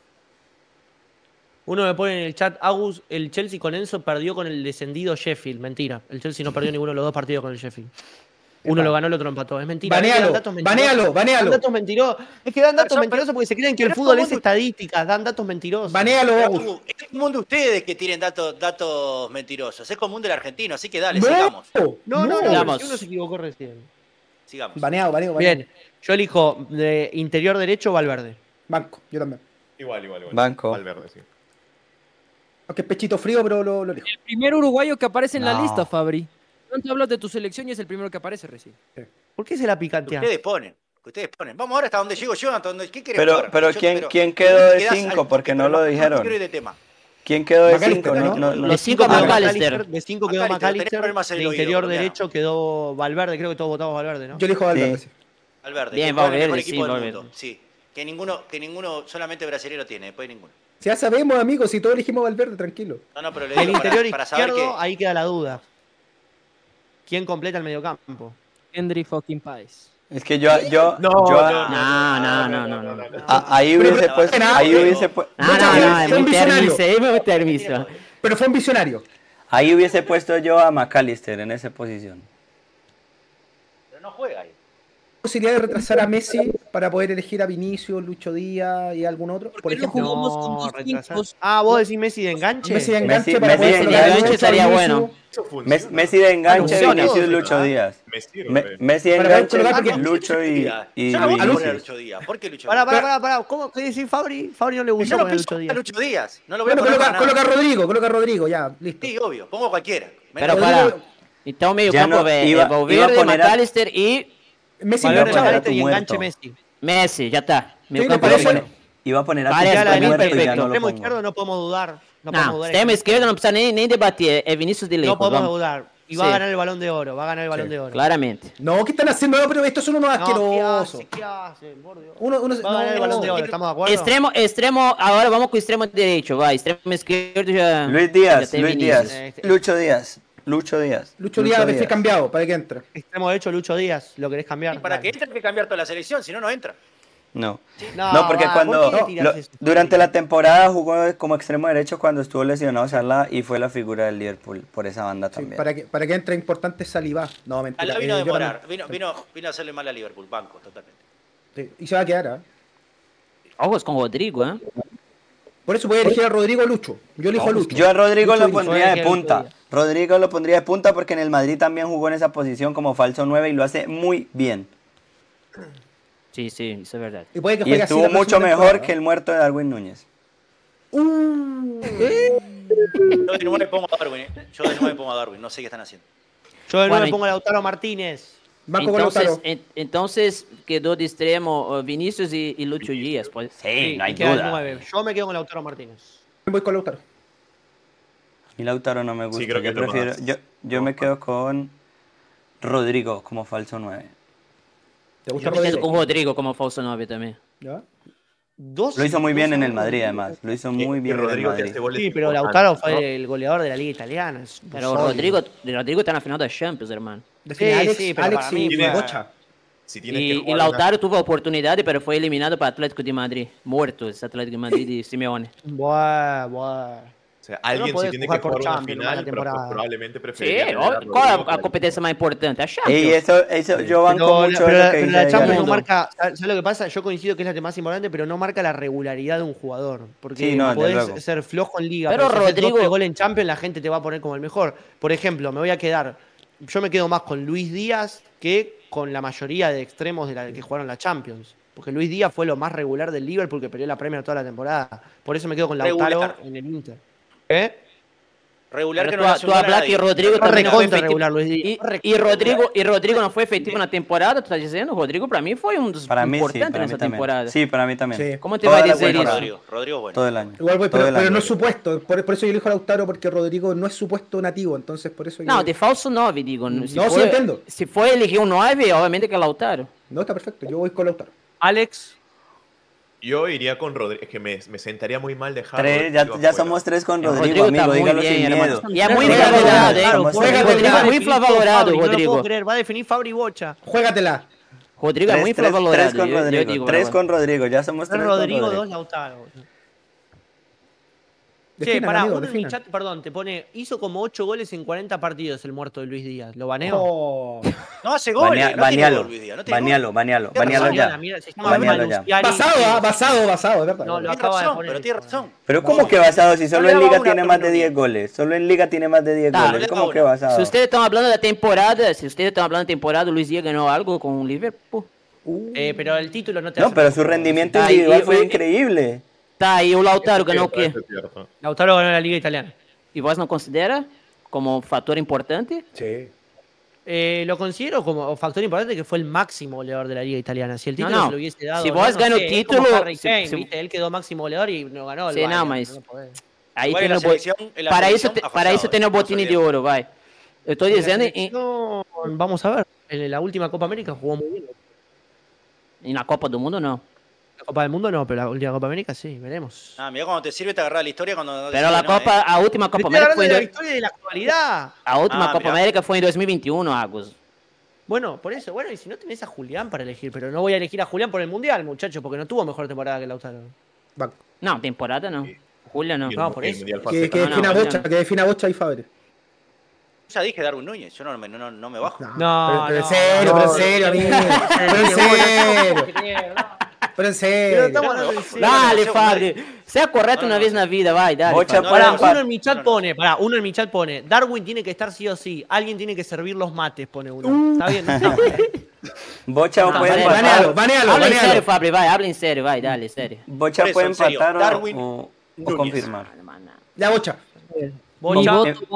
Uno me pone en el chat, Agus, el Chelsea con Enzo perdió con el descendido Sheffield. Mentira, el Chelsea no perdió ninguno de los dos partidos con el Sheffield. Uno lo ganó, el otro empató. Es mentira. Banealo, Dan datos mentirosos. banealo, banealo. Dan datos mentirosos. Es que dan datos Pero- mentirosos porque se creen que el pero es fútbol como es un- estadísticas. Dan datos mentirosos. Banealo, Es Bogus. común- es común de ustedes que tienen datos, datos mentirosos. Es común del argentino, así que dale, No, sigamos. No, no, no. Sigamos. Si uno se equivocó recién. Sigamos. Baneado, baneado, baneado. Bien. Yo elijo de interior derecho Valverde. Banco, yo también. Igual, igual, igual. Banco. Valverde, sí. Aunque es pechito frío, pero lo, lo elijo. El primer uruguayo que aparece en la No. lista, Fabri. Tanto hablas de tu selección y es el primero que aparece recién. ¿Por qué se la Que picantea? ustedes ponen, que ustedes ponen. Vamos ahora hasta donde llego yo, hasta donde. ¿Qué querés Pero, jugar? pero Yo- ¿quién, ¿quién quedó de quedás cinco? al- Porque no pero lo no dijeron. quiero ir de tema. ¿Quién quedó de McAllister, cinco? No, ¿no? no, no. De cinco quedó McAllister. De cinco quedó McAllister, tenés McAllister. problemas en De el oído, interior colombiano. derecho quedó Valverde. Creo que todos votamos Valverde, ¿no? Yo elijo a Valverde. Sí. sí. Valverde, Bien, que juega en el mejor Valverde, equipo sí, del Valverde. mundo. Sí. Que ninguno, que ninguno solamente brasilero tiene, después ninguno. Ya sabemos, amigos, si todos elegimos a Valverde, tranquilo. No, no, pero le Del digo interior para, para saber izquierdo, que. ahí queda la duda. ¿Quién completa el mediocampo? Henry fucking Páez. Es que yo, yo, No, yo no, No, no, no, no, no. no. a- ahí hubiese pero- puesto, pero- ahí hubiese pu- No, no, no, es Fue un muy visionario. permiso, es muy permiso. Pero fue un visionario. ahí hubiese puesto yo a McAllister en esa posición. Pero no juega ahí. Posibilidad de retrasar a Messi para poder elegir a Vinicius, Lucho Díaz y algún otro. Por qué no ejemplo, jugamos con dos retrasar. cinco? Ah, vos decís Messi de enganche. Messi de enganche Messi- para Messi poder de colocar a enganche Lucho, estaría Vinicius. bueno. Eso funciona. Mes- Messi de enganche, Funciona. Vinicius, Lucho Díaz. Me sirve. Me- Messi de Para enganche, poder colocar- Lucho y, y Yo no voy a poner a Vinicius. Lucho Díaz. ¿Por qué Lucho Pará, Díaz? pará, pará, pará. ¿Cómo qué decís Fabri? Fabri no le Yo gustó no poner pienso Lucho a Díaz. Lucho Díaz. No lo voy a Bueno, poner coloca, para nada. coloca a Rodrigo, coloca a Rodrigo, ya, listo. Sí, obvio. Pongo a cualquiera. Pero Menos- para. Então meio Ya campo no, é iba- é Valverde, iba a poner a- McAllister y Messi Valverde, Iba a poner a enganchado. McAllister tu y enganche muerto. Messi. Messi, ya está. Meio Sí, campo me Iba a parece- perfecto. poner- Iba a poner a Vale, tu ya la vi, muerto y ya perfecto. no lo Extremo pongo. izquierdo no podemos dudar. No podemos Não, dudar. extremo esquerdo não precisa nem, nem debater. É Vinícius de No lejos. podemos Vamos. dudar. Y va Sí. a ganar el balón de oro. Va a ganar el balón Sí. de oro. Claramente. No, ¿qué están haciendo? No, pero estos son unos No, ¿qué asquerosos. hace? ¿Qué hace? Por Dios. Uno, uno, Va a ganar el no, balón de oro. no. ¿Estamos de acuerdo? Extremo, extremo, agora vamos com o extremo direito, vai. Extremo esquerdo já. Luis já Díaz, tem Luis Vinícius. Díaz, Este- Lucho Díaz, Lucho Díaz. Lucho Díaz debe ser cambiado para que entre. Extremo derecho, Lucho Díaz. ¿Lo querés cambiar? Y para Dale. que entre hay que cambiar toda la selección, si no, no entra. No. No, No, porque va, cuando ¿por qué tiras lo- eso? durante la temporada jugó como extremo derecho cuando estuvo lesionado Salah y fue la figura del Liverpool por esa banda Sí, también. para que para que entre importante Saliba. No, mentira. Alá vino a eh, yo demorar. también- Vino, vino, vino a hacerle mal a Liverpool. Banco, totalmente. Sí, y se va a quedar, ¿ah? Ojos com Rodrigo, ¿eh? Por eso voy a elegir a Rodrigo o Lucho. Yo elijo a Lucho. Yo a Rodrigo Lucho lo Díaz. pondría de Fue punta. que- Rodrigo lo pondría de punta porque en el Madrid también jugó en esa posición como falso nueve y lo hace muy bien. Sí, sí, isso é verdade. Y puede que Y juegue así estuvo la próxima mucho mejor temporada. que el muerto de Darwin Núñez. Uh, Yo de nueve pongo a Darwin, ¿eh? Yo de nueve pongo a Darwin. No sé qué están haciendo. Yo de nueve Bueno, y- pongo a Lautaro Martínez. Banco con Entonces, Lautaro. en- entonces quedó de extremo uh, Vinícius y, y Lucho Díaz. Pues. Sí, no hay y queda el duda. nueve. Yo me quedo con Lautaro Martínez. Voy con Lautaro. Y Lautaro no me gusta. creo que yo es lo prefiero, más. yo, yo me quedo con Rodrigo como falso nueve. ¿Te gusta Yo me quedo Rodrigo? con Rodrigo como falso nueve también. ¿Ya? Dos, Lo hizo muy dos bien en a el uno. Madrid, además. Lo hizo muy Y bien en el Rodrigo que Madrid. hace goles Sí, pero importantes, Lautaro ¿no? fue el goleador de la Liga Italiana. es Pero sólido. Rodrigo, Rodrigo está na final da Champions, hermano. Define Sí, Alex, sí, pero Alex para mí y fue- Gocha. Si tienes que Y, y jugar Lautaro tuvo oportunidad, pero fue eliminado para Atlético de Madrid. Muerto ese Atlético de Madrid de Simeone. Buah, buah. una- o sea, alguien si podés tiene jugar que por jugar una Champions, final, mala pero temporada. probablemente Sí, preferiría tener a ¿cuál Rodrigo es la que a- competencia más importante? A Champions. Y eso, eso yo banco Pero, la, mucho pero de la- lo que pero dice la Champions no Mundo. marca, ¿sabes lo que pasa? Yo coincido que es la más importante, pero no marca la regularidad de un jugador. Porque Sí, no, desde podés luego. ser flojo en liga, Pero pero, si haces Rodrigo- doce goles en Champions, la gente te va a poner como el mejor. Por ejemplo, me voy a quedar, yo me quedo más con Luis Díaz que con la mayoría de extremos de la que jugaron la Champions. Porque Luis Díaz fue lo más regular del Liverpool que peleó la Premier toda la temporada. Por eso me quedo con Lautaro Regular. en el Inter. ¿Eh? Regular que Pero no tú, le hace tú un gol a hablas que nadie. Rodrigo Fue também não foi recontra efetivo. regular, Luis Díaz. E, Fue e, Rodrigo, e Rodrigo não foi efetivo na temporada, tu tá dizendo? Rodrigo, pra mim, foi um dos Para mí sí, importantes para mí nessa también. temporada. Sí, para mí también. Sí. Como te Toda vai la dizer temporada. isso? Rodrigo, Rodrigo es bueno. Todo el año. Igual voy, Todo pero, el pero año. no es su puesto. Por, por eso yo elijo a Lautaro, porque Rodrigo no es su puesto nativo. Entonces, por eso yo. Não, de falso nove, digo. Se No, sí, for, entendo. se for elegir um nove, obviamente que é Lautaro. No, está perfecto. Yo voy con Lautaro. Alex, Yo iría con Rodrigo. Es que me, me sentaría muy mal dejar a Tres, ya, Rodrigo ya afuera. somos tres con El Rodrigo, Rodrigo está amigo, muy dígalo bien, sin hermano. miedo. Y es muy Juega, infravalorado, juega, eh. Somos juega, Rodrigo juega, es juega, muy infravalorado, Fabri, no lo Rodrigo. puedo creer, va a definir Fabri Bocha. Juégatela. Rodrigo é Tres, muito tres, infravalorado. tres con eu- eu Rodrigo. digo, Tres verdade. con Rodrigo, ya somos Tres tres con Rodrigo, Rodrigo. dos Lautaro. Che, Definan, pará, amigo, uno en mi definan. chat, perdón, te pone, hizo como ocho goles en cuarenta partidos el muerto de Luis Díaz. ¿Lo baneo? Oh. No hace goles, Banea- no tiene banealo, gol, Luis Díaz, no tiene gol. banealo, banealo, Tiene banealo razón, ya. La mierda, se llama Banealo ya. Manustiani. Basado, ah, basado, basado, es verdad. No, lo Tiene acaba de razón, poner. pero tiene razón. Pero ¿cómo que basado? Si solo le en daba Liga una, tiene pero más no de diez diez. goles. Solo en Liga tiene más de diez Tá, goles. le ¿Cómo daba que una. basado? Se ustedes estão hablando da temporada, se ustedes estão hablando da temporada, o Luis Díaz ganhou algo com o Liverpool. Eh, pero el título no te No, hace pero mejor. su rendimiento Ah, individual y- fue y- increíble. Tá, e o Lautaro ganhou o Cierto, quê? eso es cierto. Lautaro ganó la Liga Italiana. E vós não considera como fator importante? Sí. Eh, lo considero como factor importante que fue el máximo goleador de la Liga Italiana. Si el No, título no. se lo hubiese dado. Si no, vos no ganó sé, el es como título, Harry si- Kane, si- ¿viste? Él quedó máximo goleador y no ganó el Sí, Bayern, não, mas no podés. aí Igual tem en la o bo- selección, en la para isso selección te- ha para fallado, isso tem o eh, Botini no de se olvide. ouro, vai. Eu tô En la dizendo em, selección, vamos a ver. En la última Copa América jugó muy bien. e na Copa do Mundo não. La Copa del Mundo no, pero la última Copa América sí, veremos. Ah, mirá cuando te sirve te agarrar la historia cuando no te Pero sirve, la no, Copa, eh. a última Te Copa estoy América hablando foi de em la do- historia de la actualidad. a última Ah, Copa mirá. América foi em dois mil e vinte e um, Agus. Bueno, por eso, bueno, y si no tenés a Julián para elegir, pero no voy a elegir a Julián por el Mundial, muchachos, porque no tuvo mejor temporada que Lautaro. Va. Não, temporada não. Julio não. Y el- No, por el eso. Mundial Que, fase- que No, no, defina no, Bocha, no. que defina Bocha y Fabre. Ya dije Darwin Núñez, yo no me, no, no me bajo. No, pero, pero no, en serio, no, pero en no, serio, no, amigo. no, Pero en no, serio, no, pero Pero en serio. estamos hablando en serio. Dale, no, Fabri. Sea correto no, una no, vez no. na vida, vai, dale. Bocha Fabri. puede Pará, empatar. uno en mi chat No, no. pone, pará, uno en mi chat pone, Darwin tiene que estar sí o sí, alguien tiene que servir los mates, pone uno. Está bien, no, Bocha No, puede vale, empatar. Banealo, banealo, Habla en serio, banealo. Fabri, vai, habla en serio, vai, dale, en serio. Bocha Por eso, puede en serio, empatar o- Darwin o, o Núñez. confirmar. Ya, Bocha. Mi Bocha, voto eh. va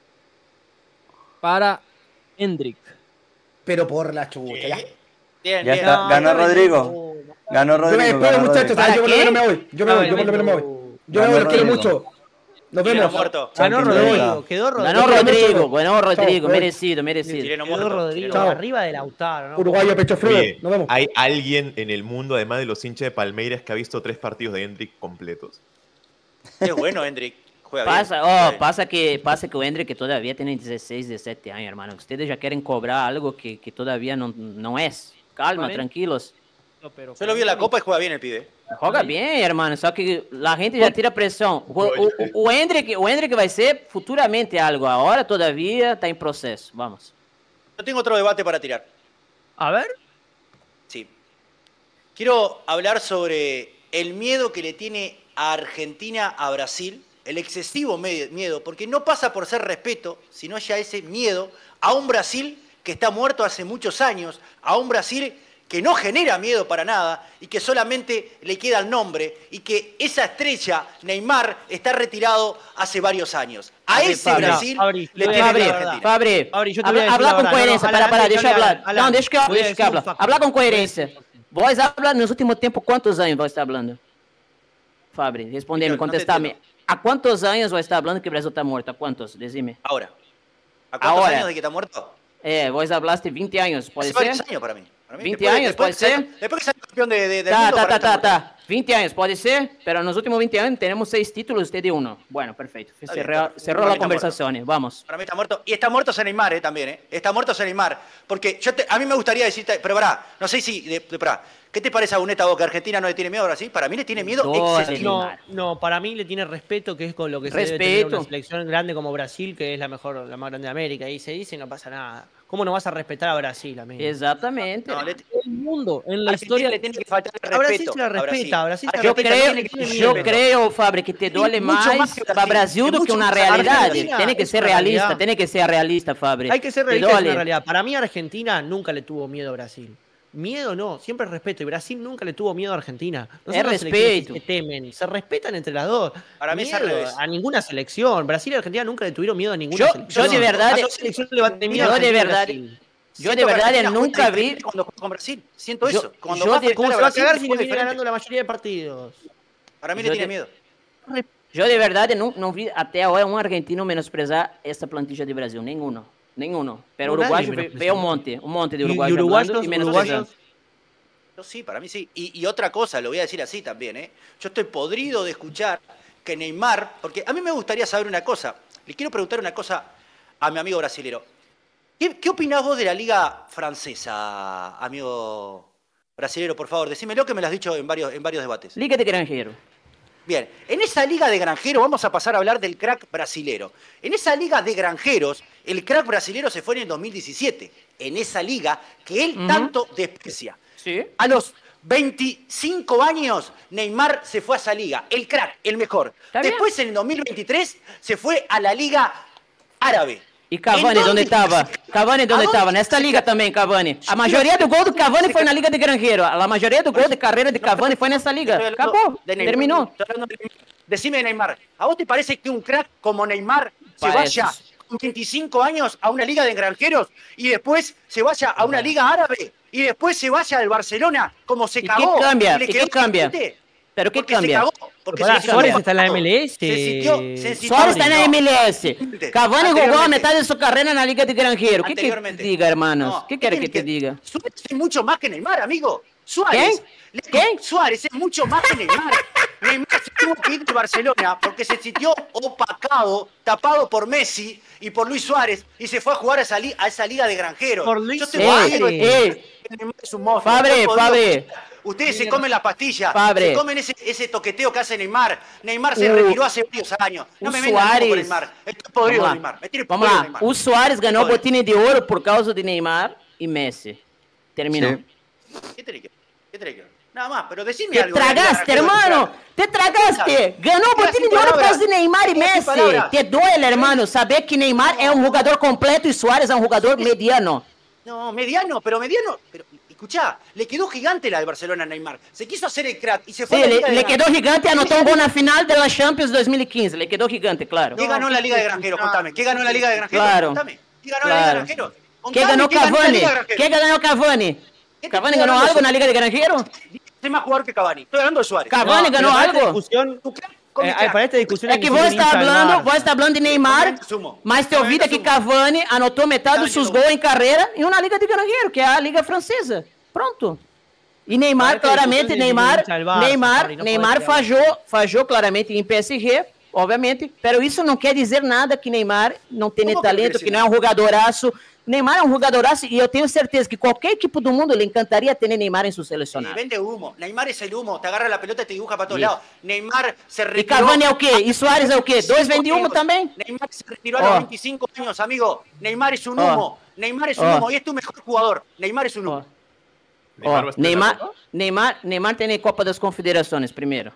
para Hendrik. Pero por la chucha, ya. Bien, Ya bien. está, no, ganó no, Rodrigo. Ganó Yo me Rodrigo. espero, ganó muchachos. Rodrigo. ¿sabes? Yo por lo qué? menos me voy. Yo me No, voy, yo por lo menos me voy. Yo me Ganó voy, los quiero Rodrigo. mucho. Nos Chileno vemos. muerto. ganó Chao, Rodrigo, chao. quedó Rodrigo. Ganó Yo quiero mucho. Rodrigo, ganó Rodrigo, Chao, merecido, merecido. Chileno Quedó muerto. Rodrigo, Chileno Chao. muerto. arriba de Lautaro, ¿no? Uruguayo, pecho frío. Oye, Nos vemos. ¿hay alguien en el mundo, además de los hinchas de Palmeiras, que ha visto tres partidos de Hendrik completos? Qué bueno, Hendrik. Juega bien. Pasa, Juega oh, bien. pasa que pasa que o Hendrick todavía tiene dieciséis, diecisiete años, hermano. Ustedes ya quieren cobrar algo que, que todavía no, no es. Calma, Vale. tranquilos. Pero Yo lo vi en la Copa y juega bien el pibe. Joga bien, hermano. Só que la gente ya tira presión. O, o, o, Hendrick, o Hendrick vai ser futuramente algo. Ahora todavía está en proceso. Vamos. Yo tengo otro debate para tirar. A ver. Sí. Quiero hablar sobre el miedo que le tiene a Argentina a Brasil, el excesivo me- miedo, porque no pasa por ser respeto, sino ya ese miedo a un Brasil que está muerto hace muchos años, a un Brasil que no genera miedo para nada y que solamente le queda el nombre y que esa estrella, Neymar, está retirado hace varios años. A Fabri, ese Fabri, Brasil Fabri, le yo tiene voy a miedo decir a la Argentina. Fabri, Fabri, yo te voy a habla, decir habla la con verdad. coherencia. No, para, Alan, para, antes deixa que eu hablar. hable, Alan, Não, deixa que eu, voy a deixa decir que un hablar. facto. Habla com Voy a coerência. decir un facto. Vos habla nos últimos tempos, quantos anos vos estar hablando? Fabri, respondeme, No te contestame. entiendo. ¿A cuántos años vos está hablando que o Brasil está muerto? ¿A cuántos? Decime. Ahora. ¿A cuántos Ahora. años de que está muerto? Eh, vos hablaste veinte años, ¿puede Hace varios ser? años para mí. Para mí, veinte después de- años, después puede de ser. Después que salió campeón de, de, del Tá, mundo, tá, para tá, mí está tá, muerto. tá. veinte años, pode ser, pero nos últimos veinte años tenemos seis títulos, usted de uno. Bueno, perfecto. Está Cerró, bien, está- cerró para la mí está conversación, vamos. Para mí está muerto. Y está muerto ese Neymar, eh, también, ¿eh? Está muerto ese Neymar. Porque yo te- a mí me gustaría decirte, pero pará, no sé si, de, de- pará, ¿qué te parece a Uneta vos que Argentina no le tiene miedo a Brasil? Para mí le tiene miedo Dólares. excesivo. No, no, para mí le tiene respeto, que es con lo que se debe tener Respeto. una selección grande como Brasil, que es la mejor, la más grande de América. Y se dice y no pasa nada. ¿Cómo no vas a respetar a Brasil, amigo? Exatamente. No, le, El mundo, en la Argentina historia. le tiene que faltar el A Brasil respeto. se la respeta, a Brasil se la Yo Argentina creo, tiene que tener yo respeto. creo, Fabri, que te duele mucho más más que para Brasil, Brasil es do que mucho una más. realidad. Argentina Tiene que es ser una realista, realidad. tiene que ser realista, Fabri. Hay que ser Te realista, es duele. una realidad. Para mí Argentina nunca le tuvo miedo a Brasil. Miedo no, siempre respeto. Y Brasil nunca le tuvo miedo a Argentina. No Es son las selecciones respeto. que se temen, se respetan entre las dos. Para mí es al Miedo revés. a ninguna selección. Brasil y Argentina nunca le tuvieron miedo a ninguna Yo- selección. yo de verdad- A dos selecciones le va a tener miedo a yo de Argentina y verdad- Brasil. Yo de Siento que verdad Argentina juega nunca vi. diferente cuando juega con Brasil. Siento Yo- eso. Cuando yo va a de- enfrentar ¿Cómo a se va a Brasil, cagar si le juega viene diferente. ganando la mayoría de partidos? Para mí Yo le tiene te- miedo. Eu de verdade não, não vi até agora um argentino menosprezar essa plantilla de Brasil, nenhum, nenhum. Pero No, nadie uruguayo ve- menosprezó. veio um monte, um monte de Y- y uruguayos uruguayos, hablando y menosprezando. uruguayos, Yo sí, para mí sí. Y, y otra cosa, lo voy a decir así también, ¿eh? Yo estoy podrido de escuchar que Neymar, porque a mí me gustaría saber una cosa. Le quiero preguntar una cosa a mi amigo brasilero. ¿Qué, qué opinás vos de la liga francesa, amigo brasilero? Por favor, decímelo que me lo has dicho en varios, en varios debates. Liga de Granjeiro. Bien, en esa liga de granjeros, vamos a pasar a hablar del crack brasilero. En esa liga de granjeros, el crack brasilero se fue en el dos mil diecisiete. En esa liga que él Ujú. tanto desprecia. Sí. A los veinticinco años, Neymar se fue a esa liga. El crack, el mejor. Está bien. Después, en el dos mil veintitrés, se fue a la liga árabe. E Cavani, ¿En onde dónde? estava? Cavani, onde Aonde estava? Nesta se liga quedou? também, Cavani. Se A maioria do gol do Cavani se foi na quedou. Liga de Granjeiro. A maioria do gol de carreira de Cavani foi nessa liga. Estoy hablando Acabou. de Neymar. Terminou. Estoy hablando de Neymar. Decime de Neymar. ¿A vos te parece que un crack como Neymar se Parece. vaya con veinticinco años a una liga de granjeros y después se vaya a una liga árabe y después se vaya al Barcelona como se ¿Y qué cagó? cambia? le ¿Y qué quedó cambia? gigante? Pero ¿qué Porque cambia? se cagó. Porque Pará, se Suárez sintió está en la apagado. M L S. Se sintió, se sintió Suárez está na no. M L S. Cavani jogou a Anteriormente. metade de sua carreira na Liga de Granjeiro. O que que te Anteriormente. diga, hermanos? No, O que quer que tiene te diga? Suárez es mucho más que Neymar, amigo. Suárez. le- ¿Quién? Suárez es mucho más que Neymar. Neymar se tuvo que ir de Barcelona porque se sintió opacado, tapado por Messi y por Luis Suárez y se fue a jugar a esa, li- a esa liga de granjeros. Por Luis Yo te Suárez. quiero Ey, decir ey. que Neymar es un monstruo. Fabre, Yo podría- Fabre. Ustedes se comen la pastilla, Fabre. se comen ese, ese toqueteo que hace Neymar. Neymar se Uh, retiró hace varios años. No o me vengan con Suárez. Neymar. Estoy podrido Vamos de lá. Neymar. Me tiene Vamos podrido lá. Neymar. O Suárez ganhou o Podre. botina de ouro por causa de Neymar e Messi. Terminou. Sí. ¿Qué tenés que ¿Qué tenés que Nada más, pero decime Te algo. de la liga tragaste, de granjeros. hermano. Te tragaste. Ganhou o Diga botina sin de ouro por palabras. causa de Neymar e Diga sin Messi. palabras. Te duele, hermano, saber que Neymar é um jogador completo e Suárez é um jogador mediano. No, mediano, pero mediano. Pero, escuchá, le quedó gigante la de Barcelona a Neymar. Se quiso hacer el crack y se fue Sim, a la le, Liga de le Granjeros. quedou gigante e anotou um gol na final da Champions dois mil e quinze. Le quedou gigante, claro. ¿Qué ganó en la Liga de Granjeros? Contame. ¿Qué ganó en la Liga de Granjeros? Claro. Contame. ¿Qué ganó en la Liga de Claro. Granjeros? Quem Contame, ganhou ¿qué ganó en la Cavani? Liga de Granjeros? Quem ganhou Cavani? ¿Qué te Cavani estoy ganhou hablando algo de na Liga de Granjeiro? Es más jugador que Cavani. Estoy hablando de Suárez. Cavani No, ganhou pero para esta algo? discusión, Tu crack con mi eh, crack. para esta discusión É hay que ser vos un está hincha del falando, Mar. vos está falando de Neymar, Obviamente sumo. mas te ouvida que Obviamente sumo. Cavani anotou metade dos seus Obviamente gols em carreira em uma Liga de Granjeiro, que é a Liga Francesa. Pronto. E Neymar, Para esta claramente, discusión hay Neymar, ser un hincha del Barça, Neymar, Fabri, no Neymar podés quedar. falhou, falhou claramente em P S G, obviamente, pero isso não quer dizer nada que Neymar não tem Como que talento, não quer que dizer não é um jogadoraço. Neymar é um jogadoraço e eu tenho certeza que qualquer equipe do mundo lhe encantaria ter Neymar em seu Sí, selecionado. vende humo. Neymar es el humo. Te agarra la pelota y te dibuja para todos Sí. lados. Neymar se E retiró. Cavani é o quê? E Suárez é o quê? Dois vende veinticinco um também? Neymar se retiró a Oh. los veinticinco años, amigo. Neymar es un Oh. humo. Neymar es un Oh. humo y es tu mejor jugador. Neymar es un humo. Ó, Neymar va a ó, estar Neymar, lá? Neymar, Neymar tem Copa das Confederações primeiro.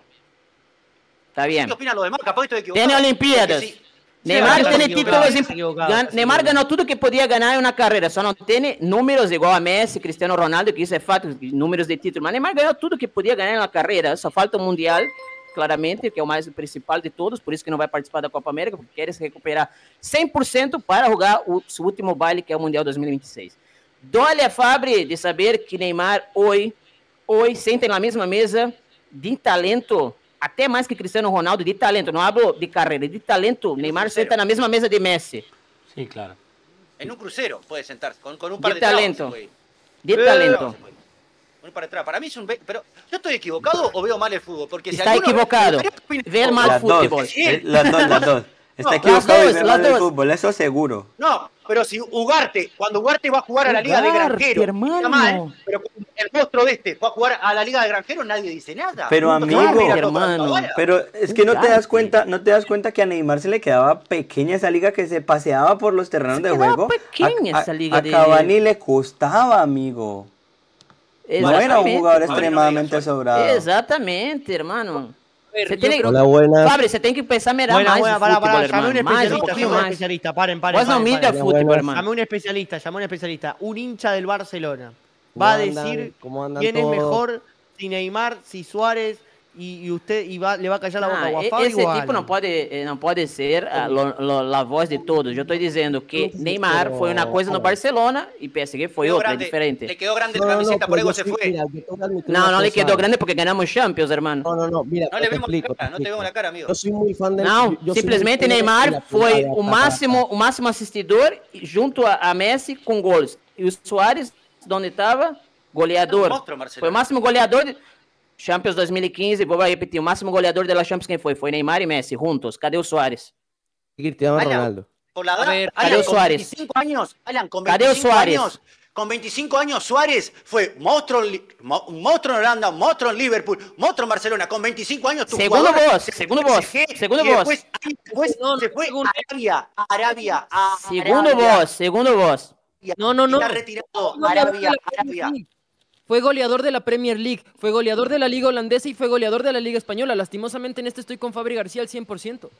Tá ¿Qué bien. opinan los demás? Capaz que estoy equivocado. Tem Olimpíadas. Porque sí. Neymar Sí, tem está equivocado, títulos. está Em... equivocado, gan- está Neymar equivocado. ganhou tudo que podia ganhar em uma carreira, só não tem números igual a Messi, Cristiano Ronaldo, que isso é fato, números de título. Mas Neymar ganhou tudo que podia ganhar em uma carreira, só falta o Mundial, claramente, que é o mais principal de todos, por isso que não vai participar da Copa América, porque quer se recuperar cem por cento para jogar o seu último baile, que é o Mundial dois mil e vinte e seis. Dole a Fabri de saber que Neymar hoje, hoje sentem na mesma mesa de talento, até mais que Cristiano Ronaldo, de talento, não hablo de carreira, de talento. Neymar senta na mesma mesa de Messi, Sí, claro. En un crucero puede sentarse. Con, con un par de de tragos talento, se puede. de Con talento. un par de tragos. Para mí es un... ve- Pero, ¿yo estoy equivocado o veo mal el fútbol? Porque si Está alguno- equivocado. ¿Pero qué opina- Ver mal Las dos, fútbol. eh, las dos, las dos. Está No, equivocado las y ve dos, mal las el dos. fútbol, eso seguro. No, pero si Ugarte, cuando Ugarte va a jugar a la Liga de Ugarte, Granjeros, hermano. está mal, pero cuando el monstruo de este fue a jugar a la Liga de Granjeros, nadie dice nada. Pero, Entonces, amigo, mira todo hermano, para- Pero es que no te das Ugarte. cuenta, no te das cuenta que a Neymar se le quedaba pequeña esa liga, que se paseaba por los terrenos Se de quedaba juego. pequeña a, esa liga a de- Cavani le costaba, amigo. No era un Exatamente. jugador Cavani extremadamente no digas sobrado. Exatamente, hermano. Você yo tem, creo- Hola, buenas. Fabri, você tem que pensar melhor Buena, mais buena, no para, futebol, para, llamé a un hermano. Mais, um especialista, pouquinho llamé a un mais. especialista, paren, paren, Vos não paren, mira paren. futebol, buenas. hermano. Llamé a un especialista, llamé a un especialista, un hincha del Barcelona. Va a ¿Cómo andan? decir ¿Cómo andan quién es todos? mejor, si Neymar, si Suárez, y, y usted y va, le va a callar la boca Ah, o a e- Fabri esse o a tipo Alan. não pode, eh, não pode ser a, lo- lo- a voz de todos. Eu estou dizendo que Sim, Neymar pero- foi uma coisa no Barcelona e P S G foi Quedó outra, é grande, diferente. Le quedó grande No, la no, no, camiseta, por pero eso yo se sí, fue. mira, yo tengo que admitir Não, una não lhe cosa. quedou grande porque ganhamos Champions, hermano. No, no, no, mira, No te le vemos explico, la cara, te no te vemos explico. la cara, amigo. Yo soy muy fan del... Não, yo soy simplesmente muy fan de Neymar la foi pelada, o ta, ta, máximo, ta. o máximo assistidor junto a, a Messi com gols. E o Suárez, onde estava, goleador. É um monstro, Marcelo. Foi o máximo goleador de Champions dois mil e quinze, vou repetir, o máximo goleador da Champions quem foi? Foi Neymar e Messi, juntos. Cadê o Suárez? Cristiano Alan, Ronaldo. Por la A edad, ver, Alan, Cadeo con Suárez. veinticinco años, Alan, con Cadeo veinticinco Suárez. años, con veinticinco años Suárez fue monstruo, un monstruo en Holanda, un monstruo en Liverpool, monstruo en Barcelona. Con veinticinco años tu Segundo jugador vos, segundo vos, segundo y vos. después, después se fue a Arabia, a Arabia, a Segundo Arabia, vos, segundo vos. No, no, no. Está retirado, Fue Arabia, goleador de la Arabia. Premier League. Fue goleador de la Premier League, fue goleador de la Liga Holandesa y fue goleador de la Liga Española. Lastimosamente en este estoy con Fabri García al cien por ciento.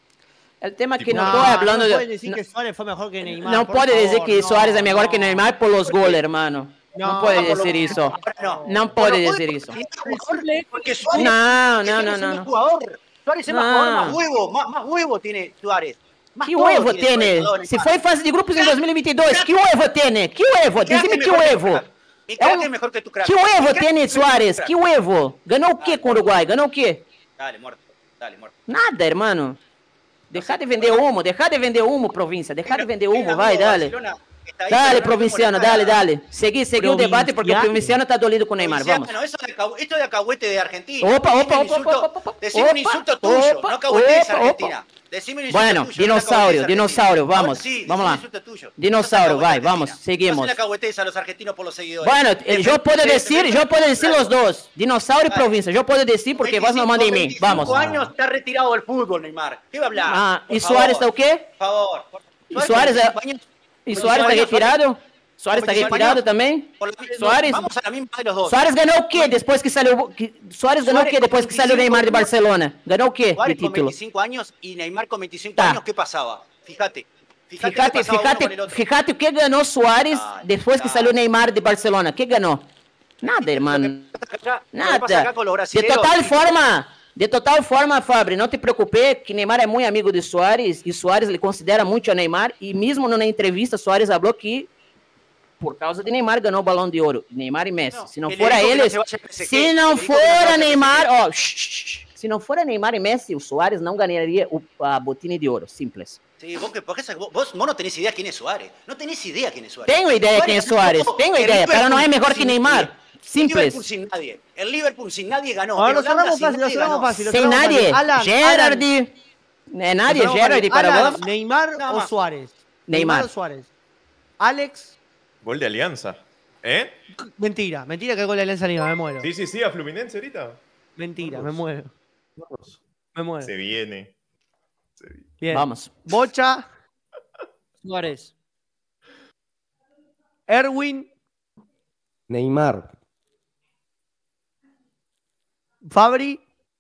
El tema es que No, no estoy hablando no de... pueden decir no- que Suárez fue mejor que Neymar. No por puede decir favor, que no, Suárez es mejor no. que Neymar por los goles, hermano. No, No, puede por decir lo- eso. Ahora no. No Por puede los decir goles, eso. porque es mejor, porque Suárez No, es no, el no, no, segundo no. jugador. Suárez es más No. jugador, más huevo, más, más huevo tiene Suárez. Más ¿Qué todo huevo Suárez, tiene? Neymar. Si fue fase de grupos en dos mil veintidós, ¿qué huevo tiene? ¿Qué huevo? Mi crack Dime es qué mejor que tu huevo. crack. Mi crack É um- es mejor que tu crack. ¿Qué Mi huevo crack tiene es mejor que tu Suárez? crack. ¿Qué huevo? ¿Ganó qué con Uruguay? ¿Ganó qué? Dale, muerto. Dale, muerto. Nada, hermano. Deja de vender humo, deja de vender humo, provincia. Deja de vender humo, vai, dale. Dale, provinciano, dale, dale. Seguí, seguí o debate porque o provinciano está dolido con Neymar, vamos. No, eso de acahu- esto de acahuete de Argentina. Opa, Decime opa, un opa, insulto- opa, opa, Decime un opa, insulto tuyo, opa, no acahuetes opa, Argentina. Decime un insulto Bueno, tuyo, no dinosaurio, acahuetes Argentina. dinosaurio, vamos, Ahora sí, vamos decime lá. un insulto tuyo. Dinosaurio, No vai, acahuetes vamos, Argentina. seguimos. No se le acahuetes a los argentinos por los seguidores. Bueno, Defende- yo puedo defende- decir, defende- yo puedo decir los dos. Dinosaurio y Dale. provincia. Yo puedo decir porque vos no mandas en mí. veinticinco Vamos. años está retirado del fútbol, Neymar. ¿Qué va a hablar? Ah, Por ¿y Suárez está favor, o qué? Por favor. ¿Y Suárez, con veinticinco años- ¿Y con Suárez está veinticinco años, retirado? ¿Suárez está veinticinco retirado años, también? por la- Suárez. Vamos a la misma de los dos. ¿Suárez ganó o qué después que salió? que- ¿Suárez ganó o Suárez qué después que salió veinticinco Neymar de Barcelona? ¿Ganó o qué de Suárez con título? veinticinco años y Neymar con veinticinco Tá. años, ¿qué pasaba? Fíjate. Fíjate, qué Fíjate, pasaba uno con el fíjate, otro. fíjate o que ganó Suárez Dale, después que dale. salió Neymar de Barcelona. ¿Qué ganó? Nada, hermano. Lo que pasa acá Nada. con los De brasileños- total forma, de total forma, Fabri, não te preocupes que Neymar é muito amigo de Suárez e Suárez ele considera muito a Neymar e mesmo na entrevista Suárez falou que por causa de Neymar ganhou o Balão de Ouro, Neymar e Messi. No, Se não ele fora dijo que eles, não se vaya a P S G, se ele não dijo que não se vaya fora a Neymar, ó, shh, shh, se não fora Neymar e Messi, o Suárez não ganharia o, a botina de ouro, simples. Sí, vos, que- porque esa- vos, vos no tenés idea quién es Suárez. No tenés idea quién es Suárez. Tenho ideia quem é Suárez, tenho El ideia, pero não é Liverpool melhor que sin Neymar. nadie. El Liverpool Simples. sin nadie. El Liverpool sin nadie ganó. Ahora El lo Holanda cerramos sin fácil, lo nadie cerramos ganó. fácil. lo Sem cerramos nadie. fácil. Alan, Gerard. Alan, É nadie, lo cerramos Gerard fácil. para Alan, vos. ¿Neymar Nada o más. Suárez? Neymar. o Suárez? Alex, Gol de Alianza. ¿Eh? mentira. Mentira que el gol de Alianza Lima, me muero. Sí, sí, sí, a Fluminense ahorita. Mentira, me muero. Me muero. Se viene. Se viene. Bien. Vamos. Bocha, Suárez. Erwin, Neymar. Fabri.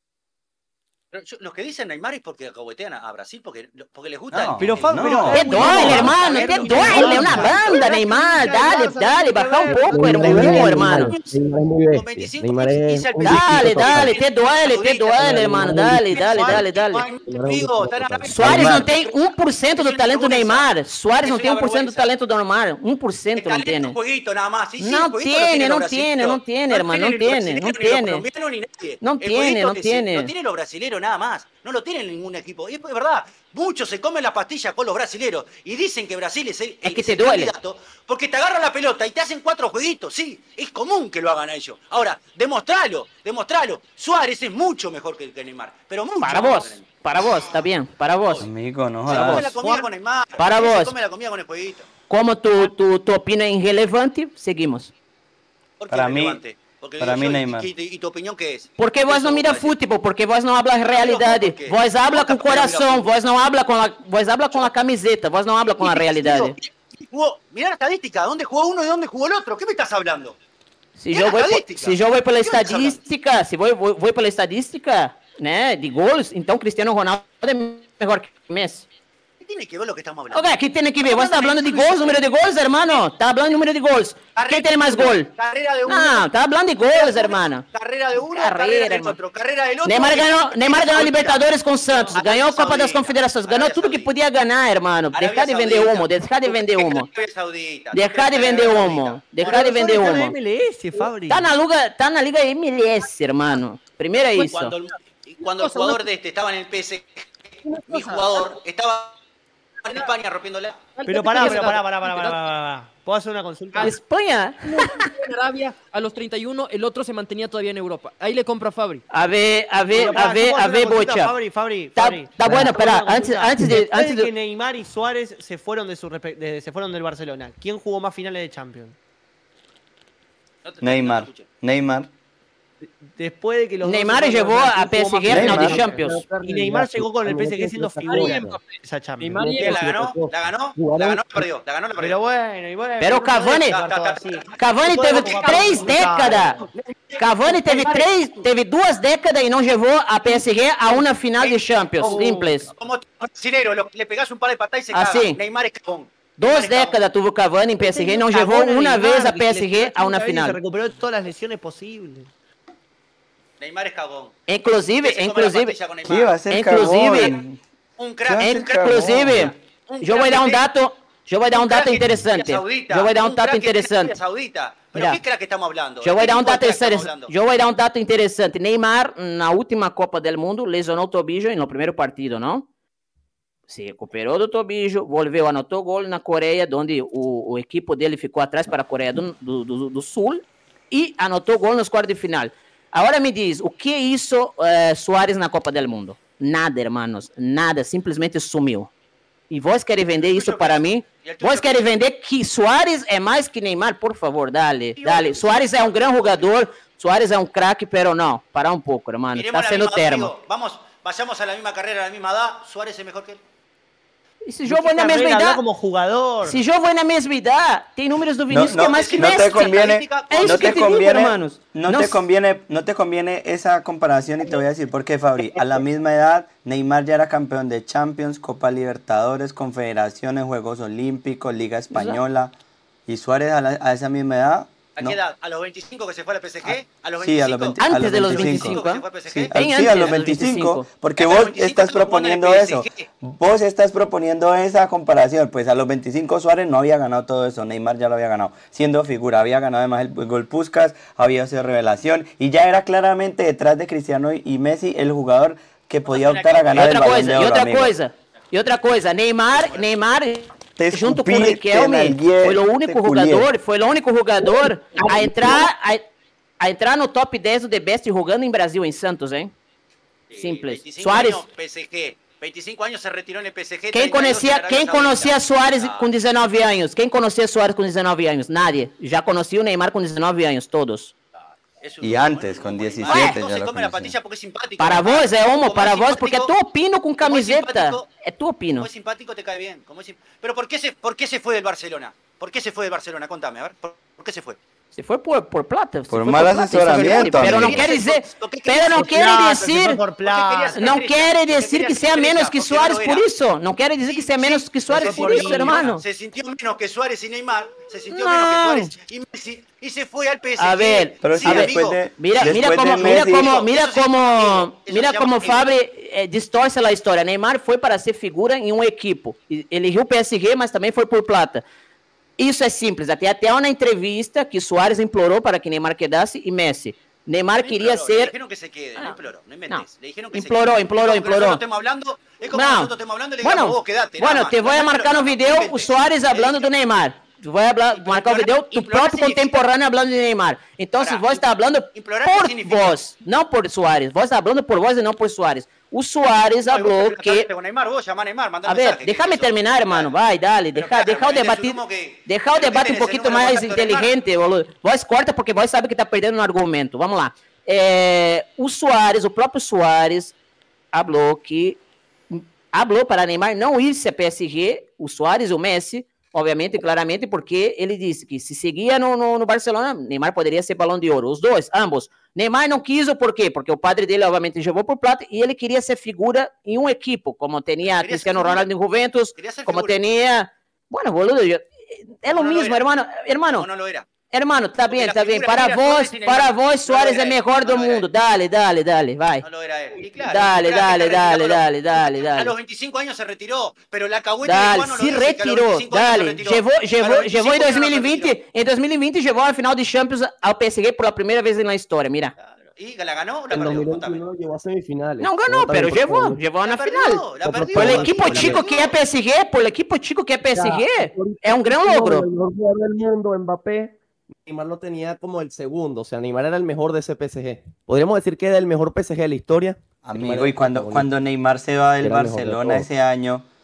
Pero yo- los que dicen Neymar es porque acahuetean a, a Brasil, porque, porque les gusta. No, el- Pero Fabri, no. pero Te Erwin, duele, no. hermano, te Erwin, duele una no. banda, Neymar. Dale, dale, baja un poco el humo, hermano. Neymar es muy Con bestia. veinticinco Neymar años es hice el un Dale, distinto dale, total. te duele, te duele, hermano. Dale, dale, dale, dale. Digo, están a la vez. Suárez Neymar. não tem um por cento do talento do Neymar. Suárez não tem um por cento do talento do Neymar. um por cento não tem. Un jueguito nada más. Sí, sí, No el jueguito tiene, lo no los tiene, brasileños. no tiene, hermano, no ni los tiene, brasileños, no ni los tiene. colombianos, ni nadie. No El tiene, jueguito no que tiene. se- No tiene los brasileños nada más. No lo tienen ningún equipo. Y es verdad, muchos se comen la pastilla con los brasileros y dicen que Brasil es el, Es que es te el duele. candidato porque te agarran la pelota y te hacen cuatro jueguitos. Sí, es común que lo hagan a ellos. Ahora, demostralo, demostralo. Suárez es mucho mejor que, que Neymar, pero mucho Para mejor vos, que Neymar. para vos, está bien, para vos. Amigo, no Se come la jodas. comida con Neymar. Para se vos. come la comida con el jueguito. Como tu, tu, tu opinião é irrelevante, seguimos. ¿Por qué Para es mí- relevante? Porque para digo mí yo, y- Neymar. ¿Y, y tu opinión qué es? Porque vos Eso não mira vos decís. futebol, porque vos não habla a realidade. por quê? Vos habla com o Nunca mira coração, futebol. vos não habla com a, vos habla com a camiseta, vos não habla com a realidade. Jugó, mirá la estadística, ¿dónde jugó uno y dónde jugó el otro? ¿Qué me estás hablando? Se E eu a vou, estadística? se eu vou pela E o que você tá estatística, se vou, vou, vou pela estatística, né, de gols, então Cristiano Ronaldo é melhor que Messi. ¿Qué tiene que ver lo que estamos hablando? Ok, ¿qué tiene que ver? ¿Vos estás hablando de gols, número de gols, hermano? ¿Estás hablando de número de gols? ¿Quién tiene más gol? Carrera de uno. No, estás hablando de gols, hermano. Carrera de uno, Carrera, carrera, del hermano. otro, carrera del otro. Neymar ganhou, Neymar ganhou a Arabia Libertadores com o Santos, Arabia ganhou a Copa das Saudita, Confederações, ganhou Arabia tudo que Saudita. podia ganhar, hermano. Arabia Deixar de vender Saudita. humo, deixar de vender humo. Arabia Saudita. Deixar de vender humo, deixar de vender Está en la humo. M L S, Fabri. Tá na Liga, tá na Liga M L S, hermano. Primeiro é isso. Cuando el, cuando el jugador de este estaba en el P S G, mi jugador estaba en España rompiéndola. Pero pará, pero pará, pará, pará, pará, pará. ¿Puedo hacer una consulta? Espanha? En Arabia, a los treinta y uno, el otro se mantenía todavía en Europa. Ahí le compra a Fabri. A ver, a ver, Pero pará, a ver, ¿puedo a hacer ver, una consulta? Bocha. Fabri, Fabri, Tá, Fabri. tá bueno, ¿Puedo hacer espera, una antes, consulta? antes de, Después antes de que de... Neymar y Suárez se fueron de su respe- de- se fueron del Barcelona, ¿quién jugó más finales de Champions? No te- Neymar. no te escuché. Neymar. Después de que los dos Neymar se fueron llevó Brasil, a P S tuvo G más a final de Neymar. Champions. Y Neymar llegó con el P S G siendo figura Neymar esa Champions. Neymar y Bien, la ganó, la ganó, la ganó, la perdió, la ganó, la Pero perdió. bueno, y bueno. Pero no podés Cavani- jugar todo así. Cavani No teve podemos jugar três todo décadas. Cavani teve três, teve duas décadas e não levou a P S G a uma final de Champions. Simples. Como brasilero, lo- le pegás un par de patadas y se Ah, caga. sí. Neymar es cagón. Duas Neymar es cagón. décadas tuvo Cavani em P S G e não levou Cagón a uma Neymar, vez a que P S le G pegó a uma ochenta veces y Se final. recuperó de todas las lesiones posibles. Neymar es cagón. Inclusive, Ese come la inclusive, pastilla con Neymar. ¿Qué va a ser Inclusive- cagón? Un ¿Qué crack, va a ser un crack. inclusive, Un eu vou crack dar um que- dato, eu vou dar um un crack dato que tiene interessante. Arabia Saudita, Eu vou dar um un dato crack que tiene interessante. Arabia Saudita. Pero Mira. ¿qué crack estamos hablando? Eu vou ¿De dar qué um tipo de dato crack estamos interessante. hablando? Eu vou dar um dato interessante. Neymar, na última Copa do Mundo, lesionou o tobillo no primeiro partido, não? Se recuperou do tobillo, volveu, anotou gol na Coreia, onde o, o equipo dele ficou atrás para a Coreia do, do, do, do Sul, e anotou gol nos quartos de final. Agora me diz, o que hizo eh, Suárez na Copa do Mundo? Nada, hermanos, nada, simplesmente sumiu. E vós querem vender isso para mim? Vós querem vender que Suárez é mais que Neymar? Por favor, dale, dale. Suárez é um grande jogador, Suárez é um craque, pero não, para um pouco, hermano, Miremos está la sendo misma- termo. digo, vamos, vayamos a la misma carrera, a la misma edad. Suárez es mejor que él. E se eu vou na mesma Carrera, idade, como jugador. se eu vou na mesma idade, tem números do No, Vinícius que é no, mais que no Messi. te conviene, É isso no que te te digo, conviene, hermanos. no Não te s- conviene, no te conviene esa comparación y te voy a decir por qué, Fabri. A la misma edad, Neymar ya era campeón de Champions, Copa Libertadores, Confederaciones, Juegos Olímpicos, Liga Española. Y Suárez a, la- a esa misma edad, ¿A no. qué edad? ¿A los veinticinco que se fue al P S G? ¿A los veinticinco? Sí, a los veinte, Antes a los de los veinticinco. veinticinco, que se fue al P S G? Sí, Bien a, sí, antes a de los los veinticinco, veinticinco. porque A los vos veinticinco estás estamos jugando en el proponiendo P S eso. G. Vos estás proponiendo esa comparación. Pues a los veinticinco Suárez no había ganado todo eso, Neymar ya lo había ganado, siendo figura, había ganado además el gol Puskás, había sido revelación y ya era claramente detrás de Cristiano y Messi el jugador que podía optar a E ganar el outra Balón coisa, de e Oro, outra amigo. coisa, e outra coisa, Neymar, Neymar Te junto com o escupí, te Riquelme, nalgué, foi o te único culié. jogador, foi o único jogador a entrar a, a entrar no top dez do The Best jogando em Brasil, em Santos, hein? Sí, Simples. veinticinco Suárez, años P S G. veinticinco años se retiró en el P S G. quem treinta y dos en conhecia, Arabia quem Saudita. conhecia Suárez Ah, com dezenove anos? Quem conhecia Suárez com dezenove anos? Nadie. Já conhecia o Neymar com dezenove anos, todos. es un- Y antes, con Neymar diecisiete no ya se lo come la conocía. patilla porque es simpático. Para Neymar. vos é homo, Como para es vos, porque é simpático- tu opino com como es camiseta. simpático- É tu opino. Como es simpático te cae bien. Como es sim- Pero ¿por qué, se, ¿por qué se fue del Barcelona? ¿Por qué se fue del Barcelona? Contame, a ver. ¿Por, por qué se fue? Se foi por, por plata. se Por foi mal plata, isso é asesoramento, verdade, Pero não amigo. quer dizer, Por qué querías pero não ser quer Plata, se dizer, fue por plata. não Porque quer quería dizer que ser seja estrella, menos que porque Suárez no por era. isso. Não quer dizer que seja menos que Suárez se por sintió isso, hermano. Se sintió menos que Suárez y Neymar. Se sintió No. menos que Suárez y Messi. Y se fue al P S G. A ver, Pero sí, si a ver, después amigo. de, Mira, mira después como, de mira Messi, como, mira Eso se llama como, ego, eso mira se llama como ego. Fabri eh, distorce a história. Neymar foi para ser figura em um equipo. E- Ele riu o P S G, mas também foi por plata. Isso é simples. Até até uma entrevista que Suárez implorou para que Neymar quedasse e Messi. Neymar No quería imploró, Le ser. dijeron que se quede, no Ah, imploró, no inventes. no. Le dijeron que Imploró, se quede. imploró, Es como que imploró. nosotros estemos hablando, es como Não. nosotros estemos hablando y le digamos, Bueno, vos quedate. nada bueno, más. te voy a No, marcar no, no no video o inventes. Suárez Le hablando do dijeron- Neymar. Voy a hablar, marcar o Implorar- video, tu implorar próprio significa- contemporâneo hablando de Neymar. Então, Pará, vos está hablando implorar, ¿qué por significa? vos, não por Suárez. Vos está hablando por vos e não por Suárez. O Suárez No, y vos habló te que... trataste con Neymar, vos llamá a Neymar, mandá A un ver, mensaje, déjame ¿qué es eso? terminar, hermano. Vai, dale. Pero Deja, claro, deja o me vendés debate, humo que- deja o pero ¿qué debate um tenés, el pouquinho número de mais contacto de Neymar? inteligente, boludo. Vos corta porque vos sabe que tá perdendo um argumento. Vamos lá. É, o Suárez, o próprio Suárez, falou que falou para Neymar não ir-se a P S G, o Suárez e o Messi, obviamente, claramente, porque ele disse que se seguia no, no, no Barcelona, Neymar poderia ser Balão de Ouro. Os dois, ambos. Neymar não quis, por quê? Porque o padre dele, obviamente, levou por plata e ele queria ser figura em um equipo, como tinha Queria Cristiano ser figura. Ronaldo em Juventus, Quería ser como figura. tinha... Bueno, boludo, yo- é lo No, no lo mismo, era. hermano. Hermano, No, no lo era. hermano, tá Porque bem, la tá bem. figura Para era vos, Suárez y Neymar. para vos, No lo Suárez era é él, melhor no do lo era mundo. él. Dale, dale, dale, vai. No lo era él. Y claro, Dale, un crack dale, que se dale, retiró con dale, los- dale, A dale. los veinticinco años se retiró, pero la cagüeta Dale, lituano se no dice que a los retirou, veinticinco años se dale. retiró. Levou, A los levou, veinticinco levou em años no dois mil e se vinte, retiró. em dois mil e vinte levou a final de Champions ao P S G pela primeira vez na história, mira. Claro. ¿Y la ganó o la En perdió? dos mil Contame. veintiuno llegó a semifinales. Não ganhou, Llegó también pero por levou, Colombia. levou na La final. perdió, la Por perdió. Por el favor, equipo la chico perdió. que é P S G, por el equipo chico que é P S G, é um grande El logro. mejor jugador del mundo, Mbappé, Neymar lo tenía como el segundo. O sea, Neymar era el mejor de ese P S G. Podríamos decir que era el mejor P S G de la historia. Neymar Amigo, era y cuando, el cuando Neymar se va del Era el mejor de Barcelona todos. ese año,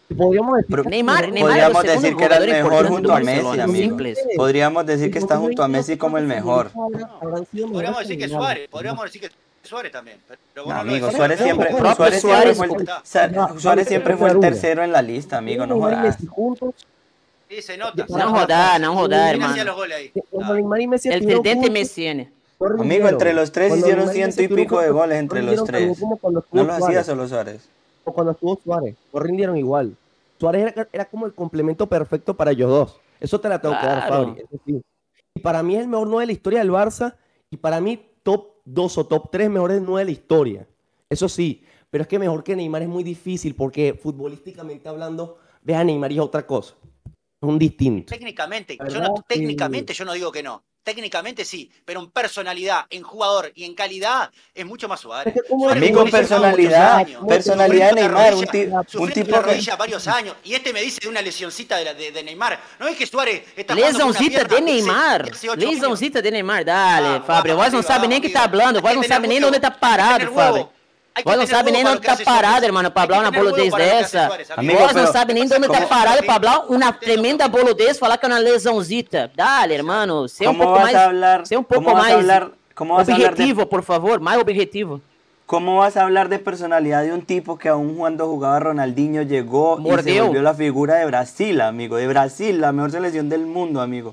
Podríamos decir, Pero Neymar, Neymar Podríamos es el decir segundo que era el jugador mejor importante junto do a Messi, Barcelona, amigo. simples. Podríamos decir que está junto a Messi como el mejor. Podríamos decir que Suárez, podríamos decir que Suárez también. Pero No, vos lo amigo, decís. Suárez siempre, propio Suárez siempre Suárez, fue el, está. Sa- Suárez siempre fue el tercero en la lista, amigo, no Neymar y jodas. Messi juntos. Sí, se nota. se Não nota. rodar, não rodar, ¿Quién hacía hermano. los goles ahí? Cuando Ah. Neymar y Messi El estuvieron tridente juntos, Messiene. no Amigo, rindieron. entre los tres Cuando hicieron Neymar y ciento Messi y estuvieron pico de juntos, goles no entre los rindieron también tres. como cuando estuvo No lo hacía Suárez. solo Suárez. O cuando estuvo Suárez, no rindieron igual. Suárez era, era como el complemento perfecto para ellos dos. Eso te la tengo que dar, Claro. Fabri. Eso sí. Y para mí es el mejor nueve de la historia del Barça. Y para mí, top dos o top tres mejores nueve de la historia. Eso sí. Pero es que mejor que Neymar es muy difícil porque futbolísticamente hablando, ves a Neymar y es otra cosa. Es un distinto. Técnicamente, La yo verdad no, que- técnicamente yo no digo que no. Técnicamente sí, pero en personalidad, en jugador y en calidad es mucho más Suárez. Es que como Suárez Amigo, estuvo lesionado personalidad, muchos años. personalidad de Sufriendo la Neymar, un, rodilla, ti- un sufriendo tipo la que... rodilla varios años. Y este me dice de una lesioncita de, la- de, de Neymar. No es que Suárez está jugando con una Lesãozita pierna de hace- Neymar. hace ocho años. Lesãozita de Neymar. Dale, Vamos, Fábio. vamos, Vos não arriba, sabe nem vamos, que tá arriba. hablando. Hay Vos que não tener sabe nem huevo. onde tá Hay que parado, tener Fábio. huevo. Hay que Vos não tener sabe huevo nem para onde lo que tá hace parado, Suárez. hermano, pra Hay que hablar uma tener huevo boludez para lo que hace dessa. Suárez, amigo. Amigo, Vos não pero- sabe nem de onde tá ¿cómo- parado pra falar uma tremenda boludez, falar que é uma lesãozita. Dale, hermano. Ser um ¿Cómo pouco vas mais, a hablar? ser um pouco ¿Cómo vas a mais hablar? ¿Cómo vas a hablar de objetivo, por favor. Mais objetivo. ¿Cómo vas a hablar de personalidad de un tipo que aún cuando jugaba Ronaldinho llegó y se Mordió. volvió la figura de Brasil, amigo? De Brasil, la mejor selección del mundo, amigo.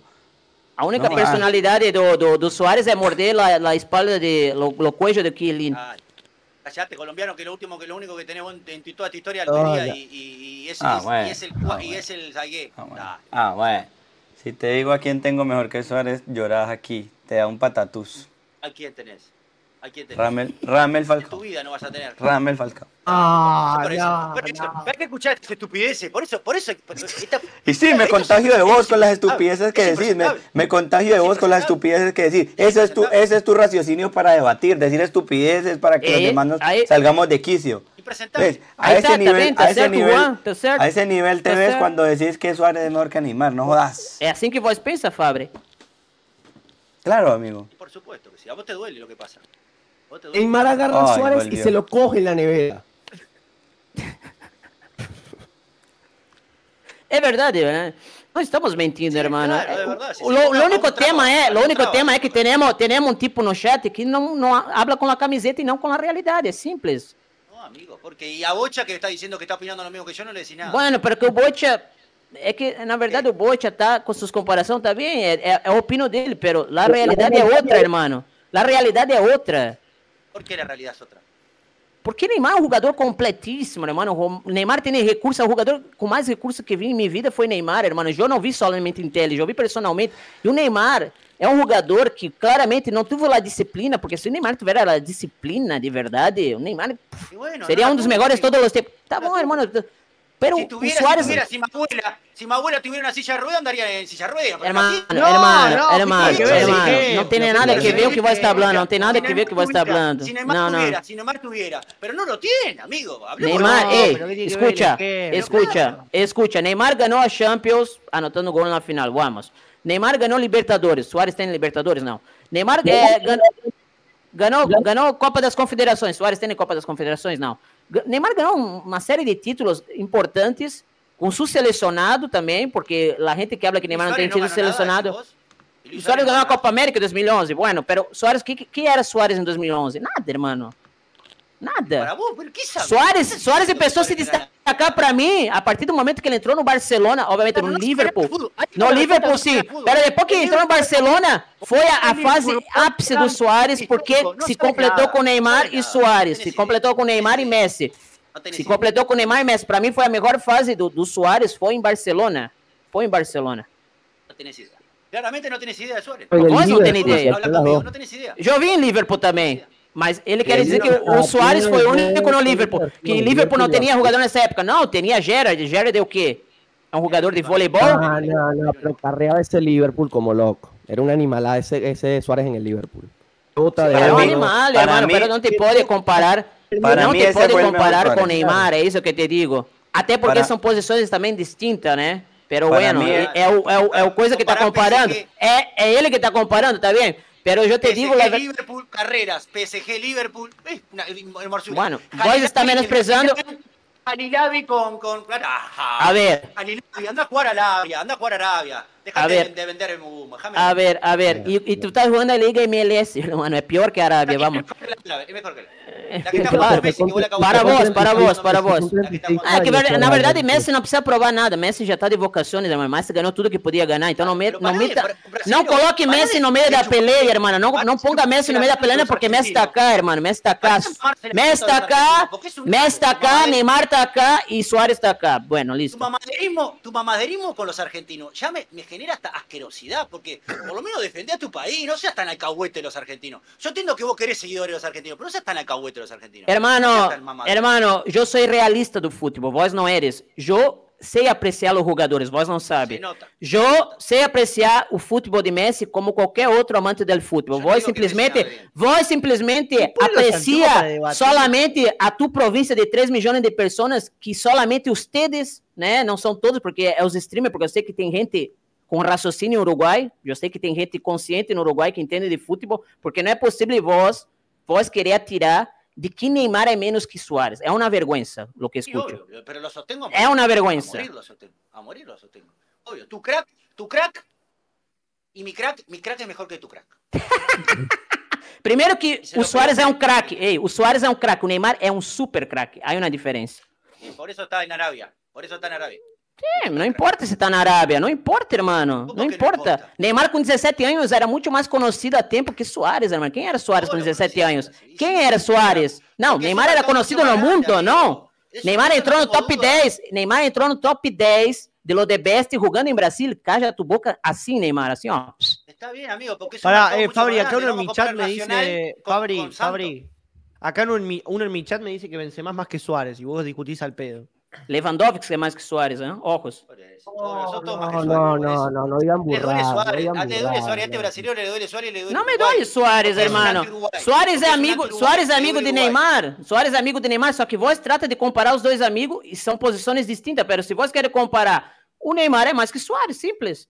A única Não, personalidade do, do, do Soares é morder a, a espalda de lo, lo cuello de Chiellini. Ah, callate, colombiano, que lo último, que lo único que tenemos en, en toda tu historia es No, Almería ya. y, y, y es, Ah, es- bueno. y es el Ah, cua- y bueno. es el zagué. Ah, bueno. Dale. Ah, bueno. Si te digo a quién tengo mejor que Suárez, llorás aquí. Te da un patatús. ¿A quién tenés? ¿A quién tenés? Ramel, Ramel En tu Falcao. vida no vas a tener. Ramel Falcao. Ah, Por eso, no, por eso. no. Hay que escuchar estas estupideces. Por eso, por eso. por- esta- Y sí, me esto contagio es- de vos es con las impresentable, estupideces que es decís. Me, impresentable. me contagio de Es vos con las impresentable. estupideces que decís. Es Ese es tu, impresentable. ese es tu raciocinio para debatir. Decir estupideces para que los Eh, demás nos ahí- salgamos de quicio. Impresentable. ¿Ves? A Ahí ese está, nivel, también, a ese tá certo, nivel, Juan, tá certo. a ese nivel te Tá ves certo. cuando decís que Suárez es mejor que Neymar. No jodas. É assim que vos pensa, Fabre. Claro, amigo. Por supuesto que sí. A vos te duele lo que pasa. A vos te duele. Neymar agarra a Ay, Suárez y volvió. se lo coge en la nevera. É verdade, né? Não estamos mentindo, Sí, hermano. claro, é verdade. Se O, se lo, coloca lo único um traba, tema é, faz lo um único traba. tema é que temos, temos um tipo no chat que não, não habla com a camiseta e não com a realidade, é simples. No, amigo. Porque y a Bocha que está diciendo que está opinando lo mismo que yo no le decís nada. Bueno, porque o Bocha, é que na verdade o Bocha tá com suas comparações, tá bem, é, é, é a opinião dele, pero a realidade é outra, hermano. A realidade é outra. ¿Por qué la realidad es otra? Porque Neymar é um jogador completíssimo, hermano. O Neymar tem recursos, é o jogador com mais recursos que vi em minha vida foi Neymar, hermano. Eu não vi somente em tele, eu vi personalmente. E o Neymar é um jogador que claramente não teve a disciplina, porque se o Neymar tivesse a disciplina de verdade, o Neymar Y bueno, seria no, um dos no, melhores de no, todos os tempos. Tá bom, hermano. Pero Si o tuviera, Suárez... si tuviera, si mi abuela, si mi abuela tuviera una silla de ruedas, andaría en silla de ruedas. pero Hermano, aquí- No, hermano, no, hermano, ¿qué tiene que ver? hermano, ¿Qué? não tem No, nada pero que si ver o que no você está tiene- falando, não tem nada Si que ver o que você está Neymar falando. tuviera, Si Neymar Não, não. tuviera, si Neymar tuviera, pero no lo tiene, amigo. Hablemos Neymar, No, ei, pero ¿qué tiene que escucha, ver? ¿Qué? escucha, escucha. Neymar ganhou a Champions anotando gol na final, vamos. Neymar ganhou Libertadores, Suárez tem Libertadores, não. Neymar é, ganhou, ganhou, ganhou Copa das Confederações, Suárez tem Copa das Confederações, não. Ga- Neymar ganhou uma série de títulos importantes, com su selecionado também, porque a gente que habla que Neymar não tem Suárez sido ganó nada, selecionado. ¿vos? Y Luis Suárez no ganhou a ganó Copa América em dois mil e onze, bueno, pero Suárez, que, que era Suárez em dois mil e onze? Nada, hermano. nada. Para Nada. vos, pero ¿qué sabes? Suárez, Suárez começou a se Suárez ganó. destacar para mim a partir do momento que ele entrou no Barcelona, obviamente Pero no no se Liverpool. juega fútbol. Hay que No jugar Liverpool fútbol, sim, no se juega pero fútbol. depois que El entrou no Liverpool- Barcelona, foi a, a El fase Liverpool- ápice do Suárez, porque No se sabe completou nada, com Neymar no sabe e nada. Suárez, No se tenés completou com Neymar e Messi. No tenés Se idea. completou com Neymar e Messi. Para mim foi a melhor fase do, do Suárez, foi em Barcelona. Foi em Barcelona. No tenés idea. Claramente no tenés idea de Suárez. En el Vos no Liverpool, tenés idea. las Habla dos. conmigo, no tenés idea. Eu vi em Liverpool também. Mas ele quer Ele dizer que não o tá Suárez foi o tendo único no essa Liverpool. ligação, Que Liverpool não Liverpool tinha jogador nessa época. Não, tinha Gerrard. Gerrard é o quê? É um jogador de voleibol? No, no, no, pero carreaba ese Liverpool como loco. Era una animalada ese, ese Suárez en el Liverpool. Puta de É um mí- oro. animal, para hermano, mí- pero não te pode comparar. Para não mí te ese pode fue el mejor comparar com Suárez. Neymar, é isso que te digo. Até porque Para- são posições também distintas, né? Pero Para bueno, mí é, é- é o, é, o, é o coisa que está Comparar comparando. P S G. É, é ele que está comparando, tá bem? Pero eu te digo... P S G, la- Liverpool, carreras, P S G, Liverpool, eh, una- el Marsella. Bueno, Calidad vos está y menosprezando- velocidad, Anilavi con... con... A ver. Anilavi, anda a jugar a Arabia, anda a jugar a Arabia. Déjate A ver. de, de vender el humo. Déjame. A ver, a ver, y, y tú estás jugando a Liga M L S, hermano, es peor que Arabia, vamos. Es mejor que la... La que está jugando Claro, Messi, que vos la acabas para de- vos, para vos, para vos. La que está jugando- Ah, que ver- na verdade Messi não precisa provar nada, Messi já tá de vocações, irmão. Messi ganhou tudo que podia ganhar, então não, me, Pero não, para meta, de- brasileiro, não coloque para Messi de- no meio da de- peleia, irmão, não, para não de- ponga Messi no meio da peleia porque Messi tá cá, irmão, Messi tá cá, Messi tá cá, Messi tá cá, Neymar tá cá e Suárez tá cá. Bueno, Tu listo. mamaderismo, tu mamaderismo con los argentinos ya me, me genera hasta asquerosidad, porque por lo menos defendé a tu país, no seas tan alcahuete los argentinos. Yo entiendo que vos querés seguidores de los argentinos, pero no seas tan alcahuete los argentinos. No Hermano, seas tan mamadero. hermano, eu sou realista do futebol, vós não eres. Eu sei apreciar os jogadores, vós não Se sabe. nota. Eu sei apreciar o futebol de Messi como qualquer outro amante do futebol. Yo no Vós digo que simplesmente, Messi ande bien. vós simplesmente põe los argentinos aprecia para debatir. solamente a tu província de três milhões de pessoas que solamente ustedes, né, não são todos, porque é os streamers, porque eu sei que tem gente com raciocínio Uruguai, eu sei que tem gente consciente no Uruguai que entende de futebol, porque não é possível vós, vós querer atirar de que Neymar é menos que Suárez. É uma vergonha o que Sí, escucho. obvio, pero lo sostengo. a Es una morir. vergüenza. A morir lo sostengo. A morir lo sostengo. Obvio, tu crack, tu crack y mi crack, mi crack es mejor que tu crack. Primeiro que se o lo Suárez é pergunto. um craque. Ei, o Suárez é um craque, o Neymar é um super craque. Há uma diferença. Y por eso está en Arabia. Por eso está en Arabia. É, não importa se tá na Arábia, não importa, irmão. Como Não que não importa. importa? Neymar com dezessete anos era muito mais conhecido a tempo que Suárez, irmão. Quem era Suárez com Todo dezessete conocido, anos? sí, Quem sí, era sí, Suárez? Não, Porque Neymar es era una conhecido no condición mundo, grande, não. amigo. Eso Neymar yo entrou no no tengo top duda. dez. Neymar entrou no top dez de lo de best jogando em Brasil. Calla tu boca assim, Neymar, assim, ó. Está bien, amigo, porque es un Pará, mercado eh, mucho Fabri, más acá uno grande. en mi Vamos a chat comparar me Nacional dice. con- Fabri, con Santos. Fabri. Acá uno en, mi, uno en mi chat me dice que Benzema es más que Suárez y vos discutís al pedo. Lewandowski é mais que Suárez, né? Ojos. Por eso, obvio, son todos más que No, Suárez, no, por eso. no, no, no digan Le duele burradas. No Suárez, digan a- le duele Suárez, a este burradas. brasileño le duele Suárez y le duele Não me Uruguay. dói Suárez, Porque es un hermano. anti-Uruguay. Suárez é Porque es un amigo, anti-Uruguay, Suárez é le amigo duele de Uruguay. Neymar. Suárez é amigo de Neymar, só que vós trata de comparar os dois amigos e são posições distintas, pero se vós querem comparar, o Neymar é mais que Suárez, simples.